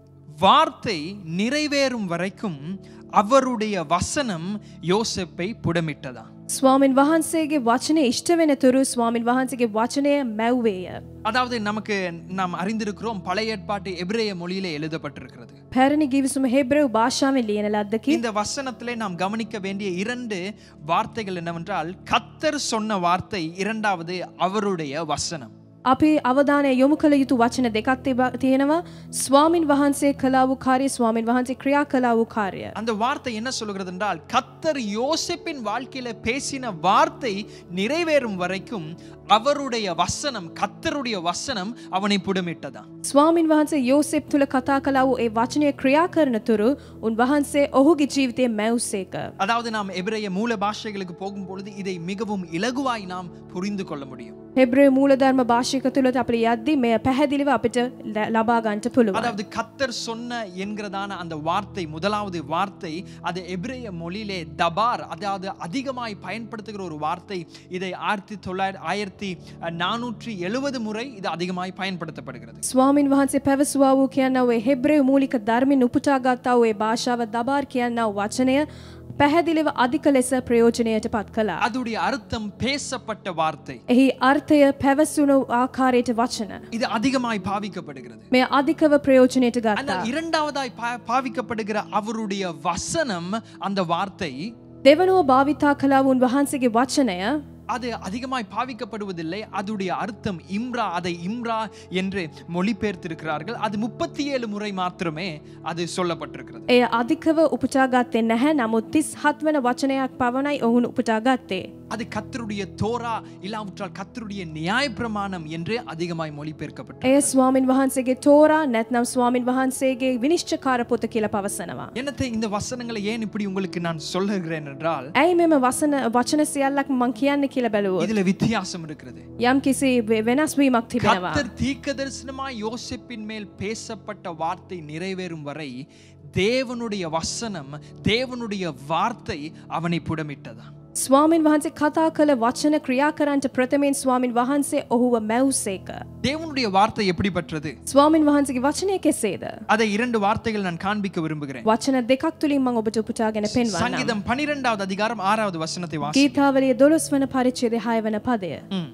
வார்த்தை நிறைவேறும் வரைக்கும் அவருடைய வசனம் யோசேப்பை புடமிட்டதா. ස්වාමින් වහන්සේගේ වචනය ඉෂ්ට වෙන තුරු ස්වාමින් වහන්සේගේ වචනය මැව්වේය. அதாவது நமக்கு நாம் அறிந்திருக்கிறோம், பழைய ஏற்பாட்டு எபிரேய மொழியிலே எழுதப்பட்டிருக்கிறது. පැරණි ගිවිසුම හෙබ්‍රෙව් භාෂාවෙන් ලියන ලද්දකි. இந்த வசனத்திலே நாம் கவனிக்க வேண்டிய இரண்டு வார்த்தைகள் என்னவென்றால், கர்த்தர் சொன்ன வார்த்தை, இரண்டாவது அவருடைய வசனம். අපි අවධානය යොමු කළ යුතු වචන දෙකක් තිබ- තියෙනවා. ස්වාමින් වහන්සේ කළා වූ කාර්ය, ස්වාමින් වහන්සේ ක්‍රියා කළා වූ කාර්ය. அந்த வார்த்தை என்ன சொல்கிறது என்றால், கர்த்தர் யோசேப்பின் வாழ்க்கையில பேசின வார்த்தை நிறைவேறும் வரைக்கும் அவருடைய வசனம், கர்த்தருடைய வசனம் அவனை புடமிட்டதா. ස්වාමින් වහන්සේ යෝසෙප් තුළ කතා කළා වූ ඒ වචනය ක්‍රියා කරන තුරු උන්වහන්සේ ඔහුගේ ජීවිතය මැව්සේක. அதாவது நாம் எபிரேய மூல பாஷைகளுக்கு போகும் பொழுது இதை மிகவும் இலகுவாய் நாம் புரிந்து கொள்ள முடியும். හෙබ්‍රෙව් මූලධර්ම භාෂික තුළට අපිට යද්දී මෙය පැහැදිලිව අපිට ල- ලබා ගන්නට පුළුවන්. அதாவது கர்த்தர் சொன்ன என்கிறதான அந்த வார்த்தை, முதலாவது வார்த்தை, அது எபிரேய மொழியிலே தபார், அதாவது அதிகமாய் பயன்படுத்துகிற ஒரு வார்த்தை. இதை ஆயிரத்தி தொள்ளாயிரத்தி ஆயிரத்தி நானூற்றி எழுபது முறை இது அதிகமாய் பயன்படுத்தப்படுகிறது. ස්වාමින් වහන්සේ පැවසුවා වූ කියන්නා වූ හෙබ්‍රෙව් මූලික ධර්මයෙන් උපුටා ගත්තා වූ ඒ භාෂාව දබාර් කියන්නා වූ වචනය පැහැදිලිව අධික ලෙස ප්‍රයෝජනයට පත් කළා. அதுடைய அர்த்தம் பேசப்பட்ட வார்த்தை. එහි අර්ථය පැවසුණු ආකාරයට වචන. இது அதிகமாய் பாவிக்கப்படுகிறது. මෙය අධිකව ප්‍රයෝජනයට ගත්තා. ஆனால் இரண்டாவதாய் பா- பாவிக்கப்படுகிற அவருடைய வசனம், அந்த வார்த்தை, දෙවනුව භාවිතා කළා වූ උන්වහන්සේගේ වචනය அது அதிகமாய் பாவிக்கப்படுவதில்லை. அதுடைய அர்த்தம் இம்ரா, அதை இம்ரா என்று மொழிபெயர்த்திருக்கிறார்கள். அது முப்பத்தி ஏழு முறை மாத்திரமே அது சொல்லப்பட்டிருக்கிறது. එය අධිකව උපුටා ගත්තේ නැහැ. නමුත් තිස් හත් වන වචනයක් පවණයි ඔවුන් උපුටා ගත්තේ. அது கர்த்தருடைய தோரா, இல்லாவிட்டால் கர்த்தருடைய நியாயப்பிரமாணம் என்று அதிகமாய் மொழிபெயர்க்கப்பட்டது. එය ස්වාමින් වහන්සේගේ තෝරා නැත්නම් ස්වාමින් වහන්සේගේ විනිශ්චයකාර පොත කියලා පවසනවා. என்னத்தை இந்த வசனங்களை ஏன் இப்படி உங்களுக்கு நான் சொல்லுகிறேன் என்றால், ඇයි මෙම වසන වචන සියල්ලක් මං කියන්නේ කියලා බැලුවොත් இதுல வித்தியாசம் இருக்கிறது. යම් කිසි වෙ- වෙනස් වීමක් තිබෙනවා. கர்த்தர் தீர்க்கதரிசனமாய் யோசேப்பின் மேல் பேசப்பட்ட வார்த்தை நிறைவேறும் வரை தேவனுடைய வசனம், தேவனுடைய வார்த்தை அவனை புடமிட்டதா. ස්වාමින් වහන්සේ කතා කළ වචන ක්‍රියා කරන්නට ප්‍රථමයෙන් ස්වාමින් වහන්සේ ඔහුව මැව්සේක. தேவனுடைய வார்த்தை எப்படிப்பட்டது? ස්වාමින් වහන්සේගේ වචනය කෙසේද? அதை இரண்டு வார்த்தைகள் நான் காண்பிக்க விரும்புகிறேன். වචන දෙකක් තුලින් මම ඔබට උපුටාගෙන පෙන්වන්නම්. சங்கீதம் பன்னிரெண்டாவது அதிகாரம் ஆறாவது வசனத்தை வாசி. ගීතාවලිය දොළොස් වන පරිච්ඡේදය හය වන පදය. ம்.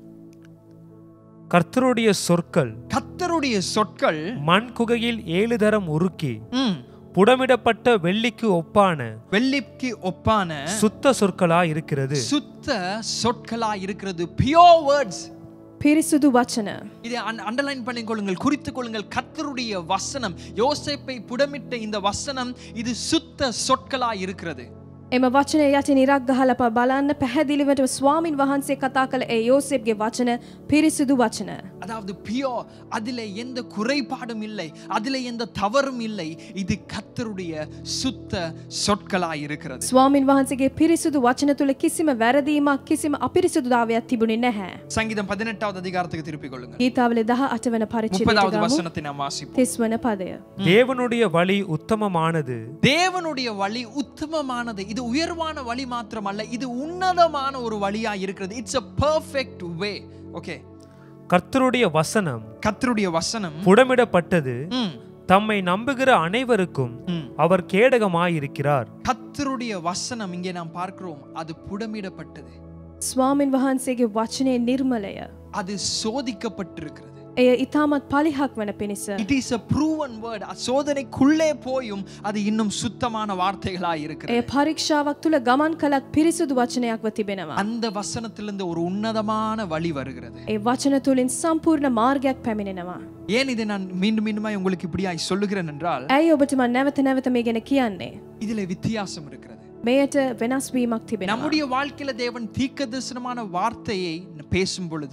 கர்த்தருடைய சொற்கள் கர்த்தருடைய சொற்கள் மண் குகையில் ஏழு தரம் உருக்கி ம், புடமிடப்பட்ட வெள்ளிக்கு ஒப்பான வெள்ளிக்கு ஒப்பான சுத்த சொற்களா இருக்கிறது. சுத்த சொற்களா இருக்கிறது. Pure words. පිරිසුදු වචන. இதை அண்டர்லைன் பண்ணிக் கொள்ளுங்கள், குறித்துக் கொள்ளுங்கள். கர்த்தருடைய வசனம், யோசேப்பை புடமிட்ட இந்த வசனம், இது சுத்த சொற்களா இருக்கிறது. එම වචනය යටින් ඉරක් ගහලා ප- බලන්න පැහැදිලිවට ස්වාමින් වහන්සේ කතා කළ ඒ යෝසේප්ගේ වචන පිරිසුදු වචන. அதாவது பியோர், அதிலே எந்த குறைபாடும் இல்லை, அதிலே எந்த தவறும் இல்லை. இது கர்த்தருடைய சுத்த சொற்களா இருக்கிறது. ස්වාමින් වහන්සේගේ පිරිසුදු වචන තුල කිසිම වැරදීමක්, කිසිම අපිරිසුදුතාවයක් තිබුණේ නැහැ. சங்கீதம் பதினெட்டாவது அதிகாரத்துக்கு திருப்பிக் கொள்ளுங்கள். ගීතාවලිය දහ අට වන පරිච්ඡේදයට முப்பதாவது ගමු. வசனத்தை நாம் வாசிப்போம். තිස් වන පදය. தேவனுடைய வழி உத்தமமானது. தேவனுடைய வழி உத்தமமானது. இது உயர்வான வழி மாத்திரமல்ல, இது உன்னதமான ஒரு வழியா இருக்கிறது. It's a perfect way. Okay, கர்த்தருடைய வசனம் கர்த்தருடைய வசனம் புடமிடப்பட்டது. ம், தம்மை நம்புகிற அனைவருக்கும் ம். அவர் கேடகமாயிருக்கிறார். கர்த்தருடைய வசனம் இங்கே நாம் பார்க்கிறோம், அது புடமிடப்பட்டது, ස්වාමින් වහන්සේගේ වචනේ නිර්මලය. அது சோதிக்கப்பட்டிருக்கிறது. එය ඉතාමත් පලිහක් වන පිණිස. It is a proven word. சோதனைக்குள்ளே போயும் அது இன்னும் சுத்தமான வார்த்தைகளாய் இருக்கிறது. එය පරීක්ෂාවක් තුල ගමන් කළත් පිරිසුදු වචනයක්ව තිබෙනවා. அந்த வசனத்திலிருந்து ஒரு உன்னதமான வழி வருகிறது. ඒ වචන තුලින් සම්පූර්ණ මාර්ගයක් පැමිණෙනවා. ஏன் இதை நான் மீண்டும் மீண்டுமாய் உங்களுக்கு இப்படியாய் சொல்லுகிறேன் என்றால், ඇයි ඔබට මම නැවත නැවත මේ ගැන කියන්නේ? இதிலே வித்தியாசம் இருக்கிறது. මෙයට වෙනස් වීමක් තිබෙනවා. நம்முடைய வாழ்க்கையில தேவன் தீர்க்கதரிசனமான வார்த்தையை பேசும் பொழுது,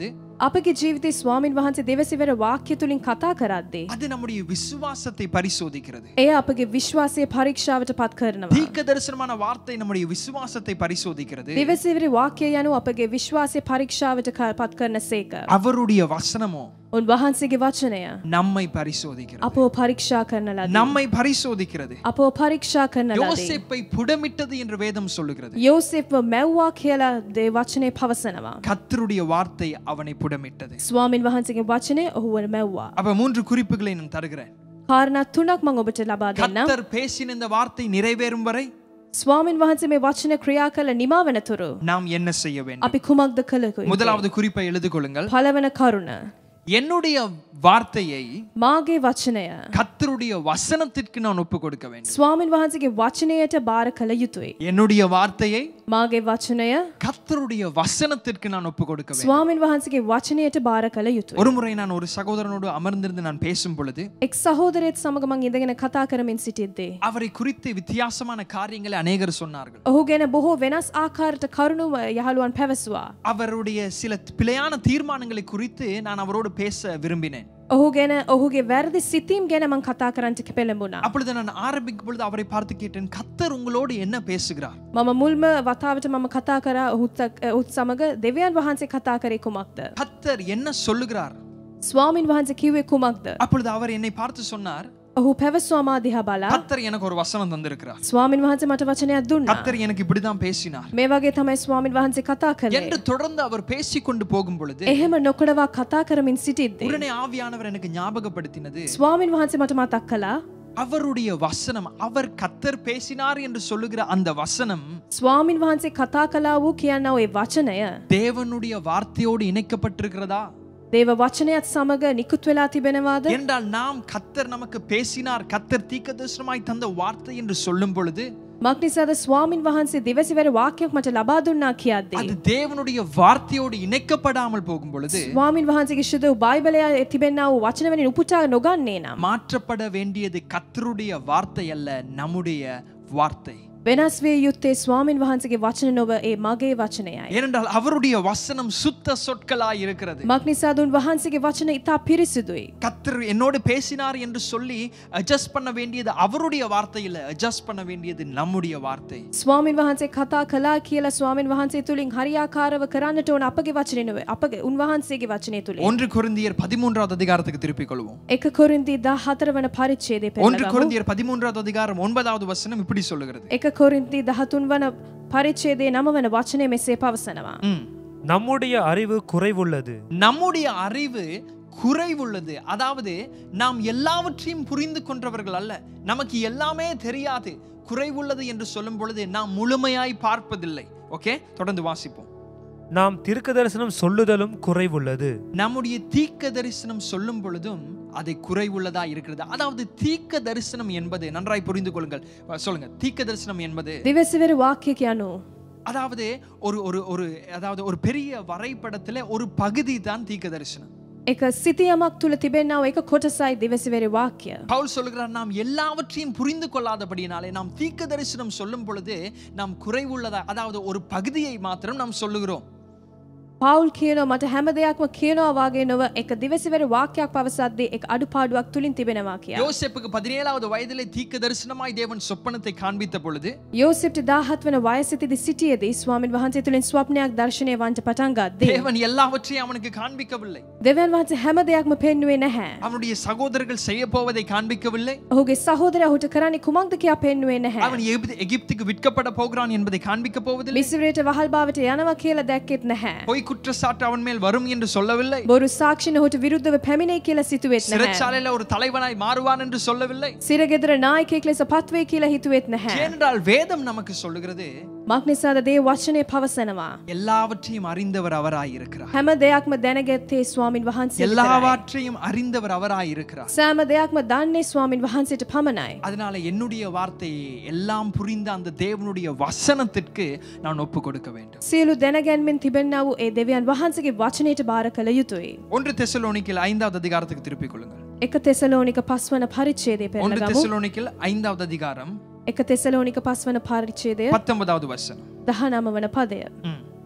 අපගේ ජීවිතේ ස්වාමින් වහන්සේ දෙවසිවර වාක්‍ය තුලින් කතා කරද්දී அது நம்முடைய விசுவாசத்தை பரிசோதிக்கிறது. එය අපගේ විශ්වාසයේ පරීක්ෂාවට පත් කරනවා. தீர்க்க தரிசனமான வார்த்தை நம்முடைய விசுவாசத்தை பரிசோதிக்கிறது. දෙවසිවර වාක්‍ය යනු අපගේ විශ්වාසයේ පරීක්ෂාවට ක- පත් කරන සේක. அவருடைய வசனமோ උන් වහන්සේගේ වචනය நம்மை பரிசோதிக்கிறது. අපව පරීක්ෂා කරන ලදී. நம்மை பரிசோதிக்கிறது. අපව පරීක්ෂා කරන ලදී. யோசேப்பை புடமிட்டது என்று வேதம் சொல்லுகிறது. යෝසෙෆ්ව මැව්වා කියලා දේ වචනේ පවසනවා. கர்த்தருடைய வார்த்தை அவனை புடமிட்டது. ස්වාමින් වහන්සේගේ වචනේ ඔහුව මැව්වා. அப்ப மூன்று குறிப்புகளை நான் தருகிறேன். කාරණා තුනක් මම ඔබට ලබා දෙන්නම්. கர்த்தர் பேசின இந்த வார்த்தை நிறைவேறும் வரை ස්වාමින් වහන්සේ මේ වචන ක්‍රියා කළ නිමා වෙනතුරු நாம் என்ன செய்ய வேண்டும்? අපි කුමක්ද කළ යුතුද? முதலாவது குறிப்பை எழுதிக் கொள்ளுங்கள். පළවෙනි කරුණ என்னுடைய வார்த்தையை මාගේ වචනය கர்த்தருடைய வசனத்திற்கு நான் ஒப்பு கொடுக்க வேண்டும். ස්වාමින් වහන්සේගේ වචනයට බාර කළ යුතුයි. என்னுடைய வார்த்தையை මාගේ වචනය கர்த்தருடைய வசனத்திற்கு நான் ஒப்பு கொடுக்க வேண்டும். ස්වාමින් වහන්සේගේ වචනයට බාර කළ යුතුයි. ஒரு முறை நான் ஒரு சகோதரனோடு அமர்ந்திருந்து நான் பேசும் பொழுது එක් සහෝදරයෙක් සමග මං ඉඳගෙන කතා කරමින් සිටිද්දී அவரை குறித்து வித்தியாசமான காரியங்களை அநேகர் சொன்னார்கள். ඔහු ගැන බොහෝ වෙනස් ආකාරයට කරුණු යහළුවන් පැවසුවා. அவருடைய சில பிழையான தீர்மானங்களை குறித்து நான் அவரோடு பேச விரும்பினேன். ඔහු ගැන ඔහුගේ වැරදි සිතීම් ගැන මං කතා කරන්නට පෙළඹුණා. அப்பொழுது நான் ஆரம்பிக்கும் பொழுது அவரை பார்த்து கேட்டேன், கர்த்தர் உங்களோடு என்ன பேசுகிறார்? මම මුල්ම වතාවට මම කතා කරා ඔහුත් ඔහුත් සමග දෙවියන් වහන්සේ කතා කරේ කුමක්ද? கர்த்தர் என்ன சொல்லுகிறார்? ස්වාමින් වහන්සේ කිව්වේ කුමක්ද? அப்பொழுது அவர் என்னை பார்த்து சொன்னார், ඔහු පැවසුවා මා දිහා බලා கர்த்தர் எனக்கு ஒரு வசனம் தந்திருக்கிறார். ස්වාමින් වහන්සේ මට වචනයක් දුන්නා. கர்த்தர் எனக்கு இப்படிதான் பேசினார் මේ වගේ තමයි ස්වාමින් වහන්සේ කතා කළේ. என்று தொடர்ந்து அவர் பேசிக்கொண்டு போகும் பொழுது එහෙම නොකඩවා කතා කරමින් සිටිද්දී உடனே ஆவியானவர் எனக்கு ஞாபகப்படுத்தினது, ස්වාමින් වහන්සේ මට මතක් කළා அவருடைய வசனம், அவர் கர்த்தர் பேசினார் என்று சொல்லுகிற அந்த வசனம் ස්වාමින් වහන්සේ කතා කළා වූ කියනා ඒ වචනය தேவனுடைய வார்த்தையோடு இணைக்கப்பட்டிருக்கிறதா? දේව වචනයත් සමග නිකුත් වෙලා තිබෙනවාද? என்றால் நாம் கர்த்தர் நமக்கு பேசினார், கர்த்தர் தீர்க்கதரிசனமாய் தந்த வார்த்தை என்று சொல்லும் பொழுது මක්නිසාද ස්වාමින් වහන්සේ දිවසිවර වාක්‍යයක් මට ලබා දුන්නා කියද්දී அது தேவனுடைய வார்த்தையோடு இணைக்கப்படாமல் போகும் பொழுது ස්වාමින් වහන්සේගේ ශුද්ධ වූ බයිබලයේ තිබෙනා වූ වචන වලින් උපුටා නොගන්නේ නම් மாற்றப்பட வேண்டியது கர்த்தருடைய வார்த்தை அல்ல, நம்முடைய வார்த்தை. වෙනස් වේ යුත්තේ ස්වාමින් වහන්සේගේ වචන නොව ඒ මගේ වචනයයි. ஏனென்றால் அவருடைய வசனம் சுத்த சொற்களாய் இருக்கிறது. මක්නිසාද උන් වහන්සේගේ වචන ඉතා පිරිසිදුයි. கர்த்தர் என்னோடு பேசினார் என்று சொல்லி அட்ஜஸ்ட் பண்ண வேண்டியது அவருடைய வார்த்தை இல்ல, அட்ஜஸ்ட் பண்ண வேண்டியது நம்முடைய வார்த்தை. ස්වාමින් වහන්සේ කතා කළා කියලා ස්වාමින් වහන්සේ තුලින් හරියාකාරව කරන්නට ඕන අපගේ වචනේ නොවේ. අපගේ උන් වහන්සේගේ වචනේ තුලින්. ஒன்று கொரிந்தியர் பதிமூன்றாவது அதிகாரத்துக்கு திருப்பிக் கொள்வோம். එක කොරින්ති දහහතර වන පරිච්ඡේදය ஒன்று පෙන්නගමු. கொரிந்தியர் பதிமூன்றாவது அதிகாரம் ஒன்பதாவது வசனம் இப்படி சொல்லுகிறது. එක කොරින්ති දහතුන් වන පරිච්ඡේදයේ නව වන වචනේ මෙසේ පවසනවා. ம். நம்முடைய அறிவு குறைவுள்ளது. நம்முடைய அறிவு குறைவுள்ளது. அதாவது நாம் எல்லாவற்றையும் புரிந்து கொண்டவர்கள் அல்ல, நமக்கு எல்லாமே தெரியாது. குறைவுள்ளது என்று சொல்லும் பொழுது நாம் முழுமையாய் பார்ப்பதில்லை. ஓகே, தொடர்ந்து வாசிப்போம். நாம் தீர்க்க தரிசனம் சொல்லுதலும் குறைவுள்ளது. நம்முடைய தீர்க்க தரிசனம் சொல்லும் பொழுதும் அதை குறைவுள்ளதா இருக்கிறது. அதாவது தீர்க்க தரிசனம் என்பது, நன்றாய் புரிந்து கொள்ளுங்கள், சொல்லுங்க, தீர்க்க தரிசனம் என்பது දිවසිවර වාක්‍ය කියනු அதாவது ஒரு ஒரு ஒரு அதாவது ஒரு பெரிய வரைபடத்துல ஒரு பகுதி தான் தீர்க்க தரிசனம். එක සිතියමක් තුල තිබෙනා වූ එක කොටසයි දිවසිවර වාක්‍ය. பவுல் சொல்லுகிறார், நாம் எல்லாவற்றையும் புரிந்து கொள்ளாதபடியினாலே நாம் தீர்க்க தரிசனம் சொல்லும் பொழுது நாம் குறைவுள்ளதா, அதாவது ஒரு பகுதியை மாத்திரம் நாம் சொல்லுகிறோம். පවුල් කියනවා මට හැම දෙයක්ම කියනවා වාගේ නොව එක දිවසිවර වාක්‍යයක් පවසද්දී එක අඩුපාඩුවක් තුලින් තිබෙනවා කියලා. யோசேப்புக்கு பதினேழாவது வயதிலே தீர்க்க தரிசனமாய் தேவன் சொப்பனத்தை காண்பித்த பொழுது යෝසෙෆ්ට දහහත් වන වයසේදී සිටියේදී ස්වාමින් වහන්සේ තුලින් ස්වප්නයක් දර්ශනය වන්ට පටන් ගද්දී தேவன் எல்லாவற்றையும் அவனுக்கு காண்பிக்கவில்லை. දෙවියන් වහන්සේ හැම දෙයක්ම පෙන්වුවේ නැහැ. அவனுடைய சகோதரர்கள் செய்ய போவதை காண்பிக்கவில்லை. ඔහුගේ සහෝදරයා ඔහුට කරන්නේ කුමක්ද කියා පෙන්වුවේ නැහැ. அவன் எகிப்து- எகிப்துக்கு விற்கப்பட போகிறான் என்பதை காண்பிக்க போவதில்லை. මිස්රයට වහල්භාවට යනවා කියලා දැක්කෙත් නැහැ. பொய் குற்றச்சாட்டு அவன் மேல் வரும் என்று சொல்லவில்லை. බොරු සාක්ෂින ඔහුට විරුද්ධව පැමිණෙයි කියලා සිතුවෙත් නැහැ. சிறைச்சாலையில ஒரு தலைவனாய் மாறுவான் என்று சொல்லவில்லை. සිරගෙදර නායකයෙක් ලෙස පත්වේ කියලා හිතුවෙත් නැහැ. ஏனென்றால் வேதம் நமக்கு சொல்லுகிறது, මක්නිසාද දේ වචනේ පවසනවා. எல்லாவற்றையும் அறிந்தவர் அவராய் இருக்கிறார். හැම දෙයක්ම දැනගත්තේ ස්වාමින් වහන්සේ විතරයි. எல்லாவற்றையும் அறிந்தவர் அவராய் இருக்கிறார். සෑම දෙයක්ම දන්නේ ස්වාමින් වහන්සේට පමණයි. அதனால என்னுடைய வார்த்தையை எல்லாம் புரிந்த அந்த தேவனுடைய வசனத்திற்கு நான் ஒப்பு கொடுக்க வேண்டும். සියලු දැනගැන්මෙන් තිබෙනා වූ ඒ දෙවියන් වහන්සේගේ වචනයට බාර කළ යුතුයි. ஒன்று தெசலோனிக்கேல் ஐந்தாவது அதிகாரத்துக்கு திருப்பிக் கொள்ளுங்கள். එක තෙසලෝනික පස් වන පරිච්ඡේදය ஒன்று පෙන්නගමු. தெசலோனிக்கேல் ஐந்தாவது அதிகாரம் එක තෙසලෝනික පස් වන පරිච්ඡේදය பத்தொன்பதாவது வசனம். දහනව වන පදය. ம்.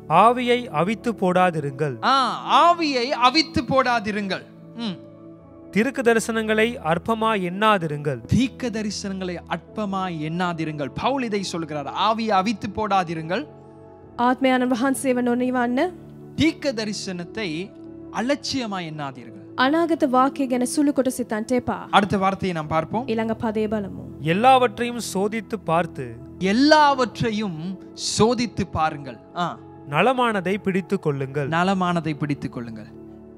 ஆவியை அவித்து போடாதிருங்கள். ஆ, ஆவியை அவித்து போடாதிருங்கள். ம். தீர்க்க தரிசனங்களை அற்பமா எண்ணாதிருங்கள். தீர்க்க தரிசனங்களை அற்பமா எண்ணாதிருங்கள். பவுல் இதை சொல்கிறார். ஆவியை அவித்து போடாதிருங்கள். ආත්මයන් වහන්සේව නොනිවන්න. தீர்க்க தரிசனத்தை அலட்சியமா எண்ணாதீர்கள். අනාගත වාක්‍ය ගැන සුළු කොට සිතන්ට එපා. அடுத்த வார்த்தையை நாம் பார்ப்போம். ඊළඟ පදේ බලමු. எல்லாவற்றையும் சோதித்து பார்த்து எல்லாவற்றையும் சோதித்து பாருங்கள். ஆ, நலமானதை பிடித்துக் கொள்ளுங்கள். நலமானதை பிடித்துக் கொள்ளுங்கள்.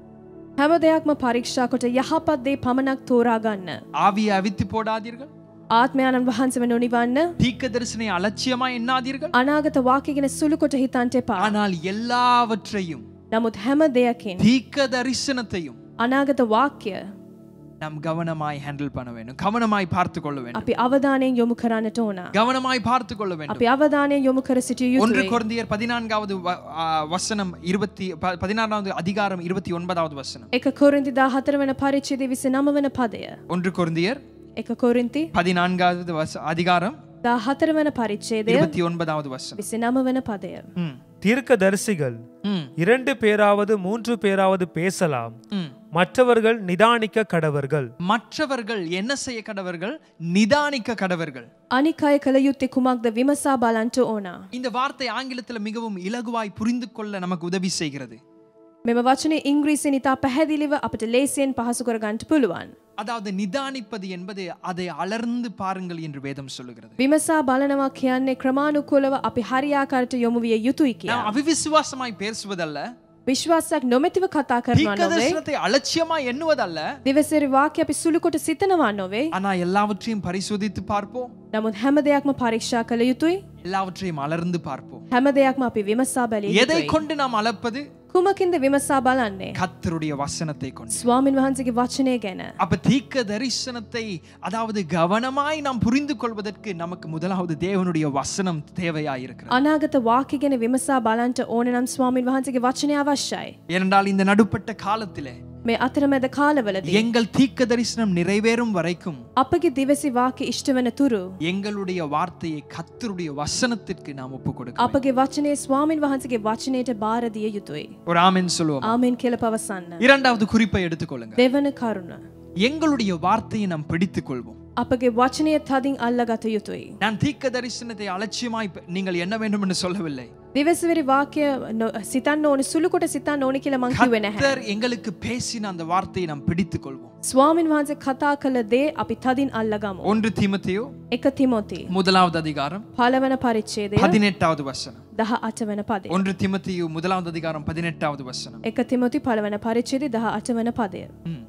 හැම දෙයක්ම පරීක්ෂා කොට යහපත් දේ පමණක් තෝරා ගන්න. ஆவியை அவித்து போடாதீர்கள். ආත්මයන් වහන්සේව නොනිවන්න. தீர்க்க தரிசனை அலட்சியமா எண்ணாதீர்கள். අනාගත වාක්‍ය ගැන සුළු කොට හිතන්ට එපා. ஆனால் எல்லாவற்றையும், නමුත් හැම දෙයකින් தீர்க்க தரிசனத்தையும் අනාගත වාක්‍ය நாம் கவனமாய் ஹேண்டில் பண்ண வேண்டும். கவனமாய் பார்த்து கொள்ள வேண்டும். අපි අවධානයෙන් යොමු කරන්නට ඕන. கவனமாய் பார்த்து கொள்ள வேண்டும். අපි අවධානයෙන් යොමු කර සිටිය ஒன்று යුතුයි. கொரிந்தியர் பதினான்காவது வ- ஆ, வசனம் இருபத்தி ப- பதினாறாவது அதிகாரம் இருபத்தி ஒன்பதாவது வசனம். එක කොරින්ති දාහතර වන පරිච්ඡේදයේ විසිනම වන පදය. ஒன்று கொரிந்தியர் එක කොරින්ති பதினான்காவது வச- அதிகாரம் දාහතර වන පරිච්ඡේදය இருபத்தி ஒன்பதாவது வசனம். විසිනම වන පදය. ம், தீர்க்க தரிசிகள் ம், இரண்டு பேராவது மூன்று பேராவது பேசலாம், ம். மற்றவர்கள் நிதானிக்க கடவர்கள். மற்றவர்கள் என்ன செய்ய கடவர்கள்? நிதானிக்க கடவர்கள். අනික් අය කළ යුත්තේ කුමක්ද විමසා බලන්ට ඕන. இந்த வார்த்தை ஆங்கிலத்தில் மிகவும் இலகுவாய் புரிந்து கொள்ள நமக்கு உதவி செய்கிறது. මෙම වචනේ ඉංග්‍රීසියෙන් ඉතා පැහැදිලිව අපට ලේසියෙන් පහසු කර ගන්නට පුළුවන්. அதாவது நிதானிப்பது என்பது அதை அலர்ந்து பாருங்கள் என்று வேதம் சொல்லுகிறது. විමසා බලනවා කියන්නේ ක්‍රමානුකූලව අපි හරියාකාරට යොමු විය යුතුයි நாம் කියලා. அவிவிசுவாசமாய் பேசுவதல்ல, විශ්වාසයක් නොමැතිව කතා කරනවා தீர்க்க නොවේ. தரிசனத்தை அலட்சியமாய் எண்ணுவதல்ல, දිවසේරි වාක්‍ය අපි සුළු කොට සිතනවා නොවේ. ஆனா எல்லாவற்றையும் பரிசோதித்து பார்ப்போம். නමුත් හැම දෙයක්ම පරීක්ෂා කළ යුතුයි. எல்லாவற்றையும் அலர்ந்து பார்ப்போம். හැම දෙයක්ම අපි විමසා බැලිය எதை යුතුයි. கொண்டு நாம் அளப்பது? කුමකින්ද විමසා බලන්නේ? கர்த்தருடைய வசனத்தை கொண்டு. ස්වාමින් වහන්සේගේ වචනය ගැන. அப்ப தீர்க்க தரிசனத்தை அதாவது கவனமாய் நாம் புரிந்து கொள்வதற்கு நமக்கு முதலாவது தேவனுடைய வசனம் தேவையாயிருக்கிறது. අනාගත වාක්‍ය ගැන විමසා බලන්ට ඕන නම් ස්වාමින් වහන්සේගේ වචනය අවශ්‍යයි. ஏனென்றால் இந்த நடுப்பட்ட காலத்திலே මේ අතරමැද කාලවලදී எங்கள் தீர்க்க தரிசனம் நிறைவேறும் வரைக்கும் අපගේ දිවසි වාක්‍ය ඉෂ්ට වන තුරු எங்களுடைய வார்த்தையை கர்த்தருடைய வசனத்திற்கு நாம் ஒப்புக் கொடுக்க வேண்டும். අපගේ වචනේ ස්වාමින් වහන්සේගේ වචනයට බාර දිය යුතුයි. ஒரு ஆமென் சொல்லுவோம். ආමෙන් කියලා පවසන්න. இரண்டாவது குறிப்பை எடுத்துக்கொள்ளுங்க. දෙවන කරුණ. எங்களுடைய வார்த்தையை நாம் பிடித்துக் கொள்வோம். අපගේ වචනය තදින් අල්ලගත යුතුයි. நான் தீர்க்க தரிசனத்தை அலட்சியமாய் ப- நீங்கள் என்ன வேண்டும் என்று சொல்லவில்லை. දිවසවැරි වාක්‍ය නො- සිතන්න ඕනේ සුළු කොට සිතන්න ඕනේ කියලා මං කිව්වේ නැහැ. கர்த்தர் எங்களுக்கு பேசின அந்த வார்த்தையை நாம் பிடித்துக் கொள்வோம். ස්වාමින් වහන්සේ කතා කළ දේ අපි තදින් අල්ලගමු. ஒன்று தீமோத்தேயு එක තිමෝති முதலாவது அதிகாரம் පළවන පරිච්ඡේදය பதினெட்டாவது வசனம். දහ අට වන පදය. ஒன்று தீமோத்தேயு முதலாவது அதிகாரம் பதினெட்டாவது வசனம். එක තිමෝති පළවන පරිච්ඡේදය දහ අට වන පදය. ம்.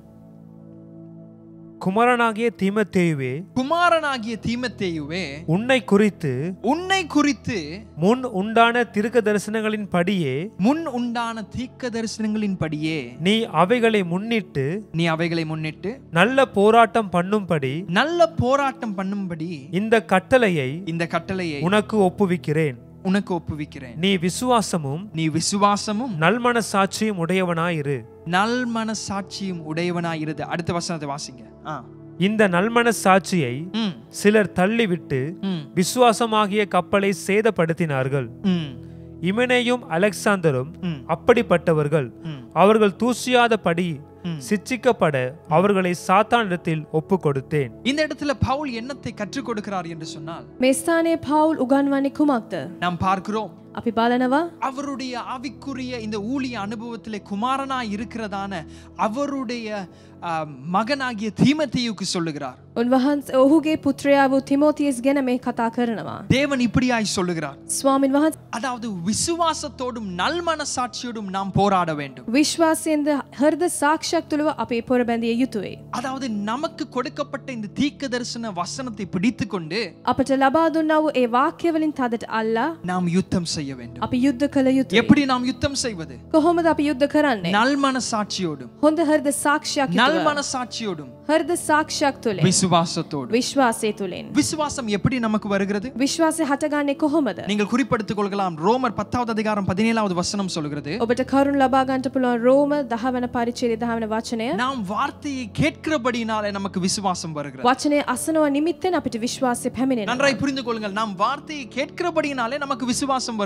குமாரனாகிய தீமத்தேயுவே, குமாரனாகிய தீமோத்தேயுவே, உன்னை குறித்து உன்னை குறித்து முன் உண்டான தீர்க்க தரிசனங்களின் படியே முன் உண்டான தீர்க்க தரிசனங்களின் படியே நீ அவைகளை முன்னிட்டு நீ அவைகளை முன்னிட்டு நல்ல போராட்டம் பண்ணும்படி நல்ல போராட்டம் பண்ணும்படி இந்த கட்டளையை இந்த கட்டளையை உனக்கு ஒப்புவிக்கிறேன். உனக்கு ஒப்புவிக்கிறேன். நீ விசுவாசமும் நீ விசுவாசமும் நல்மனசாட்சியும் உடையவனாயிரு. நல் மனசாட்சியும் உடையவனாயிருது. அடுத்த வசனத்தை வாசிங்க. ஆ. இந்த நல்மனசாட்சியை ம், சிலர் தள்ளிவிட்டு ம், விசுவாசமாகிய கப்பலை சேதப்படுத்தினார்கள். ம், இமெனேயும் அலெக்சாந்தரும் ம், அப்படிப்பட்டவர்கள். ம், அவர்கள் தூசியாதபடி ம். சிட்சிக்கப்பட அவர்களை சாத்தானிடத்தில் ஒப்பு கொடுத்தேன். இந்த இடத்துல பவுல் என்னத்தை கற்றுக் கொடுக்கிறார் என்று சொன்னால் මේ ස්ථානයේ පවුල් උගන්වන්නේ කුමක්ද? நாம் பார்க்கிறோம் අපි බලනවා அவருடைய ஆவிக்குரிய இந்த ஊழிய அனுபவத்திலே குமாரனா இருக்கிறதான அவருடைய ஆ, மகனாகிய தீமோத்தேயுக்கு சொல்லுகிறார். උන්වහන්සේ ඔහුගේ පුත්‍රයා වූ තිමෝතියස් ගැන මේ කතා කරනවා. தேவன் இப்படியாய் சொல்லுகிறார். ස්වාමින් වහන්සේ அதாவது விசுவாசத்தோடும் நல் மனசாட்சியோடும் நாம் போராட வேண்டும். විශ්වාසයෙන්ද හෘද සාක්ෂියක් තුළව අපේ පොර බැඳිය යුතුයි. அதாவது நமக்கு கொடுக்கப்பட்ட இந்த தீர்க்க தரிசன வசனத்தை பிடித்துக் கொண்டு අපට ලබා දුන්නා වූ ඒ වාක්‍ය වලින් තදට අල්ලා நாம் யுத்தம் செய்ய வேண்டும். අපි යුද්ධ කළ යුතුයි. எப்படி நாம் யுத்தம் செய்வது? කොහොමද අපි යුද්ධ කරන්නේ? நல் மனசாட்சியோடும் හොඳ හෘද සාක්ෂියක් நல் යුතුව. மனசாட்சியோடும் හෘද සාක්ෂියක් තුළින් விசுவாசத்தோடும். විශ්වාසය තුළින්. விசுவாசம் எப்படி நமக்கு வருகிறது? විශ්වාසය හටගන්නේ කොහොමද? நீங்கள் குறிப்பெடுத்துக் கொள்ளலாம். ரோமர் பத்தாவது அதிகாரம் பதினேழாவது வசனம் சொல்கிறது, ඔබට කරුණ ලබා ගන්නට පුළුවන් රෝම දහ වන පරිච්ඡේදය දහ වන වචනය. நாம் வார்த்தையை கேட்கிறபடினாலே நமக்கு விசுவாசம் வருகிறது. වචනය අසනවා නිමිත්තෙන් අපිට විශ්වාසය පැමිණෙනවා. நன்றாய் புரிந்து கொள்ளுங்கள். நாம் வார்த்தையை கேட்கிறபடினாலே நமக்கு விசுவாசம் வருகிறது.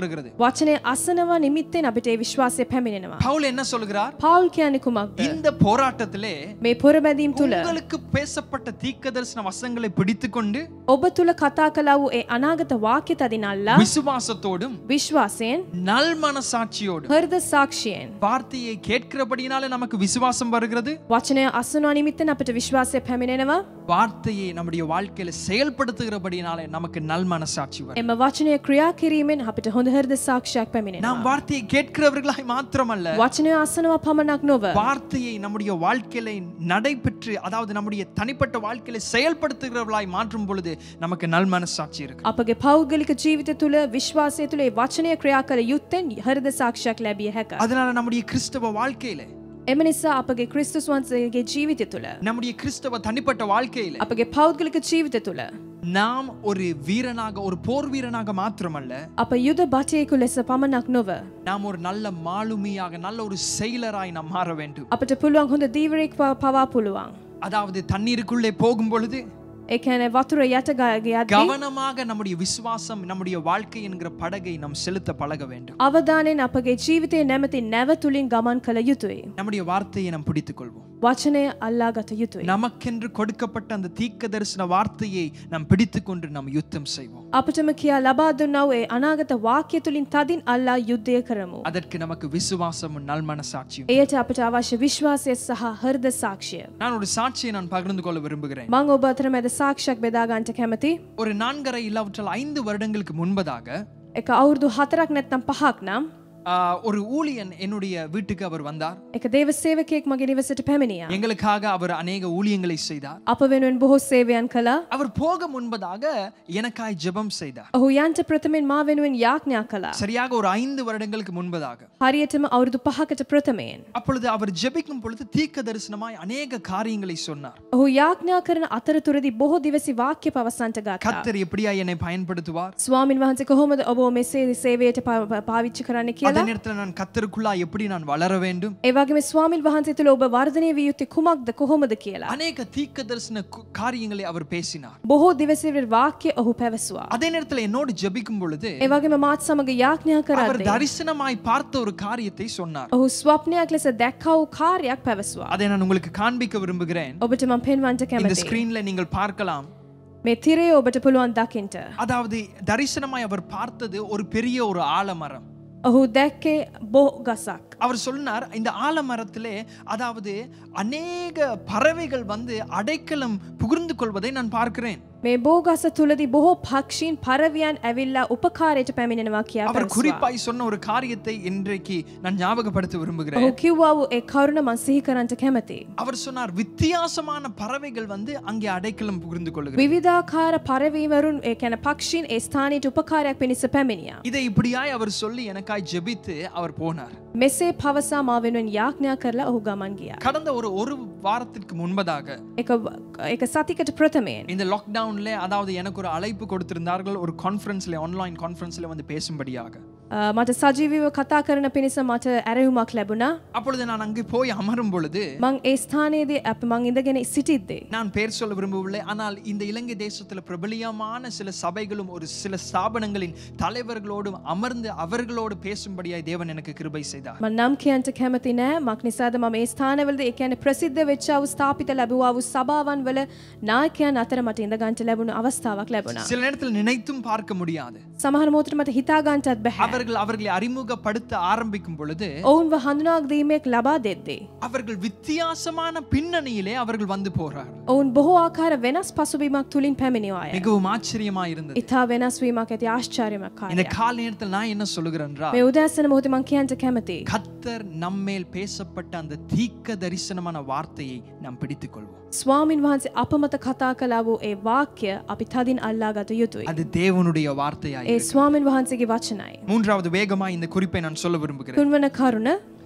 வருகிறது. වචනය අසනවා නිමිත්තෙන් අපිට ඒ විශ්වාසය පැමිණෙනවා. பவுல் என்ன சொல்கிறார்? පවුල් කියන්නේ කුමක්ද? இந்த போராட்டத்திலே මේ පොරබැදීම් තුල உங்களுக்கு பேசப்பட்ட தீர்க்கதரிசன வசனங்களை பிடித்துக்கொண்டு ඔබ තුල කතා කළා වූ ඒ අනාගත වාක්‍ය තදිනල්ලා விசுவாசத்தோடும் විශ්වාසයෙන් நல் மனசாட்சியோடும் හෘද සාක්ෂියෙන් வார்த்தையை கேட்கிறபடினாலே நமக்கு விசுவாசம் வருகிறது. වචනය අසනවා නිමිත්තෙන් අපිට විශ්වාසය පැමිණෙනවා. வார்த்தையை நம்முடைய வாழ்க்கையில செயல்படுத்துகிறபடினாலே நமக்கு நல் மனசாட்சி வரும். එම වචනය ක්‍රියා කිරීමෙන් අපිට හොඳ හෘද සාක්ෂියක් පැමිණෙනවා. நாம் வார்த்தையை கேட்கிறவர்களாய் மாத்திரமல்ல, වචනය අසනවා පමණක් නොව வார்த்தையை நம்முடைய வாழ்க்கையில நடைபெற்று, அதாவது நம்முடைய தனிப்பட்ட வாழ்க்கையில செயல்படுத்துகிறவர்களாய் மாற்றும் பொழுது நமக்கு நல் மனசாட்சி இருக்கு. අපගේ පෞද්ගලික ජීවිතය තුළ විශ්වාසය තුළ ඒ වචනය ක්‍රියා කළ යුත්තෙන් හෘද සාක්ෂියක් ලැබිය හැකියි. அதனால நம்முடைய கிறிஸ்தவ வாழ்க்கையில, එම නිසා අපගේ ක්‍රිස්තුස් වහන්සේගේ ජීවිතය තුළ நம்முடைய கிறிஸ்தவ தனிப்பட்ட வாழ்க்கையில අපගේ පෞද්ගලික ජීවිතය තුළ நாம் ஒரு வீரனாக, ஒரு போர் வீரனாக மாத்திரமல்ல, අප යුද බටයෙකු ලෙස පමණක් නොව நாம் ஒரு நல்ல மாலுமியாக, நல்ல ஒரு செயலராய் நாம் மாற வேண்டும். අපට පුළුවන් හොඳ දීවරයෙක් පවා පුළුවන්. அதாவது தண்ணீருக்குள்ளே போகும் பொழுது ඒ කියන්නේ වතුර යට ගියද්දී கவனமாக நம்முடைய விசுவாசம், நம்முடைய வாழ்க்கை என்கிற படகை நாம் செலுத்த பழக வேண்டும். අවධානයෙන් අපගේ ජීවිතයේ නැමැති නැව තුලින් ගමන් කළ යුතුයි. நம்முடைய வார்த்தையை நாம் பிடித்துக் கொள்வோம். වචනය අල්ලාගත යුතුයි. நமக்கென்று கொடுக்கப்பட்ட அந்த தீர்க்க தரிசன வார்த்தையை நாம் பிடித்துக்கொண்டு நாம் யுத்தம் செய்வோம். අපටම කියා ලබා දුන්නා වූ ඒ අනාගත වාක්‍ය තුලින් තදින් අල්ලා යුද්ධය කරමු. அதற்கு நமக்கு விசுவாசமும் நல் மனசாட்சியும். එයට අපට අවශ්‍ය විශ්වාසය සහ හෘද සාක්ෂිය. நான் ஒரு சாட்சியை நான் பகிர்ந்து கொள்ள விரும்புகிறேன். මම ඔබ අතර මැද සාක්ෂියක් බෙදා ගන්නට කැමතියි. ஒரு நான்கரை இல்லாவிட்டால் ஐந்து வருடங்களுக்கு முன்பதாக එක අවුරුදු හතරක් නැත්නම් පහක් නම් ஆஹ், ஒரு ஊழியன் என்னுடைய வீட்டுக்கு அவர் வந்தார். එක දේව සේවකයෙක් මගේ නිවසට පැමිණියා. எங்களுக்காக அவர் அநேக ஊழியங்களை செய்தார். අප වෙනුවෙන් බොහෝ සේවයන් කළා. அவர் போக முன்பதாக எனக்காய் ஜெபம் செய்தார். ඔහු යන්ට ප්‍රථමයෙන් මා වෙනුවෙන් යාඥා කළා. சரியாக ஒரு ஐந்து வருடங்களுக்கு முன்பதாக. හරියටම අවුරුදු පහකට ප්‍රථමයෙන් அப்பொழுது அவர் ஜெபிக்கும் பொழுது தீர்க்க தரிசனமாய் அநேக காரியங்களை சொன்னார். ඔහු යාඥා කරන අතරතුරදී බොහෝ දිවසි වාක්‍ය පවසන්ට ගත්තා. கர்த்தர் எப்படியா என்னை பயன்படுத்துவார்? ස්වාමින් වහන්සේ කොහොමද ඔබ මෙසේ සේවයට පා- පා- පාවිච්චි කරන්න அதே කියලා. நேரத்தில் நான் கர்த்தருக்குள்ளா எப்படி நான் வளர வேண்டும்? ඒ වගේම ස්වාමින් වහන්සේ තුළ ඔබ වර්ධනය විය යුත්තේ කුමක්ද කොහොමද කියලා. அநேக தீர்க்க தரிசன கு- காரியங்களை அவர் பேசினார். බොහෝ දිවසිවර වාක්‍ය ඔහු පැවසුවා. அதே நேரத்தில் என்னோடு ஜெபிக்கும் பொழுது ඒ වගේම මාත් සමග යාඥා அவர் කරද්දී தரிசனமாய் பார்த்த ஒரு காரியத்தை சொன்னார். ඔහු ස්වප්නයක් ලෙස දැක්කා වූ කාර්යයක් පැවසුවා. அதை நான் உங்களுக்கு காண்பிக்க விரும்புகிறேன். ඔබට මම පෙන්වන්නට இந்த කැමතියි. ஸ்கிரீன்ல நீங்கள் பார்க்கலாம். මේ තිරේ ඔබට පුළුවන් දකින්න. அதாவது தரிசனமாய் அவர் பார்த்தது ஒரு பெரிய ஒரு ஆலமரம். ඔහු දැක්කේ බොහෝ ගසක්. அவர் சொன்னார், இந்த ஆலமரத்திலே அதாவது அநேக பறவைகள் வந்து அடைக்கலம் புகுந்து கொள்வதை நான் பார்க்கிறேன். මේ බෝගස තුලදී බොහෝ පක්ෂීන් පරවියන් ඇවිල්ලා උපකාරයට පැමිණෙනවා කියා அவர் පැවසුවා. குறிப்பாய் சொன்ன ஒரு காரியத்தை இன்றைக்கு நான் ஞாபகப்படுத்த ඔහු விரும்புகிறேன். කිව්වා වූ ඒ කරුණ මම සිහි කරන්නට කැමතියි. அவர் சொன்னார், வித்தியாசமான பறவைகள் வந்து அங்கே அடைக்கலம் புகுந்து கொள்கிறது. විවිධාකාර පරවීවරුන් ඒ කියන්නේ පක්ෂීන් ඒ ස්ථානයට උපකාරයක් පිණිස පැමිණියා. இதை இப்படியாய் அவர் சொல்லி எனக்காய் ஜெபித்து அவர் போனார். මෙසේ පවසා මා වෙනුවෙන් යාඥා කරලා ඔහු ගමන් ගියා. கடந்த ஒரு ஒரு வாரத்திற்கு முன்பதாக එක එක සතියකට ප්‍රථමයෙන් இந்த லாக்டவுன்ல, அதாவது எனக்கு ஒரு அழைப்பு கொடுத்திருந்தார்கள் ஒரு கான்ஃபரன்ஸ்ல, ஆன்லைன் கான்ஃபரன்ஸ்ல வந்து பேசும்படியாக. අ, මට සජීවීව කතා කරන පිණිස මට ඇරයුමක් ලැබුණා. அப்பொழுது நான் அங்கே போய் அமரும் பொழுது මං ඒ ස්ථානයේදී අප මං ඉඳගෙන සිටිද්දී நான் பேர் சொல்ல விரும்பவில்லை, ஆனால் இந்த இலங்கை தேசத்துல பிரபலியமான சில சபைகளும் ஒரு சில ஸ்தாபனங்களின் தலைவர்களோடும் அமர்ந்து அவர்களோடு பேசும்படியாய் தேவன் எனக்கு கிருபை செய்தார். මම නම් කියන්ට කැමති නෑ. මක් නිසාද මම ඒ ස්ථානවලදී ඒ කියන්නේ ප්‍රසිද්ධ වෙච්ච වූ ස්ථාපිත ලැබුවා වූ සභාවන් වල නායකයන් අතර මට ඉඳ ගන්නට ලැබුණු අවස්ථාවක් ලැබුණා. சில நேரத்தில் நினைத்தும் பார்க்க முடியாது. සමහර මොහොතට මට හිතා ගන්නටත් බැහැ. அவர்கள் அவர்களை அறிமுகப்படுத்த ஆரம்பிக்கும் பொழுது ඔවුන්ව හඳුනා දීමක් ලබා දෙද්දී அவர்கள் வித்தியாசமான பின்னணியிலே அவர்கள் வந்து போறார். ඔවුන් බොහෝ ආකාර වෙනස් පසුබිමක් තුලින් පැමිණියා අය. மிகவும் ஆச்சரியமா இருந்தது. ඉතා වෙනස් වීමක් ඇති ආශ්චර්යමක් இந்த කාර්යයක්. கால நேரத்தில் நான் என்ன சொல்லுகிறேன் என்றால், මේ උදෑසන මොහොතේ මං කියන්ට කැමතියි. கர்த்தர் நம்மேல் பேசப்பட்ட அந்த தீர்க்க தரிசனமான வார்த்தையை நாம் பிடித்துக் கொள்வோம். ස්වාමින් වහන්සේ අප මත කතා කළා වූ ඒ වාක්‍ය අපි තදින් අල්ලා ගත යුතුයි. அது தேவனுடைய வார்த்தையாய் ඒ இருக்கிறது. ස්වාමින් වහන්සේගේ වචනයි. மூன்றாவது வேகமா இந்த குறிப்பை நான் சொல்ல விரும்புகிறேன். තුන්වන කරුණ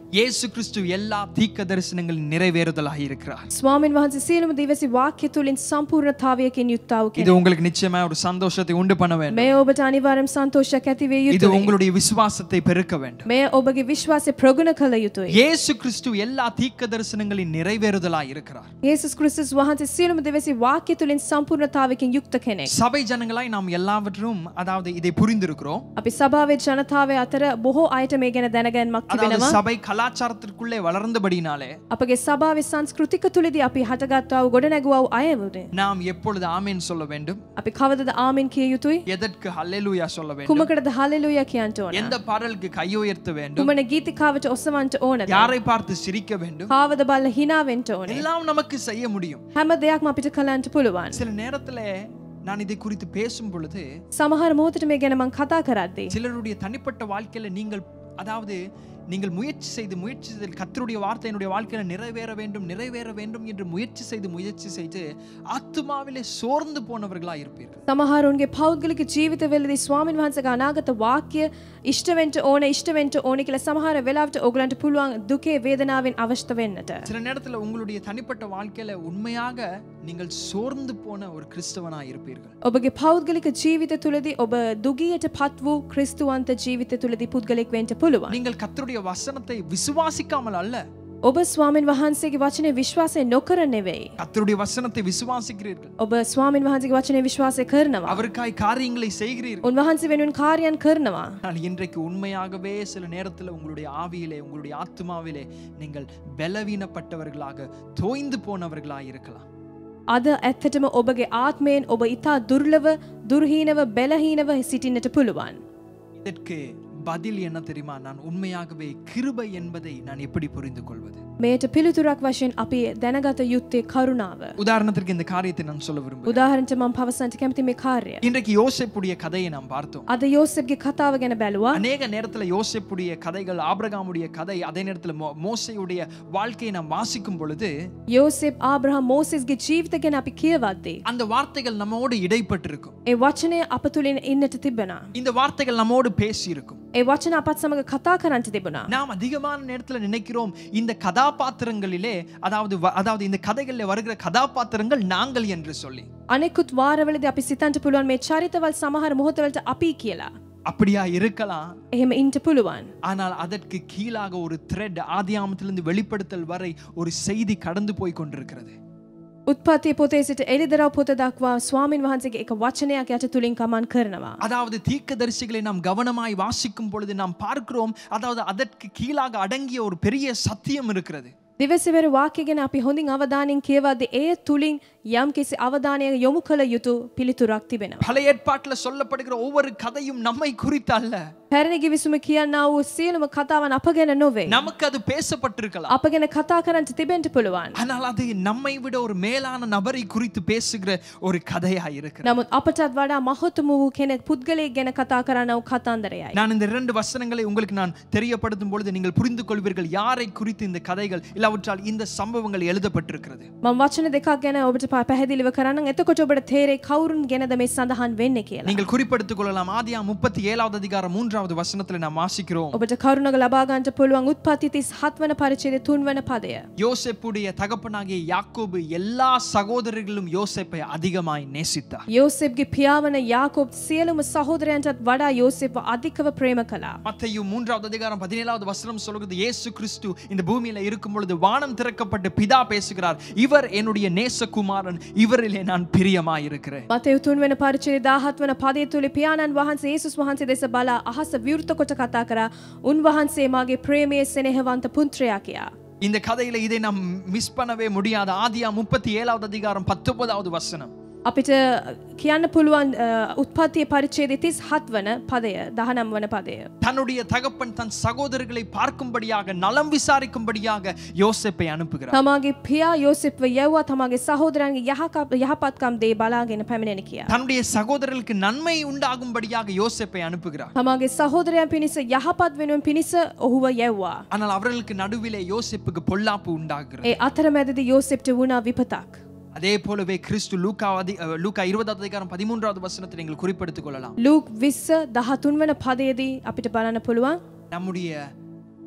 இயேசு கிறிஸ்து எல்லா தீர்க்க தரிசனங்களின் நிறைவேறுதலாக இருக்கிறார். ස්වාමීන් වහන්සේ සියලුම දිවසි වාක්‍ය තුලින් සම්පූර්ණතාවයකින් යුක්ත වූ இது කෙනෙක්. உங்களுக்கு நிச்சயமா ஒரு சந்தோஷத்தை உண்டு பண்ண வேண்டும். මේ ඔබට අනිවාර්යයෙන්ම සන්තෝෂයක් ඇති වේ இது යුතුයි. உங்களுடைய விசுவாசத்தை பெருக்க வேண்டும். මේ ඔබගේ විශ්වාසය ප්‍රගුණ කළ යුතුයි. இயேசு கிறிஸ்து எல்லா தீர்க்க தரிசனங்களின் நிறைவேறுதலாக இருக்கிறார். යේසුස් ක්‍රිස්තුස් වහන්සේ සියලුම දිවසි වාක්‍ය තුලින් සම්පූර්ණතාවයකින් යුක්ත කෙනෙක්. சபை ஜனங்களாய் நாம் எல்லாவற்றும் அதாவது இதை புரிந்திருக்கிறோம். අපි සභාවේ ජනතාවය අතර බොහෝ අයට මේ ගැන දැනගැන්මක් அதாவது තිබෙනවා. சபை கலாச்சாரத்திற்குள்ளே வளர்ந்தபடினாலே අපගේ සභාවේ සංස්කෘතික තුලදී අපි හටගත්තා වූ ගොඩනැගුවා වූ අය වුනේ. நாம் எப்பொழுது ஆமென் சொல்ல வேண்டும்? අපි කවදද ආමෙන් කිය යුතුයි? எதற்கு ஹல்லேலூயா சொல்ல வேண்டும்? කුමකටද හalleluya කියන්න ඕන? எந்த பாடலுக்கு கை உயர்த்த வேண்டும்? කුමන ගීතිකාවට ඔසවන්න ඕනද? யாரை பார்த்து சிரிக்க வேண்டும்? කාවද බලලා hina වෙන්න ඕනේ? எல்லாம் நமக்கு செய்ய முடியும். හැම දෙයක්ම අපිට කලන්න පුළුවන්. சில நேரத்துல நான் இதை குறித்து பேசும் பொழுது සමහර මොහොතට මේ ගැන මම කතා කරද්දී சிலருடைய தனிப்பட்ட வாழ்க்கையில நீங்கள் அதாவது நீங்கள் முயற்சி செய்து முயற்சி செய்து கர்த்தருடைய வார்த்தை என்னுடைய வாழ்க்கையில நிறைவேற வேண்டும் நிறைவேற வேண்டும் என்று முயற்சி செய்து முயற்சி செய்து ஆத்துமாவிலே சோர்ந்து போனவர்களா இருப்பீர்கள். සමහරුන්ගේ පෞද්ගලික ජීවිතවලදී ස්වාමීන් වහන්සේගේ අනාගත වාක්‍ය ඉෂ්ට වෙන්න ඕන ඉෂ්ට වෙන්න ඕන කියලා සමහර වෙලාවට ඔයගලන්ට පුළුවන් දුකේ වේදනාවෙන් අවශ්ත වෙන්නට. சில நேரத்துல உங்களுடைய தனிப்பட்ட வாழ்க்கையில உண்மையாக நீங்கள் சோர்ந்து போன ஒரு கிறிஸ்தவனா இருப்பீர்கள். ඔබගේ පෞද්ගලික ජීවිත තුලදී ඔබ දුගියට පත් වූ ක්‍රිස්තුවන්ත ජීවිත තුලදී පුද්ගලෙක් වෙන්න පුළුවන්. நீங்கள் கர்த்தருடைய வசனத்தை விசுவாசிக்காமல் அல்ல, ඔබ ස්වාමීන් වහන්සේගේ වචනේ විශ්වාසය නොකර නෙවෙයි. கர்த்தருடைய வசனத்தை விசுவாசிக்கிறீர்கள். ඔබ ස්වාමීන් වහන්සේගේ වචනේ විශ්වාසය කරනවා. அவருக்காய் காரியங்களை செய்கிறீர்கள். උන්වහන්සේ වෙනුවෙන් කාර්යයන් කරනවා. ஆனால் இன்றைக்கு உண்மையாகவே சில நேரத்தில் உங்களுடைய ஆவியிலே உங்களுடைய ஆத்துமாவிலே நீங்கள் பலவீனப்பட்டவர்களாக தோய்ந்து போனவர்களாக இருக்கலாம். අද ඇත්තටම ඔබගේ ආත්මයෙන් ඔබ ඊතා දුර්ලභ දුර්හීනව බැලහීනව සිටින්නට පුළුවන්. இதற்கு பதில் என்ன தெரியுமா? நான் உண்மையாகவே கிருபை என்பதை நான் எப்படி புரிந்து கொள்வது? මේට පිළිතුරක් වශයෙන් අපි දැනගත යුත්තේ කරුණාව. உதாரணத்திற்கு இந்த காரியத்தை நான் சொல்ல விரும்புகிறேன். උදාහරණයක් මම පවසන්න කැමති මේ කාර්යය. இன்றைக்கு யோசேப்புடைய கதையை நாம் பார்த்தோம். අද යෝසෙෆ්ගේ කතාව ගැන බැලුවා. அநேக நேரத்துல யோசேப்புடைய கதைகள், ஆபிரகாமுடைய கதை, அதே நேரத்துல மோ- மோசேயுடைய வாழ்க்கையை நாம் வாசிக்கும் பொழுது යෝසෙෆ් ආබ්‍රහම් මෝසෙස්ගේ ජීවිත ගැන අපි කියවද්දී அந்த வார்த்தைகள் நம்மோடு இடைப்பட்டிருக்கும். ඒ වචනය අප තුලින් ඉන්නට තිබෙනවා. இந்த வார்த்தைகள் நம்மோடு பேசி இருக்கும். ඒ වචන අපත් සමග කතා කරන්න තිබුණා. நாம் அதிகமான நேரத்துல நினைக்கிறோம் இந்த கதாபாத்திரங்களிலே அதாவது வ- அதாவது இந்த கதைகளிலே வருகிற கதாபாத்திரங்கள் நாங்கள் என்று சொல்லி. අනෙකුත් වාරවලදී අපි සිතන්ට පුළුවන් මේ චරිතවල සමහර මොහොතවලට අපි කියලා. அப்படியா இருக்கலாம். එහෙම ඉන්න පුළුවන්. ஆனால் அதற்கு கீழாக ஒரு த்ரெட் ஆதியாமத்திலிருந்து வெளிப்படுத்தல் வரை ஒரு செய்தி கடந்து போய் கொண்டிருக்கிறது. උත්පත්ති පොතේ සිට එළිදරව් පොත දක්වා ස්වාමින් වහන්සේගේ එක වචනයක් යට තුලින් කමන් කරනවා. அதாவது தீர்க்கதரிசிகளை நாம் கவனமாய் வாசிக்கும் பொழுது நாம் பார்க்கிறோம், அதாவது அதற்கு கீழாக அடங்கிய ஒரு பெரிய சத்தியம் இருக்கிறது. දිවසේවර වාක්‍ය ගැන අපි හොඳින් අවධානයෙන් කියවද්දී ඒ තුලින් යම්කිසි අවධානයක් යොමු කළ යුතු පිළිතුරක් තිබෙනවා. பழைய ஏற்பாட்டுல சொல்லப்படுகிற ஒவ்வொரு கதையும் நம்மை குறித்து அல்ல. පැරණි ගිවිසුම කියනා වූ සියලුම කතාවන් අප ගැන නොවේ. நமக்கு அது பேசப்பட்டிருக்கலாம். අප ගැන කතා කරන්න තිබෙන්න පුළුවන්. ஆனால் அது நம்மை விட ஒரு மேலான நபரை குறித்து பேசுகிற ஒரு கதையா இருக்கிறது. නමුත් අපටත් වඩා මහතුම වූ කෙනෙක් පුද්ගලයෙක් ගැන කතා කරන වූ කතන්දරයයි. நான் இந்த இரண்டு வசனங்களை உங்களுக்கு நான் தெரியப்படுத்தும் பொழுது நீங்கள் புரிந்து கொள்வீர்கள் யாரை குறித்து இந்த கதைகள் இல்லாவிட்டால் இந்த சம்பவங்கள் எழுதப்பட்டிருக்கிறது. මම වචන දෙකක් ගැන ඔබට පා- පැහැදිලිව කරන්නම්. එතකොට ඔබට තේරෙයි කවුරුන් ගැනද මේ සඳහන් වෙන්නේ කියලා. நீங்கள் குறிப்பெடுத்துக் கொள்ளலாம். ஆதியாகமம் முப்பத்தி ஏழாவது அதிகாரம் மூன்றாவது வசனத்தில் நாம் வாசிக்கிறோம். ඔබට කරුණක ලබා ගන්නට පුළුවන් උත්පත්ති තිස් හත් වන පරිච්ඡේදයේ තුන් වන පදය. யோசேப்புடைய தகப்பனாகிய யாக்கோபு எல்லா சகோதரர்களும் யோசேப்பை அதிகமாய் நேசித்தார். යෝසෙෆ්ගේ පියාවන යාකෝබ් සියලුම සහෝදරයන්ටත් වඩා යෝසෙෆ්ව අධිකව ප්‍රේම කළා. மத்தேயு மூன்றாவது அதிகாரம் பதினேழாவது வசனம் சொல்கிறது, இயேசு கிறிஸ்து இந்த பூமியில இருக்கும் பொழுது வானம் திறக்கப்பட்டு பிதா பேசுகிறார், இவர் என்னுடைய நேசகுமாரன், இவரிலே நான் பிரியமாய் இருக்கிறேன். මතෙව් තුන් වෙනි පරිච්ඡේදයේ දහහත් වන පදයේ තුල පියාණන් වහන්සේ යේසුස් වහන්සේ දෙස බලා අහස විවෘත කොට කතා කරා, උන්වහන්සේ මාගේ ප්‍රේමයේ සෙනෙහවන්ත පුත්‍රයා කියා. இந்த கதையில இதை நாம் மிஸ் பண்ணவே முடியாது. ஆதியாகமம் முப்பத்தி ஏழாவது அதிகாரம் பத்தொன்பதாவது வசனம். අපිට කියන්න පුළුවන් උත්පත්තියේ පරිච්ඡේදයේ තිස් හත් වන පදය දහනවය වන පදය. தன்னுடைய தகப்பன் தன் சகோதரர்களை பார்க்கும்படியாக நலம் விசாரிக்கும்படியாக யோசேப்பை அனுப்புகிறார். තමාගේ පියා යෝසෙෆ්ව යවුවා තමාගේ සහෝදරයන්ගේ යහක- යහපත්කම් දේ බලාගෙන පැමිණෙන කියා. தன்னுடைய சகோதரர்களுக்கு நன்மை உண்டாகும்படியாக யோசேப்பை அனுப்புகிறார். තමාගේ සහෝදරයන් පිණිස යහපත් වෙනුවෙන් පිණිස ඔහුව යවුවා. ஆனால் அவர்களுக்கு நடுவிலே யோசேப்புக்கு பொல்லாப்பு உண்டாகிறது. ඒ අතරමැදදී යෝසෙෆ්ට වුණා විපතක්. அதே போலவே கிறிஸ்து லூக்கா அதி- அஹ், லூக்கா இருபதாவது அதிகாரம் பதிமூன்றாவது வசனத்தை நீங்கள் குறிப்பெடுத்துக் கொள்ளலாம். ලූක් විස්ස දහතුන් වන පදයේදී අපිට බලන්න පුළුවන් நம்முடைய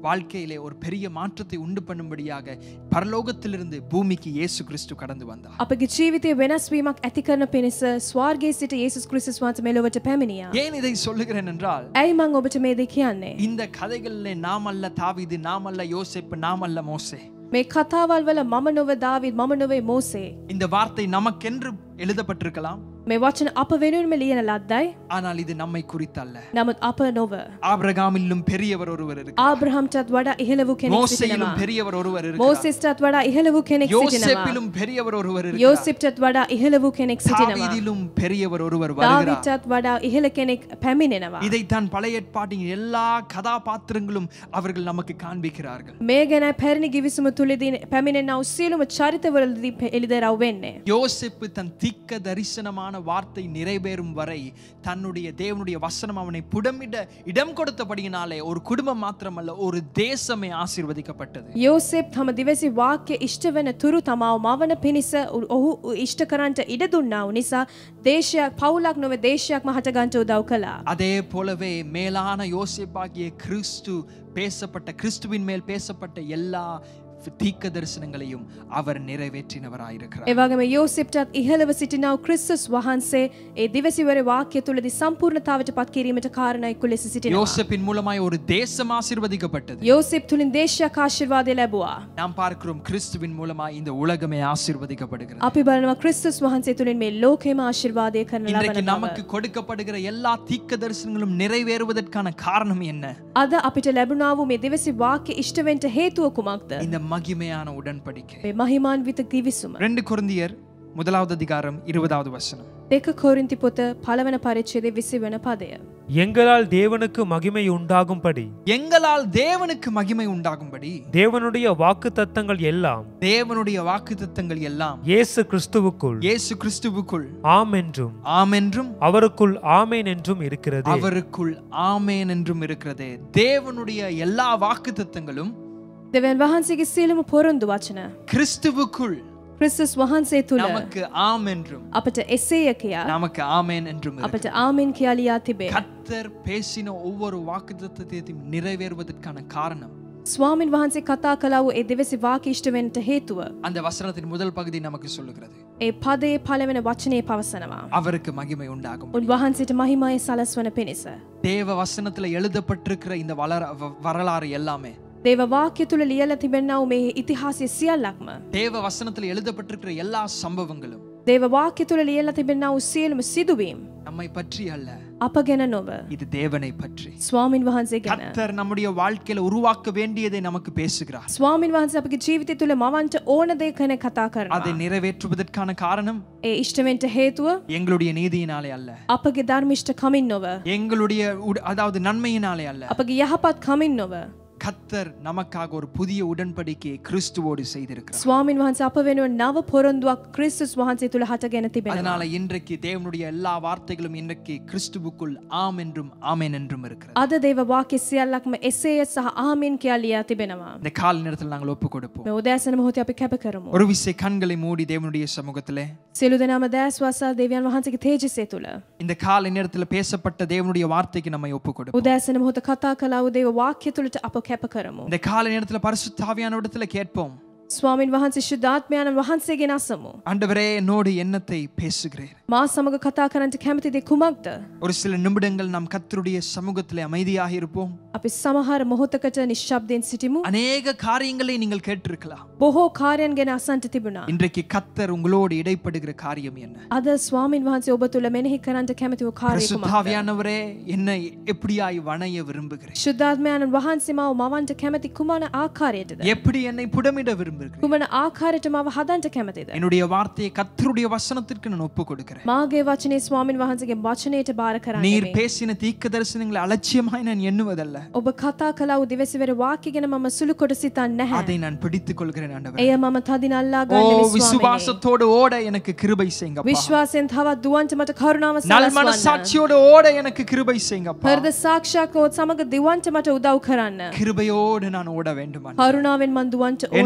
வாழ்க்கையிலே ஒரு பெரிய மாற்றத்தை உண்டு பண்ணும்படியாக பரலோகத்திலிருந்து பூமிக்கு இயேசு கிறிஸ்து கடந்து வந்தார். අපගේ ජීවිතයේ වෙනස් වීමක් ඇති කරන පිණිස ස්වර්ගයේ සිට යේසුස් ක්‍රිස්තුස් වහන්සේ මෙලොවට පැමිණියා. ஏன் இதை சொல்லுகிறேன் என்றால் ඇයි මම ඔබට මේ දේ කියන්නේ? இந்த கதைகளிலே நாம் அல்ல தாவீது, நாம் அல்ல யோசேப்பு, நாம் அல்ல மோசே. මේ කතාවල් වල මම නොව දාවිද්, මම නොවේ මෝසේ. இந்த வார்த்தை நமக்கென்று எழுதப்பட்டிருக்கலாம். මේ වචන අප වෙනුවෙන්ම ලියන ලද්දයි. ஆனால் இது நம்மை குறித்தல்ல. නමුත් අප නොව. ஆபிரகாமிலும் பெரியவர் ஒருவர் இருக்கிறார். ආබ්‍රහම්ටත් වඩා ඉහළ වූ කෙනෙක් மோசேயிலும் සිටිනවා. பெரியவர் ஒருவர் இருக்கிறார். මෝසෙස්ටත් වඩා ඉහළ වූ කෙනෙක් සිටිනවා. யோசேப்பிலும் பெரியவர் ஒருவர் இருக்கிறார். යෝසෙප්ටත් වඩා ඉහළ වූ කෙනෙක් සිටිනවා. தாவீதிலும் பெரியவர் ஒருவர் வருகிறார். දාවිදටත් වඩා ඉහළ කෙනෙක් පැමිණෙනවා. இதைத்தான் பழைய ஏற்பாட்டின் எல்லா கதாபாத்திரங்களும் அவர்கள் நமக்கு காண்பிக்கிறார்கள். මේ ගැන පැරණි ගිවිසුම තුලදී පැමිණෙනා වූ සියලුම චරිතවලදී එළිදරව් වෙන්නේ. யோசேப்பு தன் தீர்க்க தரிசனமான வார்த்தை நிறைவேறும் வரை தன்னுடைய தேவனுடைய வசனம் அவனை புடமிட இடம் கொடுத்தபடியினாலே ஒரு குடும்பம் மாத்திரமல்ல ஒரு தேசமே ஆசீர்வதிக்கப்பட்டது. යෝසෙප් තම දිවසි වාක්‍ය ඉෂ්ට වෙන තුරු තමාව මවන පිණිස ඔහු ඉෂ්ට කරන්ට ඉඩ දුන්නා වූ නිසා දේශයක් පවුලක් නොවේ දේශයක්ම හටගන්ට උදව් කළා. அதே போலவே மேலான யோசேப்பாகிய கிறிஸ்து பேசப்பட்ட கிறிஸ்துவின் மேல் பேசப்பட்ட எல்லா தீர்க்க தரிசனங்களையும் அவர் நிறைவேற்றினவராயிருக்கிறார். ඒ වගේම යෝසෙප්ටත් ඉහළව සිටිනා වූ ක්‍රිස්තුස් වහන්සේ ඒ දිවසිවර වාක්‍ය තුලදී සම්පූර්ණතාවට පත් කිරීමට කාරණාවක් ලෙස සිටිනවා. யோசேப்பின் மூலமாய் ஒரு தேசம் ஆசீர்வதிக்கப்பட்டது. යෝසෙප් තුලින් දේශයක් ආශිර්වාදය ලැබුවා. நாம் பார்க்கிறோம் கிறிஸ்துவின் மூலமாய் இந்த உலகமே ஆசீர்வதிக்கப்படுகிறது. අපි බලනවා ක්‍රිස්තුස් වහන්සේ තුලින් මේ ලෝකෙම ආශිර්වාදය කරන இன்றைக்கு ලබන நமக்கு கொடுக்கப்படுகிற எல்லா தீர்க்க தரிசனங்களும் நிறைவேறுவதற்கான காரணம் என்ன? අද අපිට ලැබුණා වූ මේ දිවසි වාක්‍ය ඉෂ්ට වෙන්න හේතුව කුමක්ද? இந்த மகிமையான உடன்படிக்கை. මේ මහිමාන්විත කිවිසුම. ரெண்டு கொரிந்தியர் முதலாவது அதிகாரம் இருபதாவது வசனம். දෙක කොරින්ති පොත පළවන පරිච්ඡේදයේ විසි වෙනි පදය. எங்களால் தேவனுக்கு மகிமை உண்டாகும்படி எங்களால் தேவனுக்கு மகிமை உண்டாகும்படி தேவனுடைய வாக்குத்தத்தங்கள் எல்லாம் தேவனுடைய வாக்குத்தத்தங்கள் எல்லாம் இயேசு கிறிஸ்துவுக்குள் இயேசு கிறிஸ்துவுக்குள் ஆம் என்றும் ஆம் என்றும் அவருக்குள் ஆமேன் என்றும் இருக்கிறது. அவருக்குள் ஆமேன் என்றும் இருக்கிறது. தேவனுடைய எல்லா வாக்குத்தத்தங்களும் දෙවියන් වහන්සේගේ සියලුම පොරොන්දු වචන கிறிஸ்துவுக்குள் ක්‍රිස්තුස් වහන්සේ තුල நமக்கு ஆம் என்றும் අපට එසේය කියා நமக்கு ஆமேன் என்றும் අපට இருக்கிறது. ආමෙන් කියා ලියා තිබේ. கர்த்தர் பேசின ஒவ்வொரு வாக்குத்தத்தத்தையும் நிறைவேறுவதற்கான காரணம் ස්වාමින් වහන්සේ කතා කළා වූ ඒ දෙවසි වාක්‍ය ඉෂ්ට වෙන්නට හේතුව அந்த வசனத்தின் முதல் பகுதி நமக்கு சொல்லுகிறது. ඒ පදයේ පළවෙනි වචනේ පවසනවා. அவருக்கு மகிமை உண்டாகும். උන්වහන්සේට මහිමය සලස්වන පිණිස. தேவ வசனத்துல எழுதப்பட்டிருக்கிற இந்த வளர வ- வரலாறு எல்லாமே දේව වාක්‍ය තුල ලියලා තිබෙනා වූ මේ ඉතිහාසය සියල්ලක්ම தேவ வசனத்துல எழுதப்பட்டிருக்கிற எல்லா சம்பவங்களும் දේව වාක්‍ය තුල ලියලා තිබෙනා වූ සියලුම සිදුවීම් நம்மை பற்றி அல்ல, අප ගැන නොව இது தேவனை பற்றி. ස්වාමින් වහන්සේ ගැන. கர்த்தர் நம்முடைய வாழ்க்கையில உருவாக்க வேண்டியதை நமக்கு பேசுகிறார். ස්වාමින් වහන්සේ අපගේ ජීවිතය තුල මවන්ට ඕන දේ ගැන කතා அதை කරනවා. நிறைவேற்றுவதற்கான காரணம் ඒ ඉෂ්ට වෙන්න හේතුව எங்களுடைய நீதியினாலே அல்ல, අපගේ ධර්මිෂ්ඨ කමින් නොව எங்களுடைய உட- அதாவது நன்மையினாலே அல்ல. අපගේ යහපත් කමින් නොව கர்த்தர் நமக்காக ஒரு புதிய உடன்படிக்கையை கிறிஸ்துவோடு செய்திருக்கிறார். ස්වාමින් වහන්සේ අප වෙනුවෙන් නව පොරොන්දුවක් ක්‍රිස්තුස් වහන්සේ තුල හටගෙන තිබෙනවා. அதனால இன்றைக்கு தேவனுடைய எல்லா வார்த்தைகளும் இன்றைக்கு கிறிஸ்துவுக்குள் ஆம் என்றும் ஆமென் என்றும் இருக்கிறது. අද දේව වාක්‍ය සියල්ලක්ම එසේය සහ ආමෙන් කියා ලියා තිබෙනවා. இந்த கால நேரத்தில் நாங்கள் ஒப்பு கொடுப்போம். මේ උදෑසන මොහොතේ අපි කැප කරමු. ஒரு விசை கண்களை மூடி தேவனுடைய சமூகத்திலே සියලු දෙනාම දැස් වසා දෙවියන් වහන්සේගේ තේජසය තුල இந்த கால நேரத்தில் பேசப்பட்ட தேவனுடைய வார்த்தைக்கு நம்மை ஒப்பு கொடுப்போம். උදෑසන මොහොත කතා කළා වූ දේව වාක්‍ය තුලට අප කැප කරමු. இந்த கால நேரத்தில் பரிசுத்த ஆவியானவரிடத்தில் கேட்போம், ස්වාමින් වහන්සේ ශුද්ධාත්මයන්න් වහන්සේගෙන් අසමු. ஆண்டவரே என்னோடு என்னத்தை பேசுகிறீர்? මා සමග කතා කරන්නට කැමති දේ කුමක්ද? ஒரு சில நிமிடங்கள் நாம் கர்த்தருடைய சமூகத்திலே அமைதியாக இருப்போம். අපි සමහර මොහොතකට නිශ්ශබ්දයෙන් සිටිමු. அநேக காரியங்களை நீங்கள் கேட்டிருக்கலாம். බොහෝ කාර්යයන් ගැන අසන්ට තිබුණා. இன்றைக்கு கர்த்தர் உங்களோடு இடைப்படுகிற காரியம் என்ன? අද ස්වාමින් වහන්සේ ඔබ තුල මෙනෙහි කරන්නට කැමති වූ කාර්යය பரிசுத்த කුමක්ද? ஆவியானவரே என்னை எப்படியாய் வணைய விரும்புகிறேன்? ශුද්ධාත්මයන්න් වහන්සේ මාව මවන්ට කැමති කුමන ආකාරයටද? எப்படி என்னை புடமிட விரும்புகிறேன்? කුමන ආකාරයට මාව හදන්ට කැමතිද? என்னுடைய வார்த்தையை கர்த்தருடைய வசனத்திற்கு நான் ஒப்பு கொடுக்கிறேன். මාගේ වචනේ ස්වාමින් වහන්සේගේ වචනයට බාර நீர் කරන්නේ. பேசின தீர்க்க தரிசனங்களை அலட்சியமாய் நான் எண்ணுவதல்ல, ඔබ කතා කළා වූ දිවසිවර වාක්‍ය ගැන මම සුළු කොට සිතන්නේ නැහැ. அதை நான் பிடித்துக் கொள்கிறேன் ஆண்டவரே. එය මම තදින් අල්ලා ஓ ගන්න ස්වාමිනේ. விசுவாசத்தோடு ஓட எனக்கு கிருபை செய்யுங்கப்பா. විශ්වාසයෙන් තවත් දුවන්ට මට කරුණාව நல் සලස්වන්න. மனசாட்சியோடு ஓட எனக்கு கிருபை செய்யுங்கப்பா. හෘද සාක්ෂාත්කෝත් සමග දිවන්ට මට උදව් කරන්න. கிருபையோடு நான் ஓட வேண்டும் ஆண்டவரே. කරුණාවෙන් මන් දුවන්ට ඕන என்னுடைய ස්වාමිනේ. பலத்த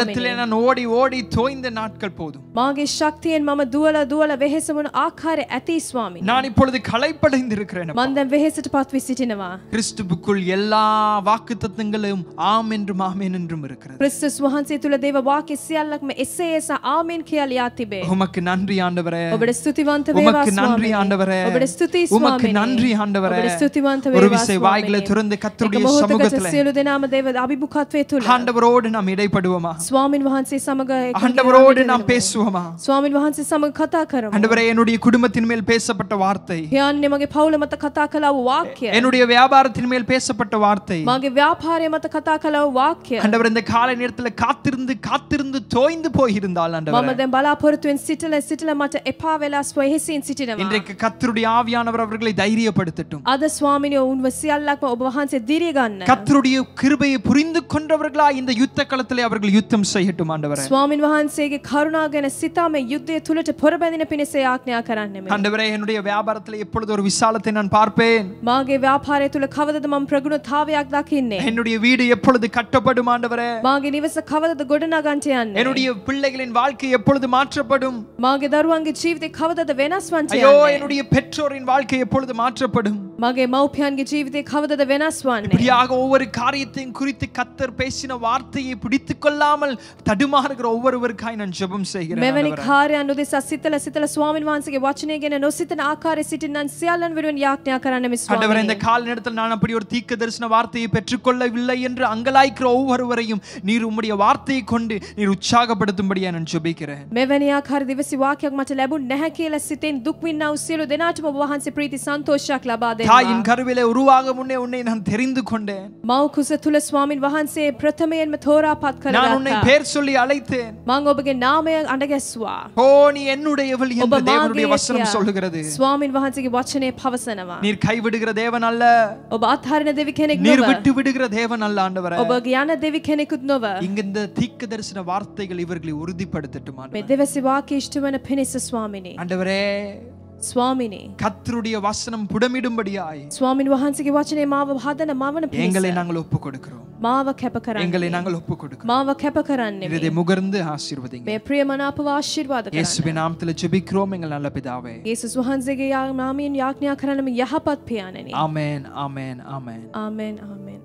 பலத்திலே நான் ஓடி ஓடி தோய்ந்த நாட்கள் போதும். මාගේ ශක්තියෙන් මම දුවලා දුවලා වෙහෙස වුණ ආකාරය ඇති ස්වාමීනි. நான் இப்பொழுது களைப்படைந்து இருக்கிறேன். මම දැන් වෙහෙසටපත් වී සිටිනවා. கிறிஸ்துவுக்குள் எல்லா வாக்குத்தத்தங்களும் ஆம் என்றும் ஆமென் என்றும் இருக்கிறது. ක්‍රිස්තුස් වහන්සේ තුල දේව වාක්‍ය සියල්ලක්ම එසේ එස ආමෙන් කියලා ලියා තිබේ. உமக்கு நன்றி ஆண்டவரே. ඔබට ස්තුතිවන්ත වේවා உமக்கு நன்றி ස්වාමීනි. ஆண்டவரே. ඔබට ස්තුති உமக்கு ස්වාමීනි. நன்றி ஆண்டவரே. ඔබට ස්තුතිවන්ත ஒரு වේවා விசை வாய்களை ස්වාමීනි. திறந்து கர்த்தருடைய එක මොහොතකට சமூகத்திலே සියලු දෙනාම දේව අභිමුඛත්වයේ තුල ஆண்டவரோடு நாம் இடைப்படுவோமா? ස්වාමින් වහන්සේ සමග එකඟ ஆண்டவரோடு වෙන්න நாம் වෙනවා. பேசுவோமா? ස්වාමින් වහන්සේ සමග කතා කරමු. ஆண்டவரே, என்னுடைய குடும்பத்தின் மேல் பேசப்பட்ட வார்த்தை, යන්නේ මගේ පවුල මත කතා කළා වූ වාක්‍ය. என்னுடைய வியாபாரத்தின் மேல் பேசப்பட்ட வார்த்தை, මගේ ව්‍යාපාරය මත කතා කළා වූ වාක්‍ය. ஆண்டவர் இந்த காலை நேரத்துல காத்திருந்து காத்திருந்து தோய்ந்து போயிருந்தால் මම ஆண்டவரே, දැන් බලාපොරොත්තුෙන් සිටලා සිටලා මට එපා වෙලා ස්වයහිසින් සිටිනවා. இன்றைக்கு கர்த்தருடைய ஆவியானவர் அவர்களை தைரியப்படுத்தட்டும். අද ස්වාමිනිය උන්ව සියල්ලක්ම ඔබ වහන්සේ දිරිය ගන්න. கர்த்தருடைய கிருபையை புரிந்து கொண்டவர்களா இந்த யுத்த களத்திலே அவர்கள் யுத்தம் செய்யட்டும் ஆண்டவரே. ස්වාමින් වහන්සේගේ කරුණාව ගැන සිතා මේ යුද්ධය තුලට පොරබැඳින පිණිස ආඥා කරන්නෙමි. ஆண்டவரே, என்னுடைய வியாபாரத்திலே எப்பொழுது ஒரு விசாலத்தை நான் பார்ப்பேன்? මාගේ ව්‍යාපාරය තුල කවදද මම ප්‍රගුණතාවයක් දකින්නේ? என்னுடைய வீடு எப்பொழுது கட்டப்படும் ஆண்டவரே? මාගේ නිවස කවදද ගොඩනගන්ට යන්නේ? என்னுடைய பிள்ளைகளின் வாழ்க்கை எப்பொழுது மாற்றப்படும்? මාගේ දරුවන්ගේ ජීවිතේ කවදද වෙනස් වන්ට ஐயோ, යන්නේ? என்னுடைய பெற்றோரின் வாழ்க்கை எப்பொழுது மாற்றப்படும்? මගේ මව්පියන්ගේ ජීවිතේ කවදද වෙනස් වන්නේ? இப்படியாக ஒவ்வொரு காரியத்தையும் குறித்து கர்த்தர் பேசின வார்த்தையை பிடித்துக் கொள்ளாமல் தடுமாறுகிற ஒவ்வொருவருக்காய் நான் ஜெபம் செய்கிறேன் මෙවැනි ஆண்டவரே. කාර්යයන් උදෙසා සිතලා සිතලා ස්වාමින් වහන්සේගේ වචනය ගැන නොසිතන ආකාරයේ සිටින්නන් සියල්ලන් වෙනුවෙන් යාඥා කරන්නෙමි ஆண்டவரே, ස්වාමීනි. இந்த கால நேரத்தில் நான் அப்படி ஒரு தீர்க்க தரிசன வார்த்தையை பெற்றுக்கொள்ளவில்லை என்று அங்கலாய்க்கிற ஒவ்வொருவரையும் நீர் உம்முடைய வார்த்தையை கொண்டு நீர் உற்சாகப்படுத்தும்படியா நான் ஜெபிக்கிறேன். මෙවැනි ආකාර දිවසි වාක්‍යයක් මට ලැබුණ නැහැ කියලා සිතෙන් දුක් විඳිනා වූ සියලු දෙනාටම ඔබ වහන්සේ ප්‍රීති සන්තෝෂයක් ලබා தாயின் දෙනවා. கருவிலே உருவாக முன்னே உன்னை நான் தெரிந்து கொண்டேன். මව් කුස තුල ස්වාමින් වහන්සේ ප්‍රථමයෙන්ම තෝරාපත් நான் உன்னை කරගත්තා. பேர் சொல்லி அழைத்தேன். මම ඔබගේ නාමය අඬගැස්සුවා. ஓ, நீ என்னுடையவள் ඔබ என்று தேவனுடைய මාගේ வசனம் කියා. சொல்லுகிறது. ස්වාමින් වහන්සේගේ වචනේ පවසනවා. நீர் கைவிடுகிற தேவன் அல்ல, ඔබ අත්හරින දෙවි කෙනෙක් நீர் නොව. விட்டு விடுகிற தேவன் அல்ல ஆண்டவரே. ඔබ යන දෙවි කෙනෙකුත් නොව. இங்க இந்த தீர்க்க தரிசன வார்த்தைகள் இவர்களை உறுதிப்படுத்தட்டும் මේ ஆண்டவரே. දෙවසි වාක්‍ය ඉෂ්ට වන පිණිස ස්වාමිනේ. ஆண்டவரே, ස්වාමිනේ. கர்த்தருடைய வசனம் புடமிடும்படியாய் ස්වාමින් වහන්සේගේ වචනේ මාව හදන මවන எங்களை පිණිස. நாங்கள் ஒப்பு கொடுக்கிறோம். මාව කැප எங்களை කරන්නේ. நாங்கள் ஒப்பு கொடுக்கிறோம். මාව කැප කරන්නේ. இதை முகர்ந்து ஆசீர்வதிங்க. මේ ප්‍රියමනාපව ආශිර්වාද කරන්න. இயேசுவின் நாமத்தில் ஜெபிக்கிறோம் எங்கள் நல்ல பிதாவே. යේසුස් වහන්සේගේ යා- නාමයෙන් යාඥා කරන්නම යහපත් පියාණනි. ஆமென், ஆமென், ஆமென். ආමෙන් ආමෙන්.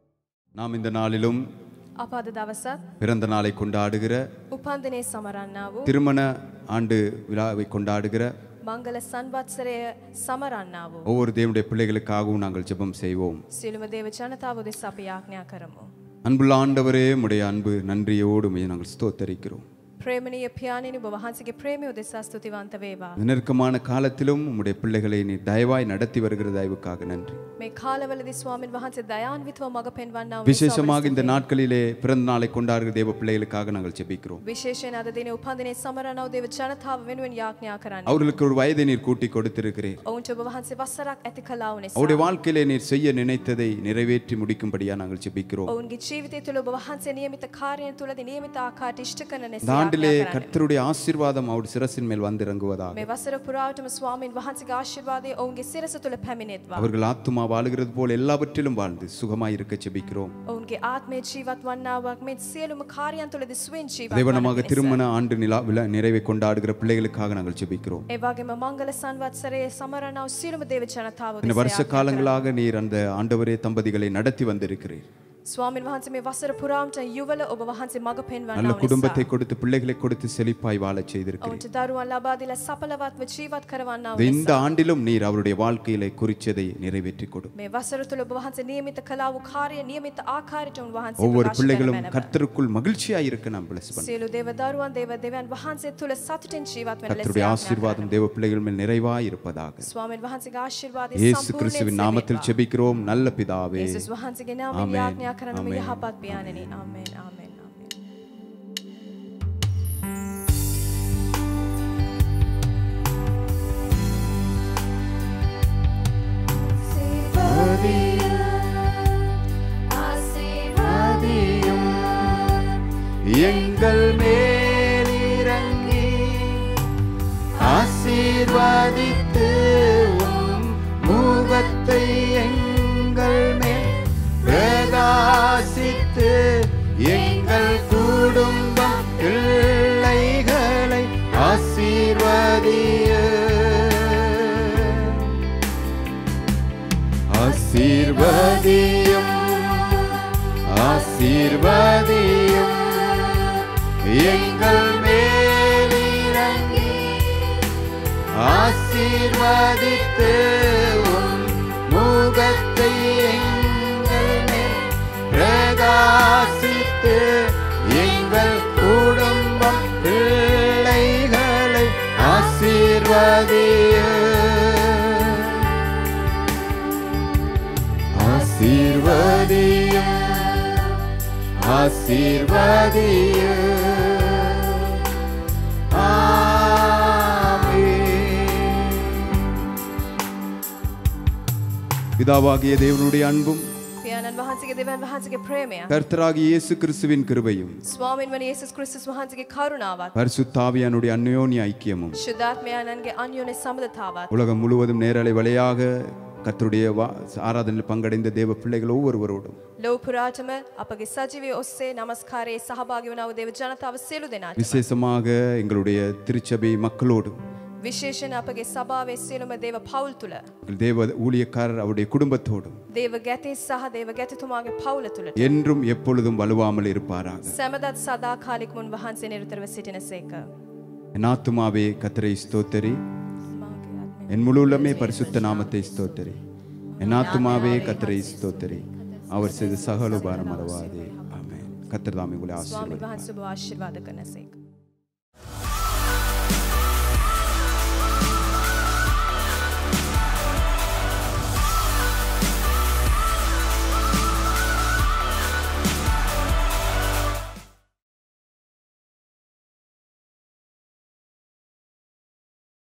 நாம் இந்த நாளிலும் අප අද දවසත් பிறந்த நாளை கொண்டாடுகிற උපන්දිනේ සමරන්නා වූ திருமண ஆண்டு விழாவை கொண்டாடுகிற මංගල සංවත්සරය සමරන්නා වූ ஒவ்வொரு தேவனுடைய பிள்ளைகளுக்காகவும் நாங்கள் ஜெபம் செய்வோம். සියලුම දේව ජනතාව දෙස අපි යාඥා කරමු. அன்புள்ள ஆண்டவரே, உம்முடைய அன்பு நன்றியோடு உம்மை நாங்கள் ஸ்தோத்தரிக்கிறோம். ප්‍රේමණීය පියාණෙනි ඔබ වහන්සේගේ ප්‍රේමය උදෙසා ස්තුතිවන්ත වේවා. இந்த நெருக்கமான காலத்திலும் உம்முடைய பிள்ளைகளை நீ தயவாய் நடத்தி வருகிற தயவுக்காக நன்றி. මේ කාලවලදී ස්වාමින් වහන්සේ දයාන්විතව මඟ පෙන්වන්නා වූ விசேஷமாக இந்த நாட்களிலே பிறந்த நாளை கொண்டாடுகிற தேவ பிள்ளைகளுக்காக நாங்கள் ஜெபிக்கிறோம். විශේෂයෙන් අද දිනේ උපන්දිනේ සමරනව දේව ජනතාව වෙනුවෙන් යාඥා කරන්න. அவர்களுக்கு ஒரு வயதை நீர் கூட்டி கொடுத்திருக்கிறீர். ඔවුන්ට ඔබ වහන්සේ වසරක් ඇති කළා වූ නිසා அவருடைய வாழ்க்கையிலே நீர் செய்ய நினைத்ததை நிறைவேற்றி முடிக்கும்படியா நாங்கள் ஜெபிக்கிறோம். ඔවුන්ගේ ජීවිතය තුළ ඔබ වහන්සේ නියමිත කාර්යයන් තුළදී නියමිත ආකාරයට ඉෂ්ට කරන இந்த නිසා ஆண்டிலே යාඥා කරන්න. கர்த்தருடைய ஆசீர்வாதம் அவருடைய சிரசின் மேல் வந்திறங்குவதாக. මේ වසර පුරාවටම ස්වාමින් වහන්සේගේ ආශිර්වාදය ඔවුන්ගේ සිරස තුළ පැමිණෙත්වා. அவர்கள் ஆத்துமா வாழுகிறது போல் எல்லாவற்றிலும் வாழ்ந்து சுகமாய் இருக்க ஜெபிக்கிறோம். ඔවුන්ගේ ආත්මය ජීවත් වන්නාවක් මේ සියලුම කාර්යයන් තුළදී සුවෙන් ජීවත් தேவனமாக වන திருமண ஆண்டு நிலா விழா நிறைவை கொண்டாடுகிற பிள்ளைகளுக்காக நாங்கள் ஜெபிக்கிறோம். ඒ වගේම මංගල සංවත්සරයේ සමරනව සියලුම දේව ජනතාව இந்த දෙස வருஷ යාඥා කරන්න. காலங்களாக நீர் அந்த ஆண்டவரே தம்பதிகளை நடத்தி வந்திருக்கிறீர். ස්වාමින් වහන්සේ මේ වසර පුරාමට යුවල ඔබ වහන්සේ මඟ පෙන්වන්නා நல்ல වූ குடும்பத்தை නිසා கொடுத்து பிள்ளைகளை கொடுத்து செழிப்பாய் வாழச் செய்திருக்கிறீர். ඔවුන්ට දරුවන් ලබා දීලා සඵලවත්ව ජීවත් කරවන්නා වූ இந்த නිසා ஆண்டிலும் நீர் அவருடைய வாழ்க்கையிலே குறிச்சதை நிறைவேற்றி கொடும். මේ වසර තුළ ඔබ වහන්සේ නියමිත කළා වූ කාර්ය නියමිත ආකාරයට උන් වහන්සේ ஒவ்வொரு ප්‍රකාශ பிள்ளைகளும் කරන මැනව. கர்த்தருக்குள் மகிழ்ச்சியாய் இருக்க நாம் bless பண்ணுவோம். සියලු දේව දරුවන් දේව දෙවියන් වහන්සේ තුළ සතුටින් ජීවත් වෙන ලෙස கர்த்தருடைய යාඥා ஆசீர்வாதம் කරනවා. தேவ பிள்ளைகள் மேல் நிறைவாய் இருப்பதாக. ස්වාමීන් වහන්සේගේ ආශිර්වාදය இயேசு සම්පූර්ණයෙන් கிறிஸ்துவின் நாமத்தில் සැලේවා. ஜெபிக்கிறோம் நல்ல பிதாவே. යේසුස් වහන්සේගේ නාමයෙන් ආමේන්. යාඥා කරන මේ ආමේන්. යහපත් පියාණෙනි. ආමේන් ආමේන් ආමේන්. எங்கள் மேலிறங்கி ஆசீர்வதித்து உம் முகத்தை எங்கள் மேல் பிரகாசித்து எங்கள் குடும்ப ஆசீர்வதியும் எங்கள் மேலிறங்கி ஆசீர்வதித்து உம் முகத்தை எங்கள் மேல் பிரகாசித்து எங்கள் குடும்பம் பிள்ளைகளை ஆசீர்வதியும் ஆசீர்வதியும் ஆசீர்வதியும் பிதாவாகிய தேவனுடைய அன்பும் පියාණන් වහන්සේගේ දෙවියන් වහන්සේගේ ප්‍රේමය கர்த்தராகிய இயேசு கிறிஸ்துவின் கிருபையும் ස්වාමීන් වහන්සේ යේසුස් ක්‍රිස්තුස් වහන්සේගේ කරුණාවත් பரிசுத்தாவியானுடைய அந்யோன்ய ஐக்கியமும் ශුද්ධාත්මයාණන්ගේ අන්‍යෝන්‍ය සම්බන්ධතාවත් உலகம் முழுவதும் நேரலை வழியாக கர்த்தருடைய வா- ஆராதனையில் பங்கடைந்த தேவ பிள்ளைகள் ஒவ்வொருவரோடும் ලෝක පුරාටම අපගේ සජීවී ඔස්සේ නමස්කාරයේ සහභාගී වුණා වූ දේව ජනතාව සියලු දෙනාට விசேஷமாக எங்களுடைய திருச்சபை மக்களோடும் විශේෂයෙන් අපගේ සභාවේ සියලුම දේව පවුල් තුල எங்கள் தேவ ஊழியக்காரர் அவருடைய குடும்பத்தோடும் දේව ගැති සහ දේව ගැතිතුමාගේ පවුල තුලට என்றும் எப்பொழுதும் வலுவாமல் இருப்பாராக. සෑමදාත් සදාකාලික මුන් වහන්සේ නිරතරව සිටිනසේක. என் ஆத்துமாவே கர்த்தரை ஸ்தோத்தரி, என் முழு உள்ளமே பரிசுத்த நாமத்தை ஸ்தோத்தரி. என் ஆத்துமாவே கர்த்தரை ஸ்தோத்தரி, அவர் செய்த சகல உபகாரம் மறவாதே. ஆமென். கர்த்தர் தாமே உங்களை ස්වාමීන් ஆசீர்வதிப்பார். වහන්සේ ඔබ ආශිර්වාද කරනසේක.